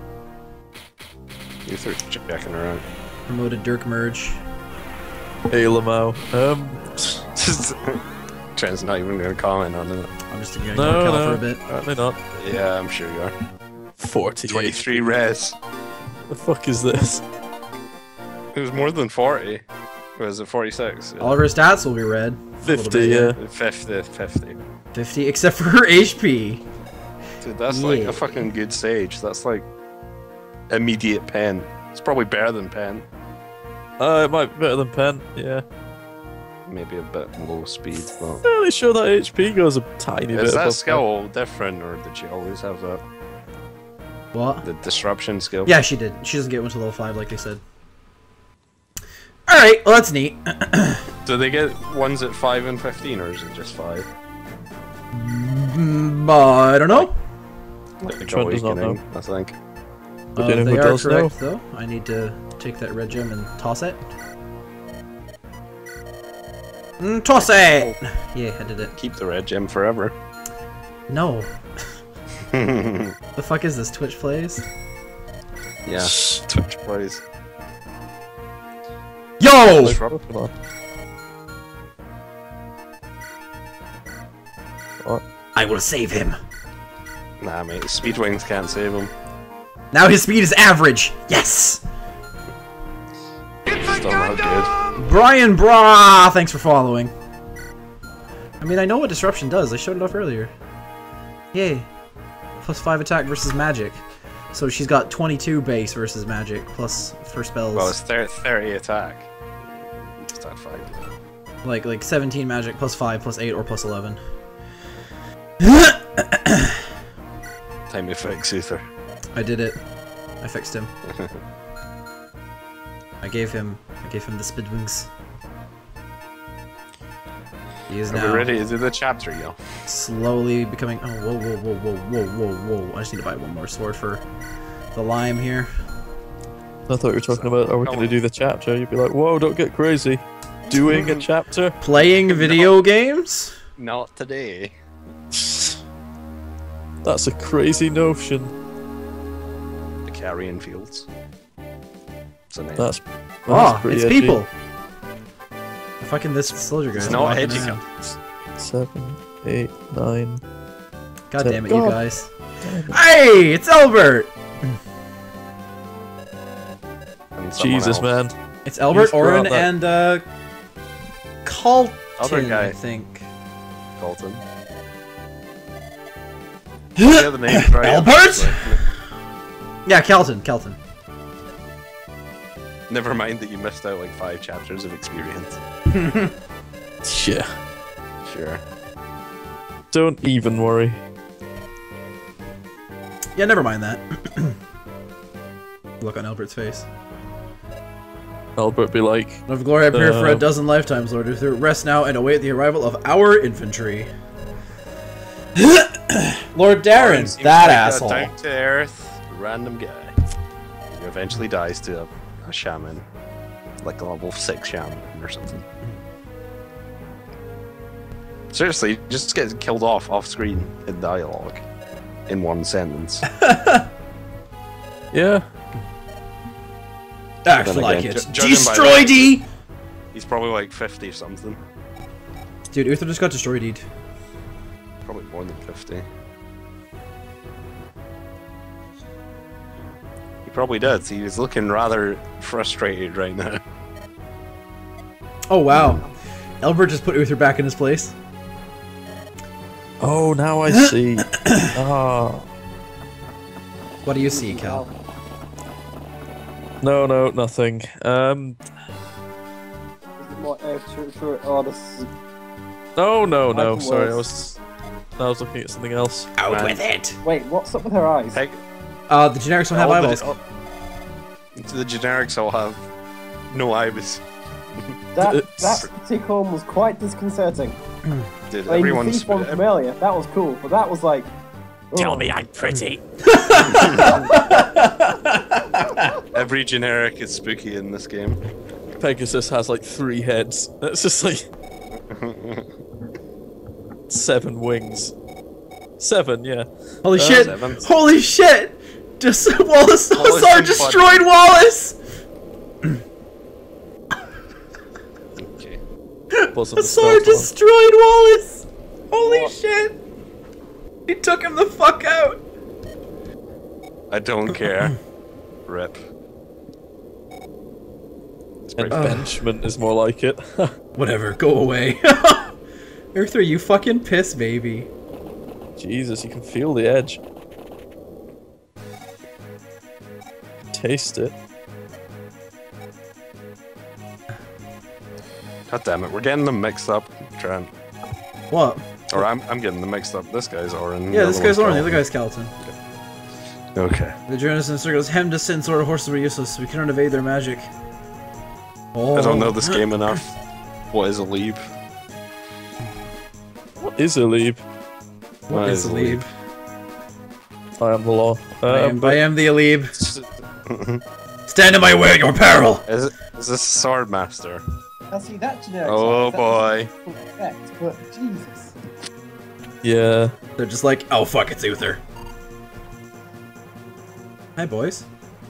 You threw checking her out. Promoted Dirk Merge. Hey, Lamau. Trent's not even going to comment on it. I'm just gonna No, go Cal no, for a bit. apparently not. Yeah, I'm sure you are. 48. 23 res. The fuck is this? It was more than 40. Or was it 46? All of her stats will be red. 50, yeah. 50. 50, except for her HP. Dude, that's like Yeah. a fucking good sage. That's like immediate pen. It's probably better than pen. It might be better than pen, yeah. Maybe a bit low speed, but... Fairly sure that HP goes a tiny bit Is that above skill different, or did she always have that? What? The disruption skill? Yeah, she did. She doesn't get one to level 5 like they said. Alright, well that's neat. Do they get ones at 5 and 15, or is it just 5? I don't know. Like Trent does not know. Awakening, I think. Okay, They who are does correct though. I need to take that red gem and toss it. Toss it! Yeah, I did it. Keep the red gem forever. No. The fuck is this? Twitch plays? Yeah, Twitch plays. Yo! Come on. What? I will save him. Nah, mate, speed wings can't save him. Now his speed is average. Yes. Still not good. Brian Bra, thanks for following. I mean, I know what disruption does. I showed it off earlier. Yay. +5 attack versus magic. So she's got 22 base versus magic plus for spells. Well, it's 30 attack. You just add 5. Like 17 magic +5 +8 or +11. Time to fix Uther. I did it. I fixed him. I gave him the speed wings. He is Are now we ready to do the chapter, yo? slowly becoming. Oh, whoa! I just need to buy one more sword for the lime here. I thought you were talking about, are we going to do the chapter? You'd be like, whoa, don't get crazy. Doing a chapter? Playing video games? Not today. That's a crazy notion. The Carrion Fields. It's a name. That's Oh, pretty it's edgy. people. Fucking this soldier guy. It's is not walking edgy. around. 7, 8, 9. God damn it, you God. guys. Hey, it's Albert! And someone Jesus, else. man. It's Albert, forgot Oren, that. and Colton, Other guy. I think. Colton. Yeah, the name's right. Albert? Yeah, Kelton. Never mind that you missed out like 5 chapters of experience. Yeah. Sure. Don't even worry. Yeah, never mind that. Look on Albert's face. Albert be like, Of glory I pray for a dozen lifetimes, Lord Uther. Rest now and await the arrival of our infantry. Lord Darren, Seems that like asshole. A down to earth, random guy who eventually dies to a shaman, like a level 6 shaman or something. Seriously, just gets killed off screen in dialogue, in one sentence. yeah. Act Then like again, it. judging by Destroy that- D! He's probably like 50 something, Dude, Uther just got destroyed. probably more than 50. He probably did. He was looking rather frustrated right now. Oh wow. Albert just put Uther back in his place. Oh, now I see. Ah. What do you see, Cal? No, nothing. More, sure. Oh, this is... No. Michael Sorry, I was- was looking at something else. Out Man. with it! Wait, what's up with her eyes? Peg- The generics don't have all eyeballs. the generics all have no ibis. That tickle was quite disconcerting. Dude, I mean, the everyone's thief one from earlier, that was cool, but that was like... Tell oh. me I'm pretty. every generic is spooky in this game. Pegasus has like 3 heads. That's just like 7 wings. 7, yeah. Holy shit! 7. Holy shit! Just Wallace Wallace Salazar and destroyed Wallace! Okay. Wasn't the Salazar stealth one. destroyed Wallace! Holy shit! He took him the fuck out! I don't care. Rip. It's pretty funny. Benchment is more like it. Whatever, go away. Uther, you fucking piss baby. Jesus, you can feel the edge. Taste it. God damn it, we're getting them mixed up, Trent. What? Or I'm getting them mixed up. This guy's Orin. Yeah, this guy's Orin, the other guy's Skeleton. Okay. The journalists in circles hemmed us in, sword horses were useless. We couldn't evade their magic. Oh. I don't know this game enough. What is a leap? What is a leap? What is a leap? I am the law. I am the Alib. Stand in my way at your peril! Is this Swordmaster? Now see that generic. Oh boy. Effect, but Jesus. Yeah. They're just like, oh fuck, it's Uther. Hi, boys.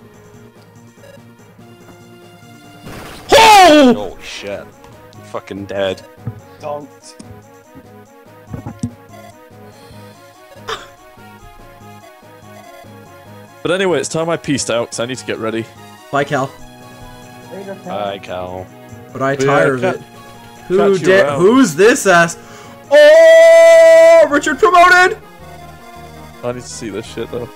Oh! Holy shit. I'm fucking dead. Don't. But anyway, it's time I peaced out, because I need to get ready. Bye, Cal. Hi, Cal. But I But yeah, tire of cat- it. Who catch you did? around. Who's this ass? Oh! Richard promoted! I need to see this shit, though.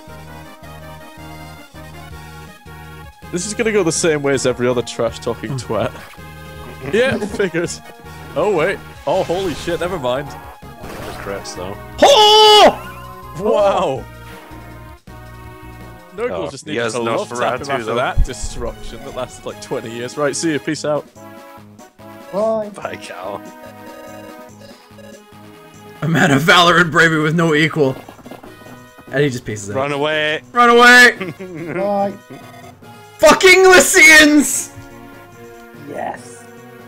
This is gonna go the same way as every other trash-talking twat. Yeah, figured. Oh, wait. Oh, holy shit, never mind. The crits, though. Oh! Wow! Nurgle Oh, just he needed has to no love tap him Nosferatu, after though. that destruction that lasted like 20 years. Right, see you, peace out. Bye. Bye, Cal. A man of valor and bravery with no equal. And he just pieces out. Run away! Run away! Bye. Fucking Lycians! Yes.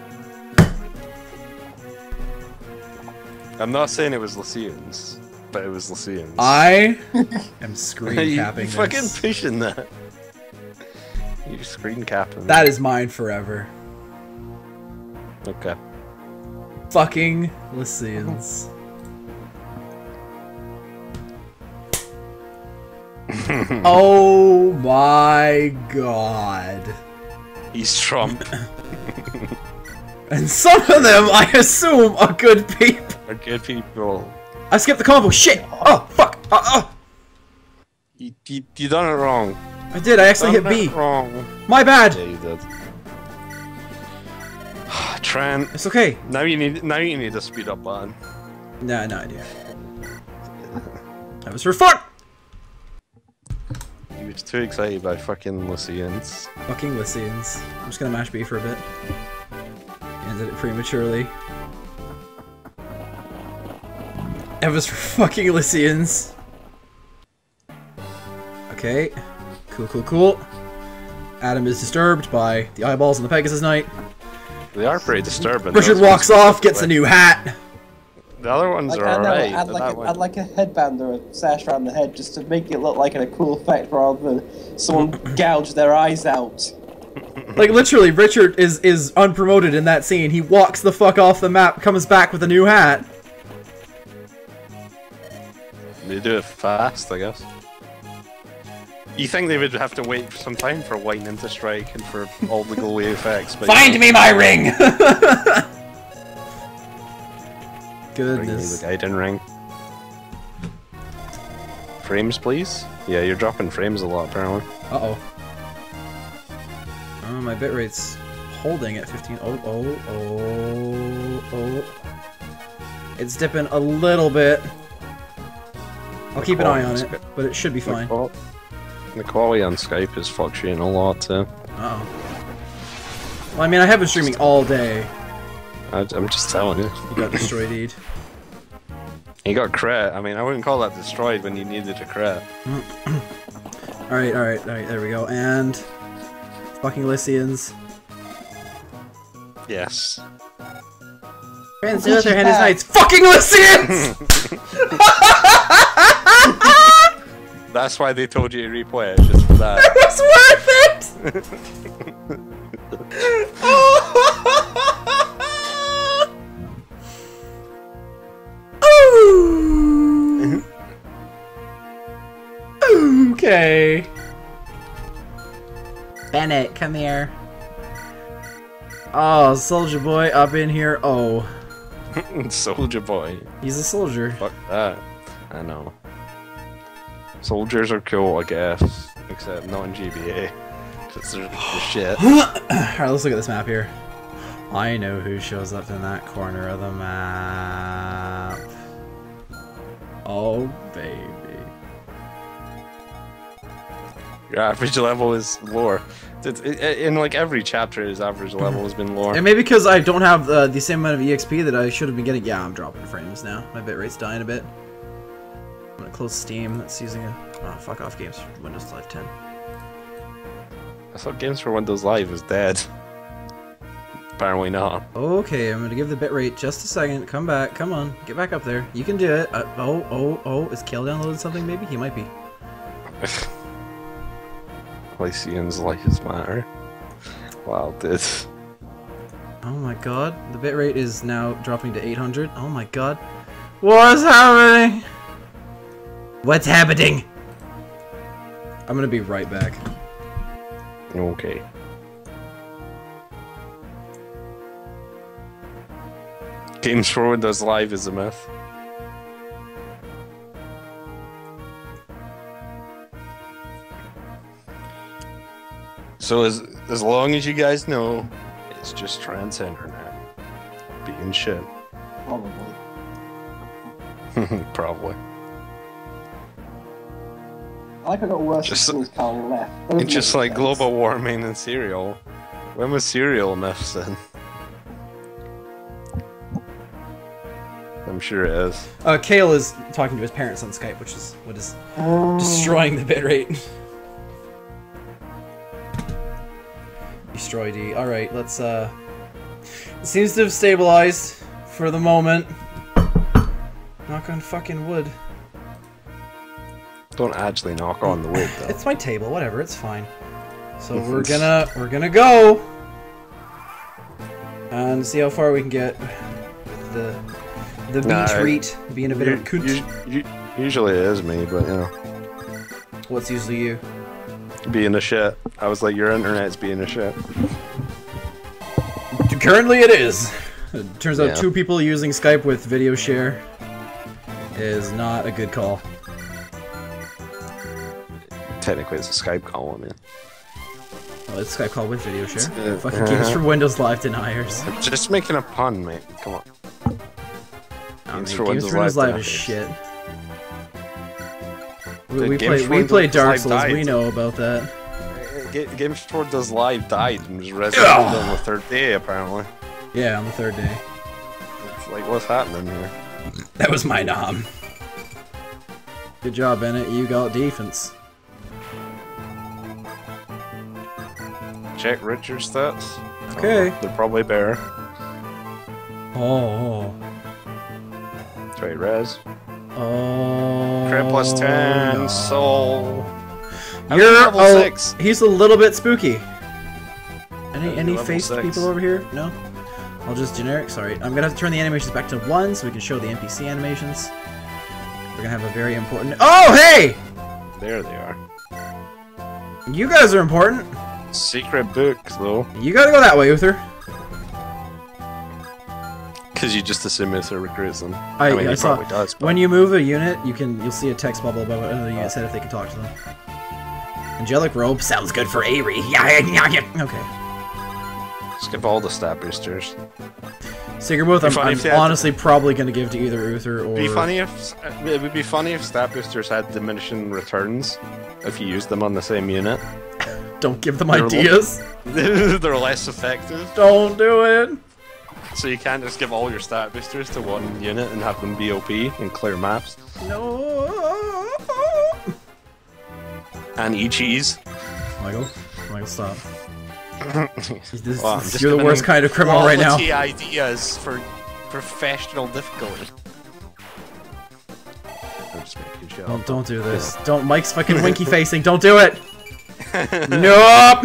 I'm not saying it was Lycians, but it was Lycians. I am screen you capping fucking this. pushing that. You screen capping. That is mine forever. Okay. Fucking Lycians. Oh my god. He's Trump. And some of them, I assume, are good people. Are good people. I skipped the combo. Shit! Oh, fuck! You done it wrong. I did. I accidentally hit Done B. it wrong. My bad. Yeah, you did. Trent. It's okay. Now you need a speed up button. Nah, no idea. That was for fun! You were too excited by fucking Lycians. Fucking Lycians. I'm just gonna mash B for a bit. Ended it prematurely. It was for fucking Lycians. Okay. Cool. Adam is disturbed by the eyeballs on the Pegasus Knight. They are pretty disturbing. Richard those walks ones. off, gets a new hat. The other ones Like, are I know, alright. add but like a headband or a sash around the head just to make it look like a cool effect rather than someone gouge their eyes out. Like, literally, Richard is unpromoted in that scene. He walks the fuck off the map, comes back with a new hat. They do it fast, I guess. You think they would have to wait for some time for lightning to strike and for all the glowy effects, but Find me my ring! Bring me Goodness. the guiding ring. Frames, please? Yeah, you're dropping frames a lot, apparently. Uh-oh. Oh, my bitrate's holding at 15. Oh. It's dipping a little bit. I'll keep an eye on it, but it should be fine. The quality on Skype is fluctuating a lot, too. Uh-oh. Well, I mean, I have been streaming all day. I'm just telling you. You got destroyed, Ed. You got crit. I mean, I wouldn't call that destroyed when you needed a crit. Alright, there we go. And... fucking Lycians. Yes. Friends, the other hand is knights. Fucking Lycians! That's why they told you to replay it, just for that. It was worth it! Okay. Bennett, come here. Oh, soldier boy up in here. Oh. Soldier boy. He's a soldier. Fuck that. I know. Soldiers are cool, I guess. Except not in GBA. Because they're shit. Alright, let's look at this map here. I know who shows up in that corner of the map. Oh, baby. Your average level is lower. In like every chapter, his average level has been lower. And maybe because I don't have the same amount of EXP that I should have been getting. Yeah, I'm dropping frames now. My bitrate's dying a bit. I'm gonna close Steam. That's using a... Oh, fuck off games for Windows Live 10. I thought Games for Windows Live was dead. Apparently not. Okay, I'm gonna give the bitrate just a second. Come back. Come on. Get back up there. You can do it. Oh. Is Kale downloading something maybe? He might be. Lycian's lives matter. Wow, dude. Oh my god. The bitrate is now dropping to 800. Oh my god. What's happening? What's happening? I'm gonna be right back. Okay. Games for Windows Live is a myth. So as long as you guys know, it's just trans internet being shit. Probably. Probably. I like I got worse Just- as soon as Carl left. It's just like sense. global warming and cereal. When was cereal myths then? I'm sure it is. Kale is talking to his parents on Skype, which is what is destroying the bitrate. Destroy D. Alright, let's it seems to have stabilized for the moment. Knock on fucking wood. Don't actually knock on the wood though. It's my table, whatever, it's fine. So we're gonna go and see how far we can get with the treat being a bit of a coot. Usually it is me, but you know. What's usually you? Being a shit. I was like, your internet's being a shit. Currently it is. It turns out Yeah. 2 people using Skype with video share is not a good call. Technically it's a Skype call, I mean. Well, it's Skype call with video share. Uh, Fucking Games for Windows Live deniers. Just making a pun, mate. Come on. Games for Games Windows for Windows Live Live is deniers. shit. Dude, We Games for play Windows Dark Live Souls, died. we know about that. Games for Windows Live died and was resurrected on the 3rd day, apparently. Yeah, on the 3rd day. It's like, what's happening here? That was my nom. Good job, Bennett. You got defense. Check Richard stats. Okay. They're probably bare. Oh. Trade res. Oh. Crit plus 10. no. Soul. You're level 6. He's a little bit spooky. Any level faced 6. people over here? No? I'll just generic. Sorry. I'm gonna have to turn the animations back to 1 so we can show the NPC animations. We're gonna have a very important... Oh, hey! There they are. You guys are important. Secret book, though. You gotta go that way, Uther. Because you just assume Uther recruits them. I mean, he saw. probably does, but... When you move a unit, you'll see a text bubble above what another unit said if they can talk to them. Angelic robe sounds good for Avery. Okay. Just give all the stat boosters. Sigurmuth, Be funny I'm if they had honestly probably gonna give to either Uther or... It would be funny if stat boosters had diminishing returns if you used them on the same unit. Don't give them They're ideas. They're less effective. Don't do it. So you can't just give all your stat boosters to one unit and have them be OP and clear maps. No. And cheese. Michael, stop. Well, I'm just You're the giving worst them kind of criminal right now. quality ideas for professional difficulty. I'm just making sure. Don't do this. Don't. Mike's fucking winky facing. Don't do it. Nope.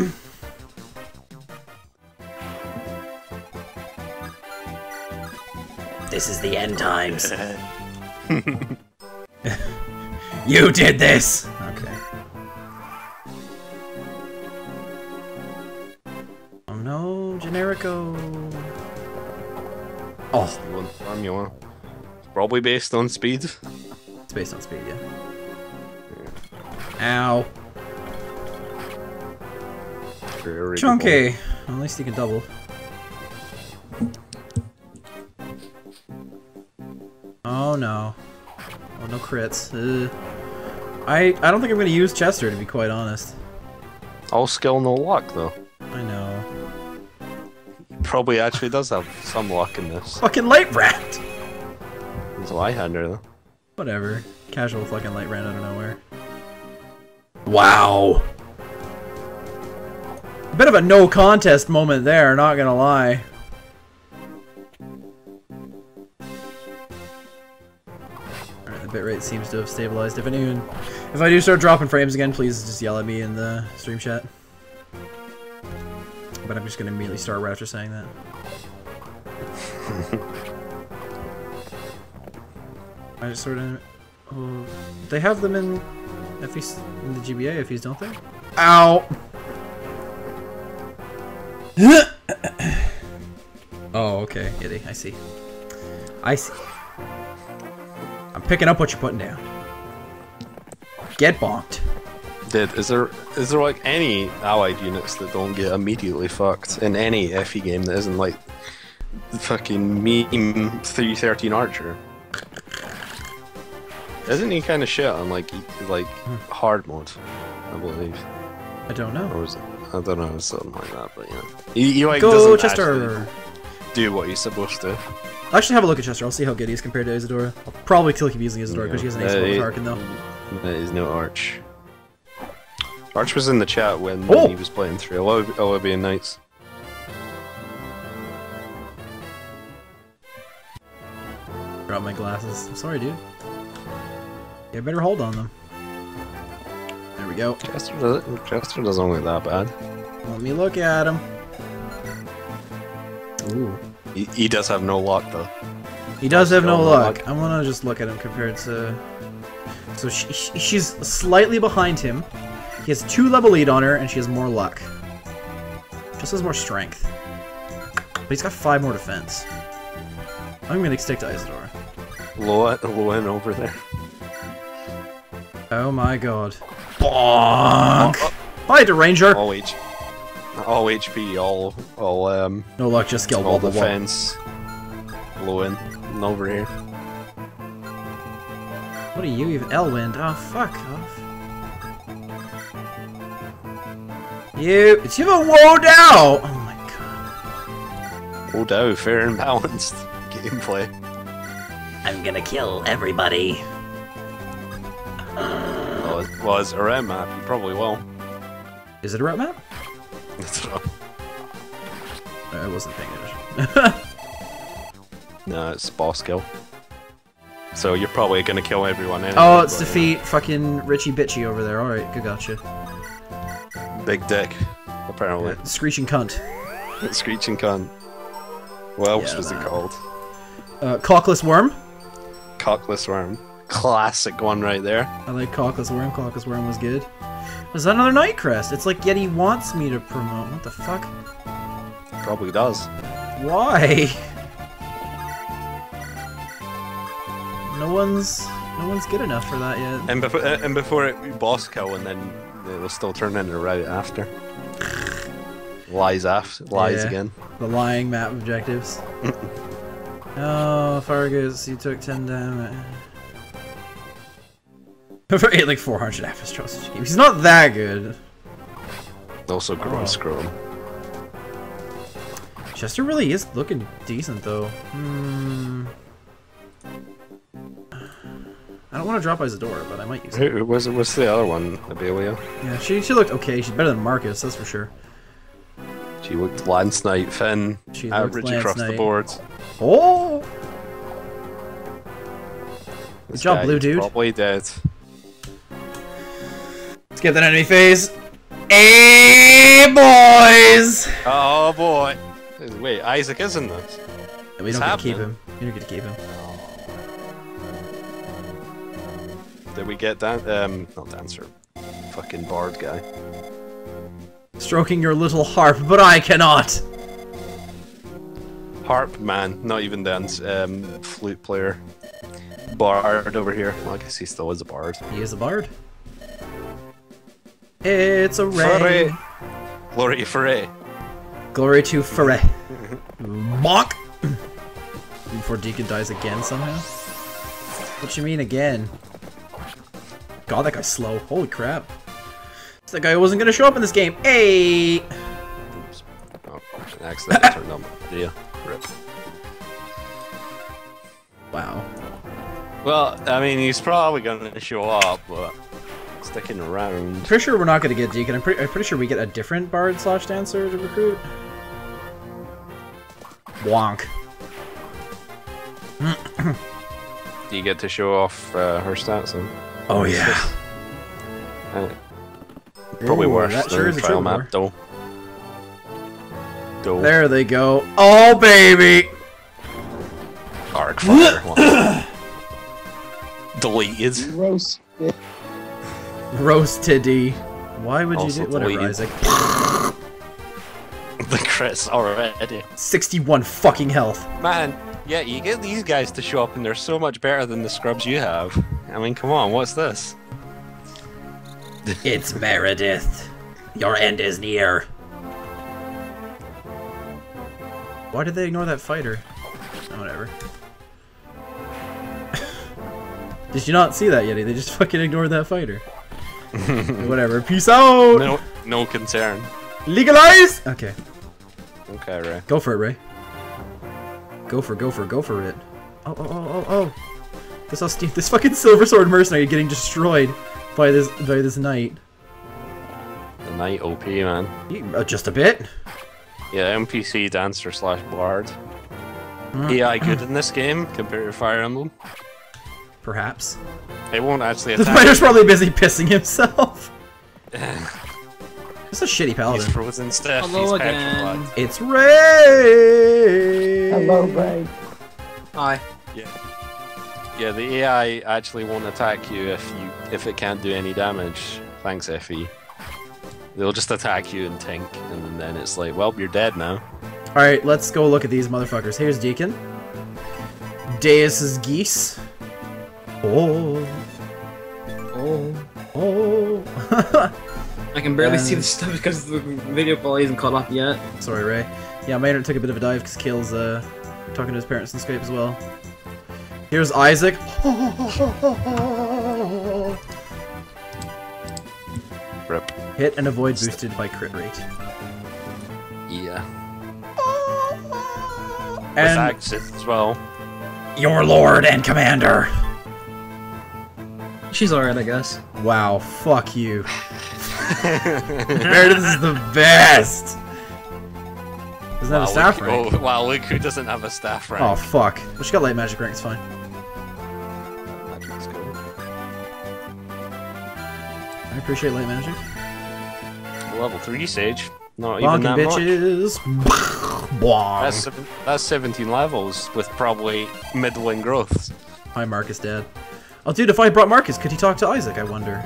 This is the end times. You did this. Okay. Oh no, Generico. Oh, You want Formula. Probably based on speed. it's based on speed, yeah. Ow. Very Chunky. At least he can double. crits. I don't think I'm gonna use Chester, to be quite honest. All skill, no luck, though. I know. He probably actually does have some luck in this. Fucking light rat! He's a light-hander, though. Whatever. Casual fucking light rat out of nowhere. Wow! A bit of a no contest moment there, not gonna lie. Alright, the bitrate seems to have stabilized. If I do start dropping frames again, please just yell at me in the stream chat. But I'm just gonna immediately start right after saying that. I just sort of... Oh, they have them in FEs, in the GBA FEs, don't they? Ow! Oh, okay, Itty, I see. I see. I'm picking up what you're putting down. Get bonked. Dude, is there like any allied units that don't get immediately fucked in any FE game that isn't like the fucking meme 313 Archer? Isn't he kind of shit on like hard mode? I believe. I don't know. Or is it? I don't know, something like that. But yeah, he like Go doesn't Chester! actually do what he's supposed to. I'll actually have a look at Chester. I'll see how good he is compared to Isadora. I'll probably kill him using Isadora because she has an ace with Harkin though. There is no Arch. Arch was in the chat when he was playing through Olympian Knights. Drop my glasses. I'm sorry, dude. You better hold on them. There we go. Chester doesn't look that bad. Let me look at him. Ooh. He does have no luck though. He does have no luck. I want to just look at him compared to... So she's slightly behind him. He has 2 level lead on her, and she has more luck. Just has more strength. But he's got 5 more defense. I'm gonna stick to Isadora. Low in over there. Oh my god. Bonk! Hi, Deranger! All HP, all no luck, just skill. all defense. Low in and over here. What are you even? Elwind? Oh, fuck off. It's you have a Wodow! Oh my god. Wodow, fair and balanced gameplay. I'm gonna kill everybody. Well, it's a red map, you probably will. Is it a red map? I wasn't paying attention. No, it's boss kill. So you're probably gonna kill everyone anyway. Oh, it's defeat fucking Richie Bitchy over there. Alright, good gotcha. Big dick, apparently. Yeah, screeching cunt. Screeching cunt. What else was it called? Cockless Worm. Cockless Worm. Classic one right there. I like Cockless Worm. Cockless Worm was good. Was that another Night Crest? It's like Yeti wants me to promote. What the fuck? Probably does. Why? No one's good enough for that yet. And before it boss kill, and then it will still turn into right after. Lies again. The lying map objectives. Oh, Fargus, you took 10 damage. He had like 400 Aphis trust. He's not that good. Also growing scroll. Chester really is looking decent though. I don't want to drop Isadora, but I might use it. What's the other one? Abelia? Yeah, she looked okay. She's better than Marcus, that's for sure. She looked Lance Knight, Finn, average across the board. Oh! Good job, blue dude. Probably dead. Let's get that enemy phase. Hey, boys! Oh boy! Wait, Isaac is in this. We don't get to keep him. We don't get to keep him. Did we get that? Not dancer. Fucking bard guy. Stroking your little harp, but I cannot! Harp man, not even dance. Flute player. Bard over here. Well, I guess he still is a bard. He is a bard. It's a ray. Glory to Foray. Glory to Foray. Bonk! Before Deacon dies again somehow? What you mean again? God, that guy's slow. Holy crap. It's the guy who wasn't gonna show up in this game. Hey! Oops. Oh, I accidentally turned on my video. Rip. Wow. Well, I mean, he's probably gonna show up, but sticking around. Pretty sure we're not gonna get Deacon. I'm pretty sure we get a different bard slash dancer to recruit. Wonk. Do you get to show off her stats then? Oh yeah. Probably Ooh, worse that than sure is a trial triple map, though. There they go. Oh baby. Arc fire. Deleted. Roast. Roasted. Why would you Also do whatever, deleted. Isaac? The crits already. 61 fucking health. Man, yeah, you get these guys to show up and they're so much better than the scrubs you have. I mean, come on, what's this? It's Meredith. Your end is near. Why did they ignore that fighter? Oh, whatever. Did you not see that, Yeti? They just fucking ignored that fighter. Whatever. Peace out! No concern. Legalize! Okay. Okay, Ray. Go for it, Ray. Go for it. Oh. This fucking Silver Sword mercenary getting destroyed by this knight. The knight OP, man. Just a bit. Yeah, NPC dancer slash bard. AI good in this game compared to Fire Emblem. Perhaps. They won't actually The attack. fighter's probably busy pissing himself. It's a shitty He's paladin. frozen stiff. Hello He's again. petrified. It's Ray! Hello, Ray. Hi. Yeah, the AI actually won't attack you if it can't do any damage. Thanks, FE. They'll just attack you and tank, and then it's like, well, you're dead now. Alright, let's go look at these motherfuckers. Here's Deacon. Deus's geese. Oh. I can barely see the stuff because the video quality isn't caught up yet. Sorry, Ray. Yeah, Maynard took a bit of a dive because Kale's talking to his parents in Skype as well. Here's Isaac. Rip. Hit and avoid boosted by crit rate. Yeah. With And access as well. your lord and commander. She's alright, I guess. Wow, fuck you. Meredith is the best. Doesn't have a staff rank. Oh, wow, look who doesn't have a staff rank. Oh fuck. Well, she got light magic rank, it's fine. Magic's cool. I appreciate light magic. Level 3 Sage. Not even Bonking that much. bitches. Bwong. That's 17 levels with probably middling growth. Hi, Marcus, Dad. Oh, dude, if I brought Marcus, could he talk to Isaac, I wonder?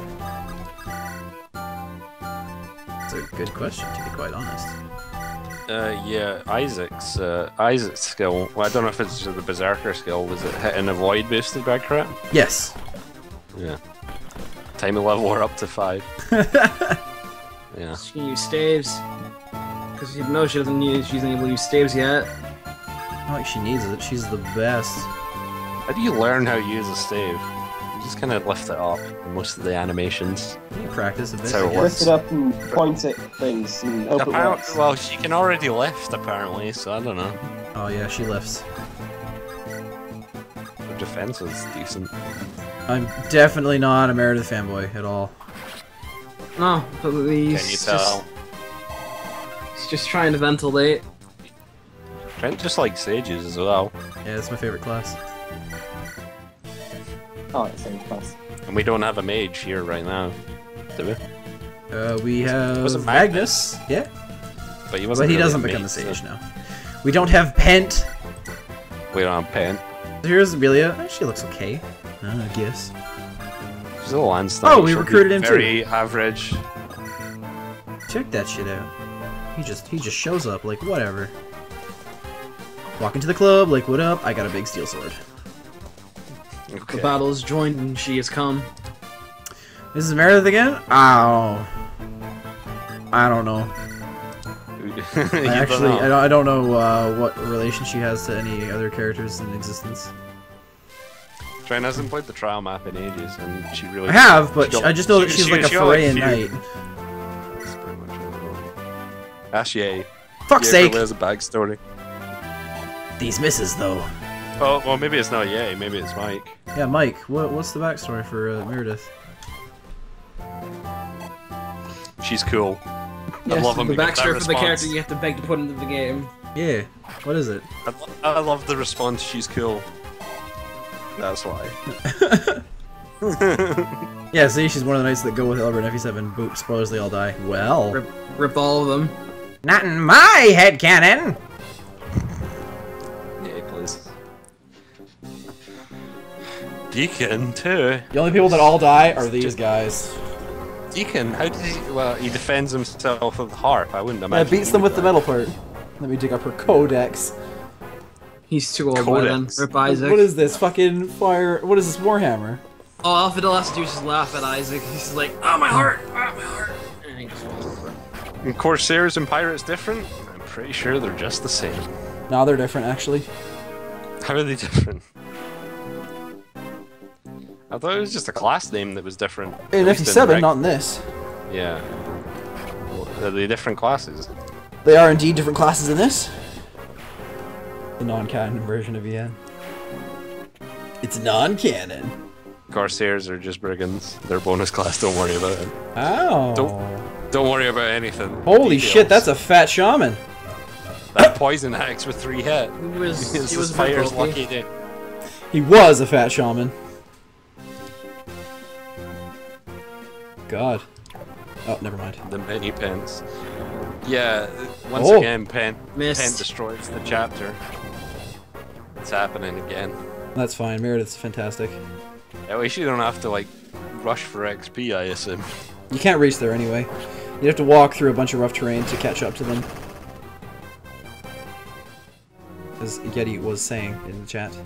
That's a good question, to be quite honest. Yeah, Isaac's skill. Well, I don't know if it's the Berserker skill. Was it hit and avoid boosted by crit? Yes. Yeah. Time to level her up to 5. Yeah. She can use staves. Because you know she doesn't use, she's not able to use staves yet. Not like she needs it, she's the best. How do you learn how to use a stave? You just kind of lift it up in most of the animations. You practice a bit. That's how it I guess. works. Lift it up and point at things and hope it works. Well, she can already lift apparently, so I don't know. Oh yeah, she lifts. Her defense is decent. I'm definitely not a Meredith fanboy at all. No, but he's Can you tell? He's just trying to ventilate. Trent just likes sages as well. Yeah, it's my favorite class. Oh, it's same class. And we don't have a mage here right now, do we? We have Wasn't Magnus. Yeah, But he but wasn't he really doesn't a become a mage, sage so now. We don't have Pent. We don't have Pen. Here's Amelia. She looks okay, I guess. She's a Lansdowne. Oh, we She'll be recruited him too. very average. Check that shit out. He just shows up like whatever. Walk into the club like what up? I got a big steel sword. Okay. The battle is joined and she has come. This is Meredith again? Ow. I don't know. I don't know what relation she has to any other characters in existence. Trent hasn't played the trial map in ages, and she really. I have, but I just know that she's like a Forayan knight. That's pretty much it. Ash Yay. Fuck's sake! There's a backstory. These misses, though. Oh, well, maybe it's not Yay, maybe it's Mike. Yeah, Mike, what's the backstory for Meredith? She's cool. Yes, I love him the because that backstory for the response. character you have to beg to put into the game. Yeah, what is it? I love the response, she's cool. That's why. Yeah, see, she's one of the knights that go with Elbert and FE7. Boop, spoilers, they all die. Well. Rip all of them. Not in my headcanon! Yeah, please. Deacon, too. The only people that all die are these guys. Deacon, how did he... Well, he defends himself with the harp. I wouldn't Yeah, imagine. beats them with the metal part. Let me dig up her codex. He's too old by then. Codex. Rip Isaac. What is this? Fucking fire... What is this? Warhammer? Oh, all Fidel has to do is just laugh at Isaac. He's just like, oh my heart! Oh my heart! And he just falls over. And Corsairs and Pirates different? I'm pretty sure they're just the same. No, they're different, actually. How are they different? I thought it was just a class name that was different. In At least FE7, not in this. Yeah. Well, are they different classes? They are indeed different classes in this. The non-canon version of EN. It's non-canon. Corsairs are just brigands. They're bonus class, don't worry about it. Ow. Don't worry about anything. Holy Details. shit, that's a fat shaman. That poison axe with 3 hit. He was His a bit fire's bulky. lucky day. He was a fat shaman. God. Oh, never mind. The many pens. Yeah, once Oh. again, Pen Missed. destroys the chapter. It's happening again. That's fine. Meredith's fantastic. At least you don't have to, like, rush for XP, I assume. You can't reach there anyway. You have to walk through a bunch of rough terrain to catch up to them. As Yeti was saying in the chat.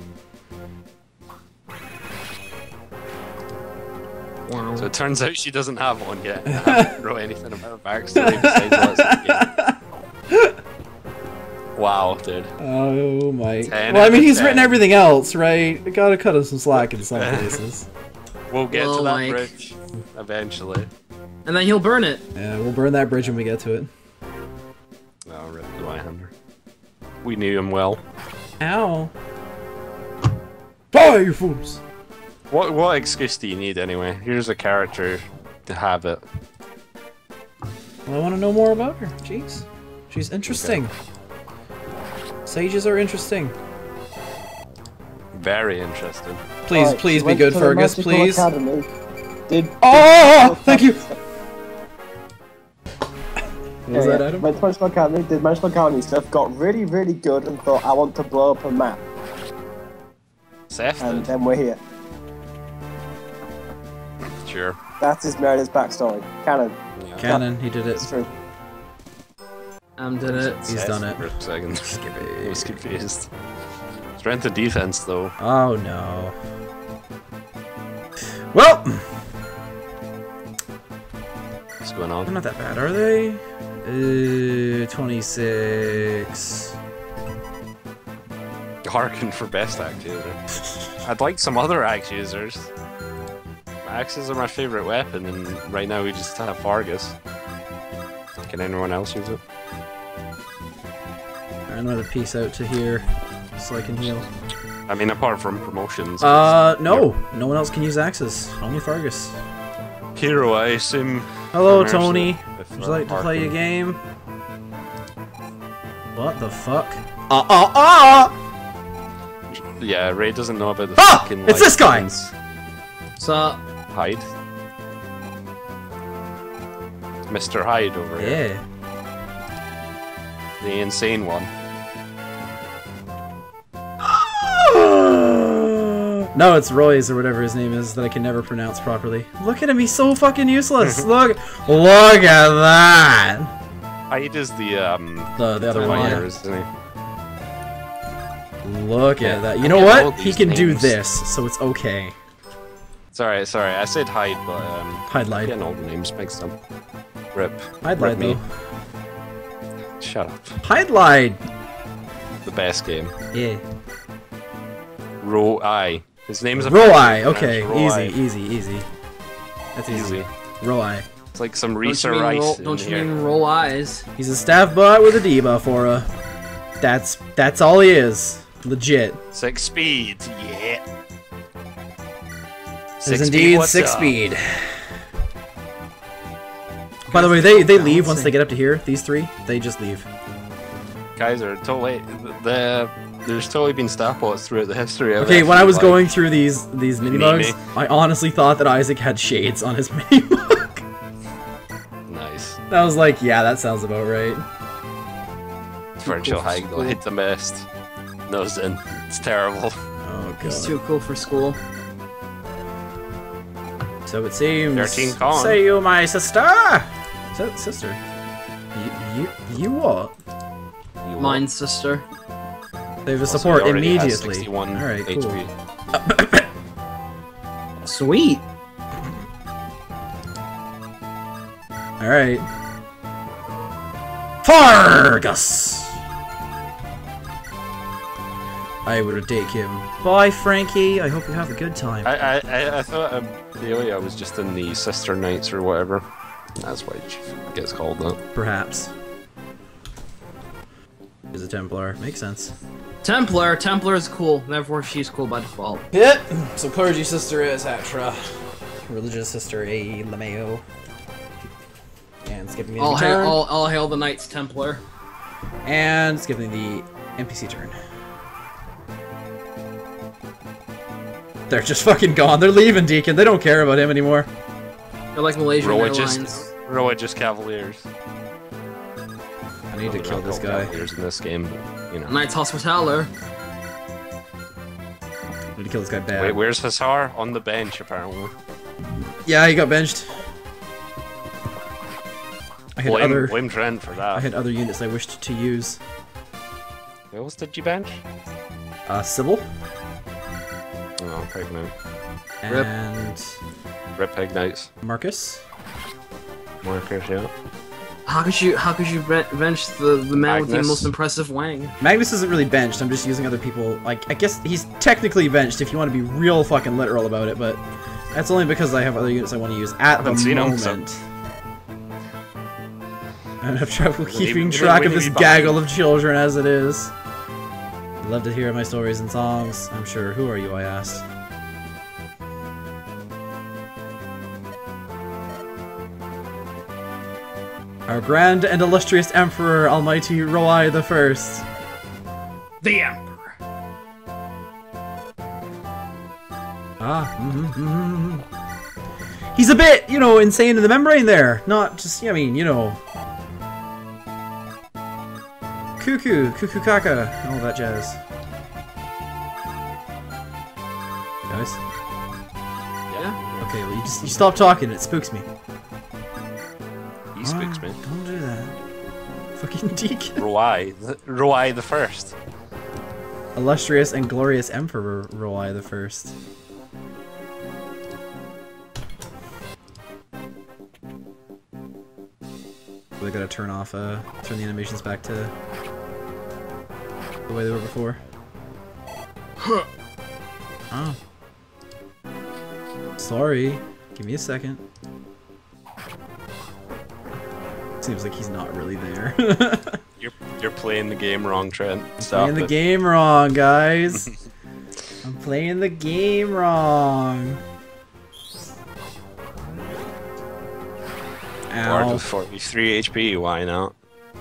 Wow. So it turns out she doesn't have one yet. I haven't wrote anything about her backstory besides what's in the game. Wow, dude. Oh my. 10 Well, I out mean, of he's 10. written everything else, right? You gotta cut him some slack in some places. We'll get Well, to that like- bridge eventually. And then he'll burn it. Yeah, we'll burn that bridge when we get to it. Oh, rip the Wyhander. We knew him well. Ow. Die, you fools! What excuse do you need anyway? Here's a character to have it. Well, I want to know more about her. Jeez. She's interesting. Sages are interesting. Very interesting. Please, Alright, please she be went good, to the Fergus, Magical please. Academy. Oh, thank you! What was Yeah, that, Adam? went to Magical Academy, did Magical Academy stuff, got really, really good, and thought, I want to blow up a map. Seth And did. then we're here. Sure. That is Meredith's backstory. Canon. Yeah. Canon, he did it. It's true. Did it. He's Seth done it. For a second. I was confused. Strength and defense, though. Oh no. Well, What's going they're on? not that bad, are they? 26. Harken for best axe user. I'd like some other axe users. Axes are my favorite weapon, and right now we just have Fargus. Can anyone else use it? I'm gonna piece out to here so I can heal. I mean, apart from promotions. No. No one else can use axes. Only Fargus. Hero, I assume. Hello, commercial Tony. with, Would you like to play a Harken. game? What the fuck? Yeah, Ray doesn't know about the Ah! fucking. It's this guy! license. So, Hyde. Mr. Hyde over here. Yeah. The insane one. No, it's Roy's or whatever his name is that I can never pronounce properly. Look at him, he's so fucking useless. Look at that. Hyde is the The other one, lawyer, yeah. isn't he? Look at that. You I know get all what? He these can do names. this, so it's okay. Sorry, I said Hyde, but Hyde I'm lied. getting all the names mixed up. Rip. Hyde Rip lied me. though. Shut up. Hyde lied. The best game. Yeah. Row I. His name's Roai. Okay, Roai. easy. That's easy. Roai. It's like some Don't Risa you mean Rice. roll, in don't you here. mean roll eyes? He's a staff bot with a debuff aura. That's all he is. Legit. 6 speed, yeah. There's indeed what's 6 up? speed. By the way, they leave once they get up to here. These 3, they just leave. Guys are totally there's totally been staff bots throughout the history of Okay, it. when I was Like, going through these mini bugs, me. I honestly thought that Isaac had shades on his mini bug. Nice. I was like, yeah, that sounds about right. Virtual high go hit the mist. Nose in. It's terrible. Oh He's god. too cool for school. So it seems. 13 con. Say you, my sister. Sister. You what? Mine sister. Save the Also, support he already has immediately. 61 Alright, cool. HP. Sweet. Alright. Fargus! I would take him. Bye, Frankie. I hope you have a good time. I thought Amelia was just in the Sister Knights or whatever. That's why she gets called that. Perhaps. Is a Templar. Makes sense. Templar. Templar is cool. Therefore, she's cool by default. Yep. So clergy sister is Hatra. Religious sister a Lameo. And skipping the All NPC hail, turn. all hail the Knights Templar. And skipping the NPC turn. They're just fucking gone. They're leaving Deacon. They don't care about him anymore. They're like Malaysian Religious, Airlines. religious cavaliers. I need to They're kill not this called guy. Cavaliers in this game, but, you know. Knights Hospitaller. I need to kill this guy bad. Wait, where's Hassar? On the bench, apparently. Yeah, he got benched. I had Blame Trent for that. I had other units I wished to use. Who else did you bench? Sybil. Oh, Ignite. And Rip Ignites. Marcus. Markers, yeah. How could you bench the man with the Magnus. most impressive wang? Magnus isn't really benched, I'm just using other people. Like, I guess he's technically benched if you want to be real fucking literal about it, but that's only because I have other units I want to use at the Haven't seen him, moment. so- I don't have trouble He- keeping he- track he- of he- this he- gaggle of children as it is. You'd love to hear my stories and songs, I'm sure. Who are you, I asked. Our grand and illustrious Emperor, Almighty Roai the First. The Emperor. He's a bit, you know, insane in the membrane there. Not just, I mean, you know. Cuckoo caca, all that jazz. Guys? Yeah. Okay, well, you stop talking, it spooks me. He speaks, man. Don't do that. Fucking deacon. Roai the First. Illustrious and glorious Emperor Roai the First. We gotta turn the animations back to the way they were before. Oh. Sorry. Give me a second. Seems like he's not really there. You're playing the game wrong, Trent. Stop Playing the it. game wrong, guys. I'm playing the game wrong. Guard Ow. with 43 HP, why not?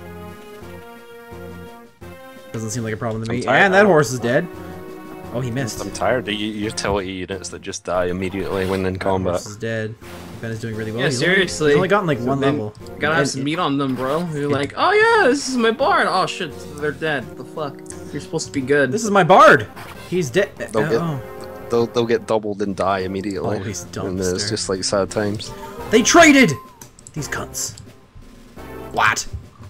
Doesn't seem like a problem to me. I'm tired And that now. horse is dead. Oh, he missed. I'm tired of utility units that just die immediately when in That combat. horse is dead. Ben is doing really well. Yeah, He's seriously. Only, he's only gotten like one Then level. Gotta have some meat on them, bro. You're like, oh yeah, this is my bard. Oh shit, they're dead. What the fuck? You're supposed to be good. This is my bard. He's dead. They'll They'll get doubled and die immediately. Oh, he's And dumpster. it's just like sad times. They traded! These cunts. What?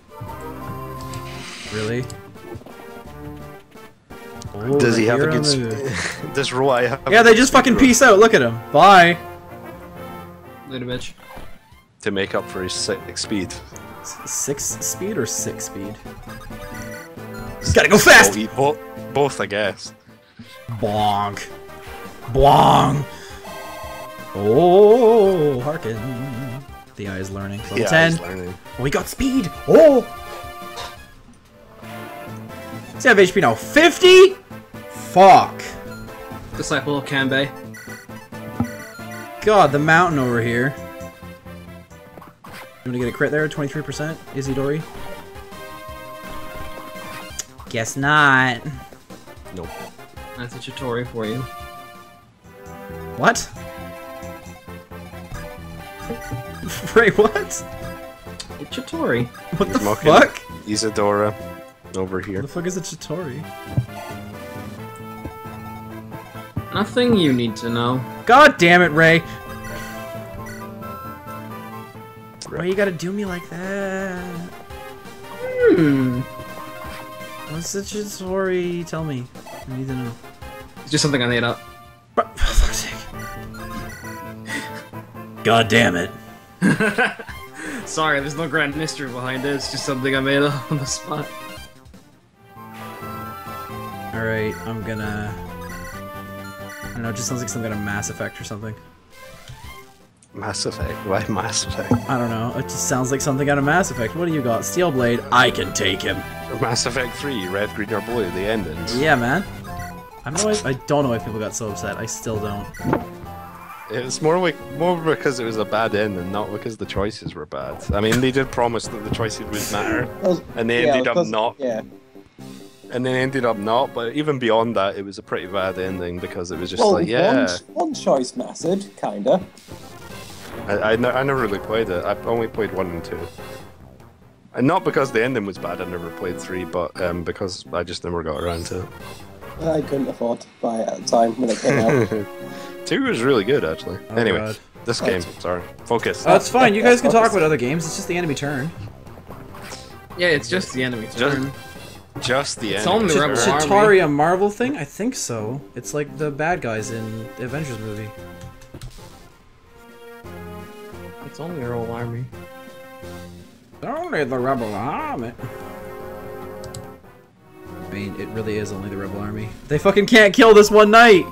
Really? Oh, Does he the have a hero good? move. Does Roai have? Yeah, a they good just fucking speed peace out. Look at him. Bye. Later, bitch. to make up for his 6 speed. 6 speed or 6 speed? Gotta go fast! Both, I guess. Bonk. Blong! Oh, hearken. The eye is learning. Level 10. Learning. Oh, we got speed! Oh! Does he have HP now? 50? Fuck. Disciple of Kanbei. God, the mountain over here. You wanna get a crit there? 23%? Izidori? Guess not. Nope. That's a Chitori for you. What? Wait, what? It's Chitori. What the Smoking. fuck? Isadora over What here. the fuck is a Chitori? Nothing you need to know. God damn it, Ray! Why you gotta do me like that? Hmm. What's the Chitori? Tell me. I need to know. It's just something I made up. For fuck's sake. God damn it. Sorry, there's no grand mystery behind it. It's just something I made up on the spot. Alright, I'm gonna... I don't know, it just sounds like some kind of Mass Effect or something. Mass Effect. Why Mass Effect? I don't know, it just sounds like something out of Mass Effect. What do you got? Steel Blade, I can take him. Mass Effect 3, red, green, or blue, the endings. Yeah, man. I don't know why people got so upset. I still don't. It's more because it was a bad ending, not because the choices were bad. I mean, they did promise that the choices would matter, and they ended up not. Yeah. And then ended up not, but even beyond that, it was a pretty bad ending because it was just Well, like, yeah. one choice mattered, kinda. I never really played it. I've only played 1 and 2. And not because the ending was bad, I never played 3, but because I just never got around to it. I couldn't afford to buy it at the time when it came out. 2 was really good, actually. Oh, anyway, God. this game, sorry. Focus. Oh, it's fine. You guys can talk about other games. It's just the enemy turn. Yeah, it's just the enemy turn. Just the It's ending. only Rebel Is Army. Chitauri a Marvel thing? I think so. It's like the bad guys in the Avengers movie. It's only Rebel Army. Only the Rebel Army. I mean, it really is only the Rebel Army. They fucking can't kill this one knight!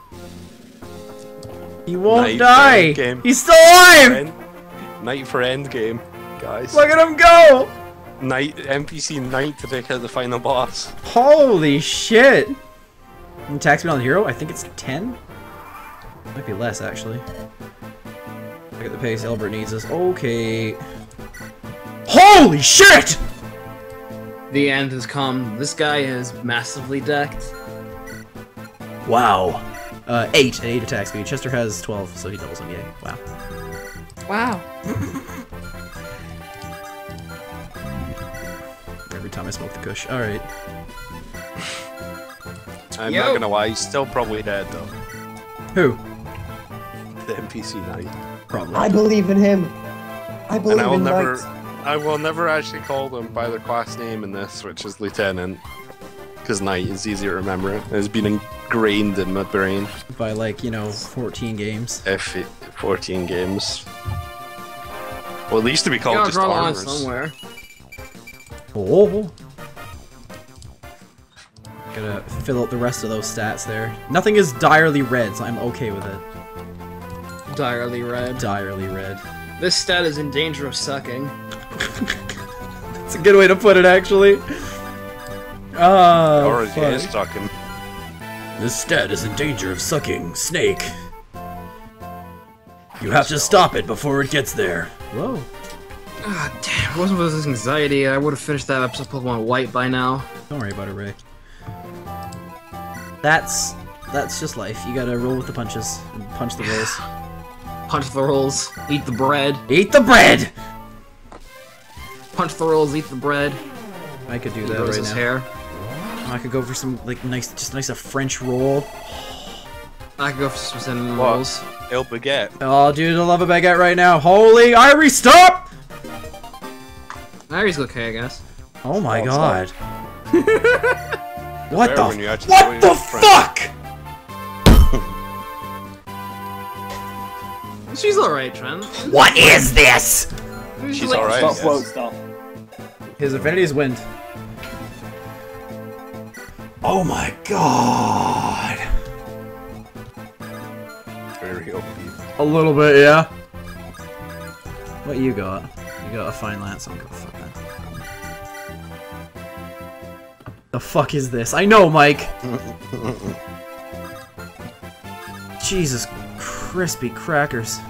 He won't Knight die! for endgame. He's still alive! Knight for endgame, guys. Look at him go! Knight, NPC Knight to take out the final boss. Holy shit! Attack speed on the hero? I think it's 10? Might be less, actually. Look at the pace Albert needs us. Okay. Holy shit! The end has come. This guy is massively decked. Wow. 8 at 8 attack speed. Chester has 12, so he doubles him. Yay. Wow. Wow. Every time I smoke the kush. Alright. I'm Yo. not gonna lie, he's still probably dead though. Who? The NPC Knight. Probably. I believe in him. I believe And in Knight. I will never actually call them by their class name in this, which is Lieutenant. Because Knight is easier to remember. It has been ingrained in my brain. By like, you know, 14 games. 14 games. Well, it used to be You called gotta just draw a line armors. somewhere. Oh. Gotta fill out the rest of those stats there. Nothing is direly red, so I'm okay with it. Direly red. Direly red. This stat is in danger of sucking. That's a good way to put it, actually. Oh, Or is he fuck. is talking. This stat is in danger of sucking. Snake. You have to stop it before it gets there. Whoa. Ah, damn. If it wasn't for this anxiety, I would have finished that episode of Pokemon White by now. Don't worry about it, Ray. That's just life. You gotta roll with the punches and punch the rolls. Punch the rolls, eat the bread. Eat the bread! Punch the rolls, eat the bread. I could do He that grows right his now. hair. I could go for some like nice a French roll. I could go for some cinnamon What? rolls. El Baguette. Oh, dude, I love a baguette right now. Holy Irie, stop! Irie's okay, I guess. Oh my Oh, god. What Better when you actually What play the with friends. fuck? She's alright, Trent. What is this? She's alright. Stop, yes. won't stop. His affinity is wind. Oh my god. A little bit, yeah. What you got? You got a fine lance. I'm gonna fuck that. The fuck is this? I know, Mike. Jesus, crispy crackers.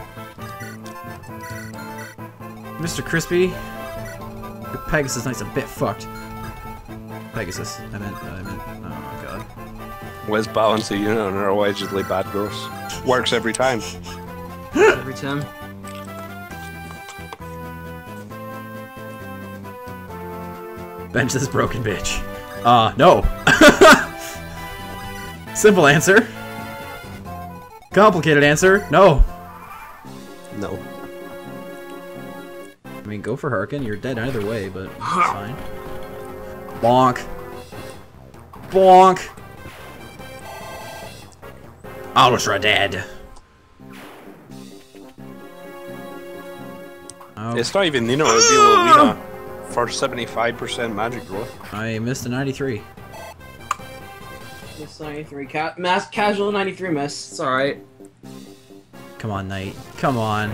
Mr. Crispy, your Pegasus Knight's a bit fucked. Pegasus, I meant, oh god. Where's balance a unit on our allegedly bad gross? Works every time. Every time. Bench this broken bitch. No. Simple answer. Complicated answer, no. No. I mean, go for Harkin. You're dead either way, but it's fine. Bonk. Bonk. Ultra dead. Oh, It's not even, you know, it'd be a little Lena for 75% magic growth. I missed a 93. Miss 93. Casual 93 miss. It's alright. Come on, Knight. Come on.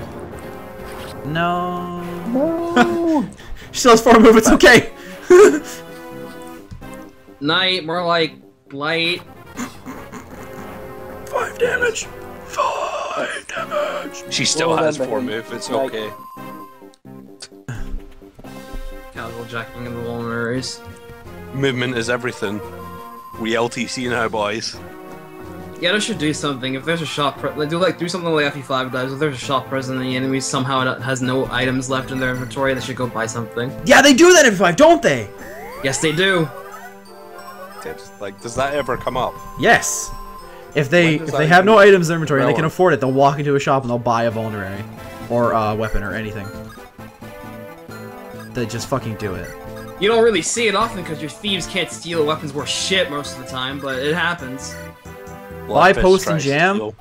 No. No. She still has 4 move. It's okay. Knight, more like blight. 5 damage. 5 damage. She still Well, has then, 4 but move, it's like- okay. Casual jacking of the vulneraries. Movement is everything. We LTC now, boys. Yeah, they should do something. If there's a shop, do something like FE5 does. If there's a shop present and the enemy somehow has no items left in their inventory, they should go buy something. Yeah, they do that in 5, don't they? Yes, they do. Like, does that ever come up? Yes. If When they does if that they have no even items in their inventory and they can relevant? afford it, they'll walk into a shop and they'll buy a vulnerary or a weapon or anything. They just fucking do it. You don't really see it often because your thieves can't steal weapons worth shit most of the time, but it happens. Buy, Blackfish post, and tries to jam? steal.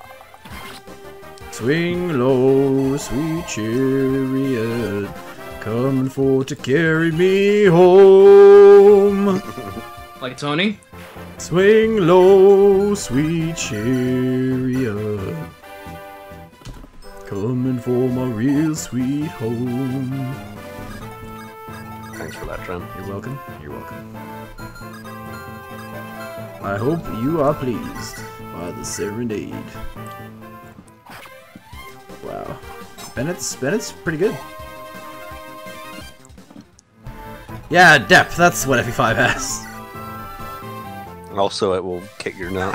Swing low, sweet chariot, coming for to carry me home. Like Tony? Swing low, sweet chariot, coming for my real sweet home. Thanks for that, Trim. You're welcome. You're welcome. I hope you are pleased by the serenade. Wow. Bennett's pretty good. Yeah, depth, that's what FE5 has. Also, it will kick your nuts.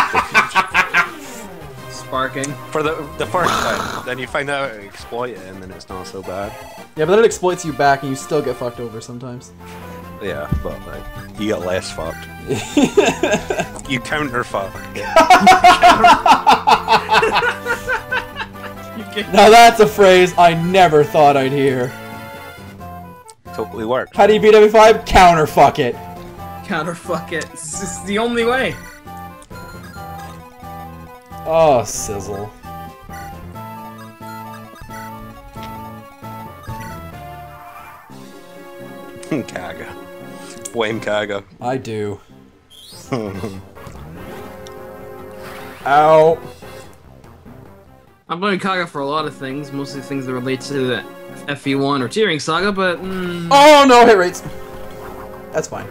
Sparking. For the first time, then you find out how to exploit it, and then it's not so bad. Yeah, but then it exploits you back and you still get fucked over sometimes. Yeah, but like, you get less fucked. You counter fuck. Now that's a phrase I never thought I'd hear. Totally works. How do you beat FE5? Counter fuck it. Counterfuck it. This is the only way. Oh, sizzle. Kaga. Blame Kaga. I do. Ow. I'm blaming Kaga for a lot of things, mostly things that relate to the FE1 or Tearing Saga, but Oh no, hit rates. That's fine.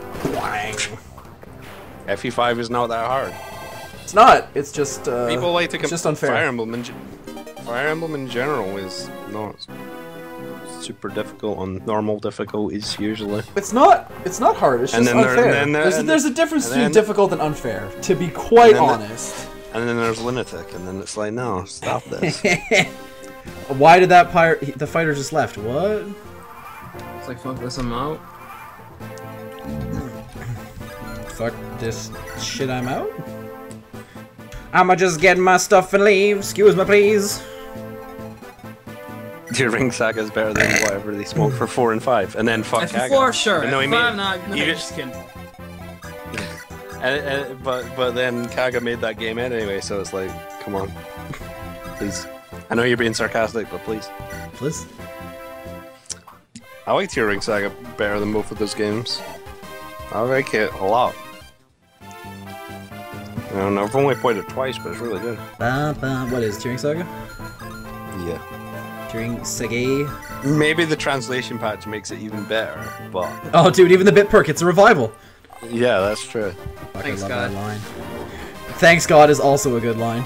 FE5 is not that hard. It's not. It's just People like to it's just unfair. Fire Emblem in general is not super difficult on normal difficulties usually. It's not hard. It's And just then there- unfair. and then- There's a difference and between then- difficult and unfair. To be quite and then- honest. And then there's Lunatic, and then it's like, no, stop this. Why did that the fighter just left? What? it's like, fuck this, I'm out. Fuck this shit, I'm out? I'ma just get my stuff and leave. Excuse me, please. Your Ring Saga is better than whatever they smoke for 4 and 5, and then fuck Kaga. FE4, sure. And no, I FE5, mean, not. No, you just kidding. but then Kaga made that game anyway, so it's like, come on, please. I know you're being sarcastic, but please. Please. I liked your Ring Saga better than both of those games. I like it a lot. And I've only played it twice, but it's really good. What is Turing Saga? Yeah. Turing Saga? Maybe the translation patch makes it even better, but... Oh, dude, even the bit perk, it's a revival. Yeah, that's true. Fuck, Thanks, I love God. that line. Thanks, God is also a good line.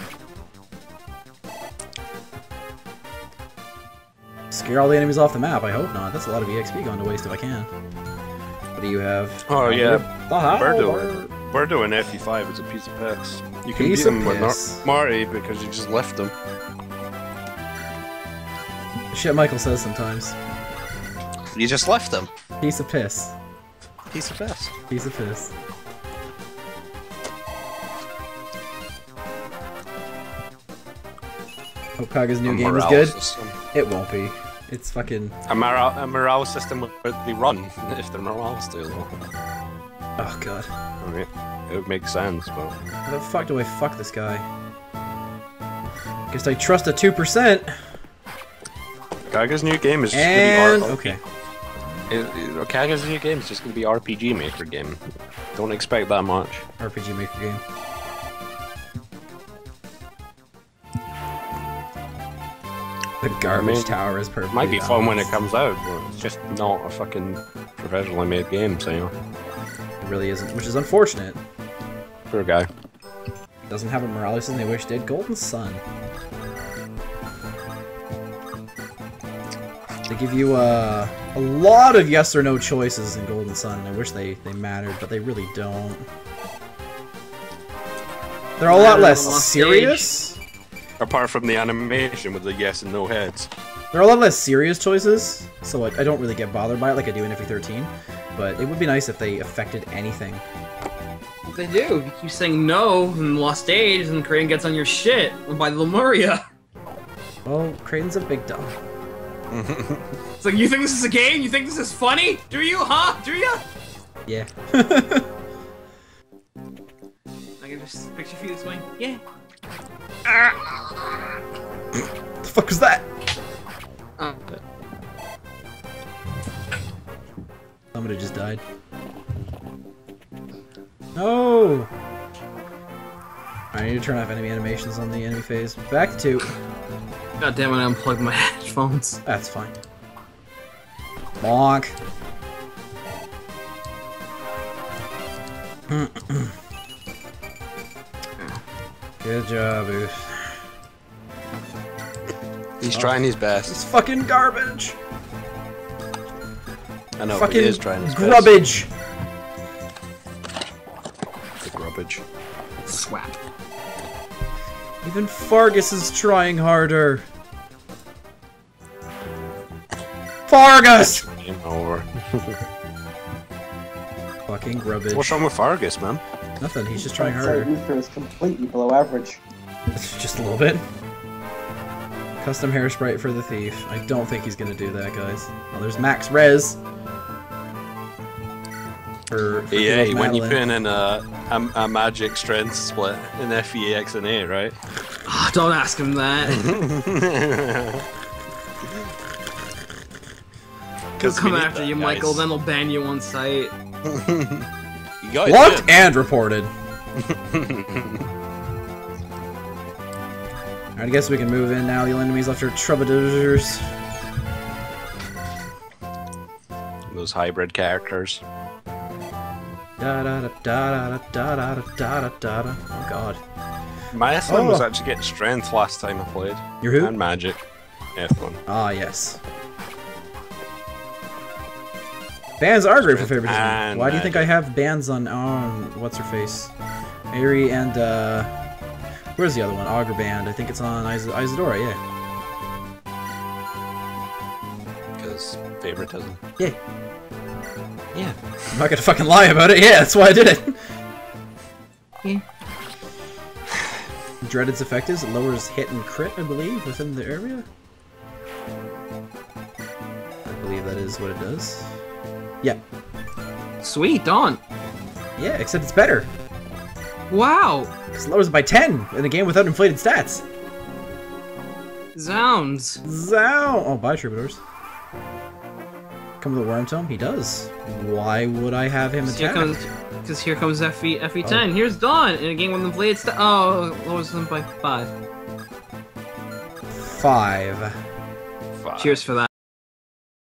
Scare all the enemies off the map, I hope not. That's a lot of EXP going to waste if I can. What do you have? Oh, yeah. Oh, Birdo in FE5 is a piece of piss. You can Piece beat of him with piss. Marty because you just left him. Shit Michael says sometimes. You just left him. Piece of piss. Piece of piss. Piece of piss. Hope Kaga's new game is good. It won't be. It's fucking... A morale system where they run, if their morale's too low. Oh god. I mean, it would make sense, but... How the fuck do I fuck this guy? Guess I trust a 2%. Kaga's new game is just And... gonna be okay. Kaga's new game is just gonna be RPG Maker game. Don't expect that much. RPG Maker game. The garbage tower is perfect. Might be fun when it comes out, but it's just not a fucking professionally made game, so you know. It really isn't, which is unfortunate. Poor guy. Doesn't have a morale system they wish did. Golden Sun. They give you a lot of yes or no choices in Golden Sun, and I wish they mattered, but they really don't. They're a lot less serious. Apart from the animation with the yes and no heads. There are a lot less serious choices, so I don't really get bothered by it like I do in FE13, but it would be nice if they affected anything. They do. If you keep saying no in Lost Age, and Crane gets on your shit by Lemuria. Well, Creighton's a big dumb. It's like, you think this is a game? You think this is funny? Do you, huh? Do you? Yeah. I can just picture you this way. Yeah. The fuck was that? Somebody just died. No! I need to turn off enemy animations on the enemy phase. Back to... God damn it, I unplugged my headphones. That's fine. Bonk. Good job, Booth. He's trying his best. It's fucking garbage. I know, Fucking but he is trying his grubbage. best. The grubbage. Swap. Even Fargus is trying harder. Fargus! Game over. Fucking grubbage. What's wrong with Fargus, man? Nothing, he's just trying I'd say harder. Luther is completely below average. It's just a little bit. Custom hair sprite for the thief. I don't think he's gonna do that, guys. Oh, there's Max Rez. For Yeah, Killers when you Madeline. put in a magic strength split in FEX and A, right? Oh, don't ask him that. He'll come after you, Michael, then he'll ban you on site. You got Blocked it. and reported. Alright, I guess we can move in now. The enemies left are troubadours. Those hybrid characters. Da da da da da da da da da da. Oh god. My Ethlin was actually getting strength last time I played. Your who? And magic. Ethlin. Ah, yes. Bans are great for favoritism. And Why do you think I have bans on what's her face? Aerie and where's the other one? Augur band. I think it's on Isadora, yeah. Because favoritism. Yeah. Yeah. I'm not gonna fucking lie about it. Yeah, that's why I did it. Yeah. Dreaded's effect is it lowers hit and crit, I believe, within the area. I believe that is what it does. Yeah. Sweet, Dawn. Yeah, except it's better. Wow. It lowers it by 10 in a game without inflated stats. Zounds. Zow! Oh, bye, Troubadours. Come with a Worm Tome? He does. Why would I have him attack? Because here comes FE10. Here's Dawn in a game when the blades. Lowers them by 5. 5. Cheers for that.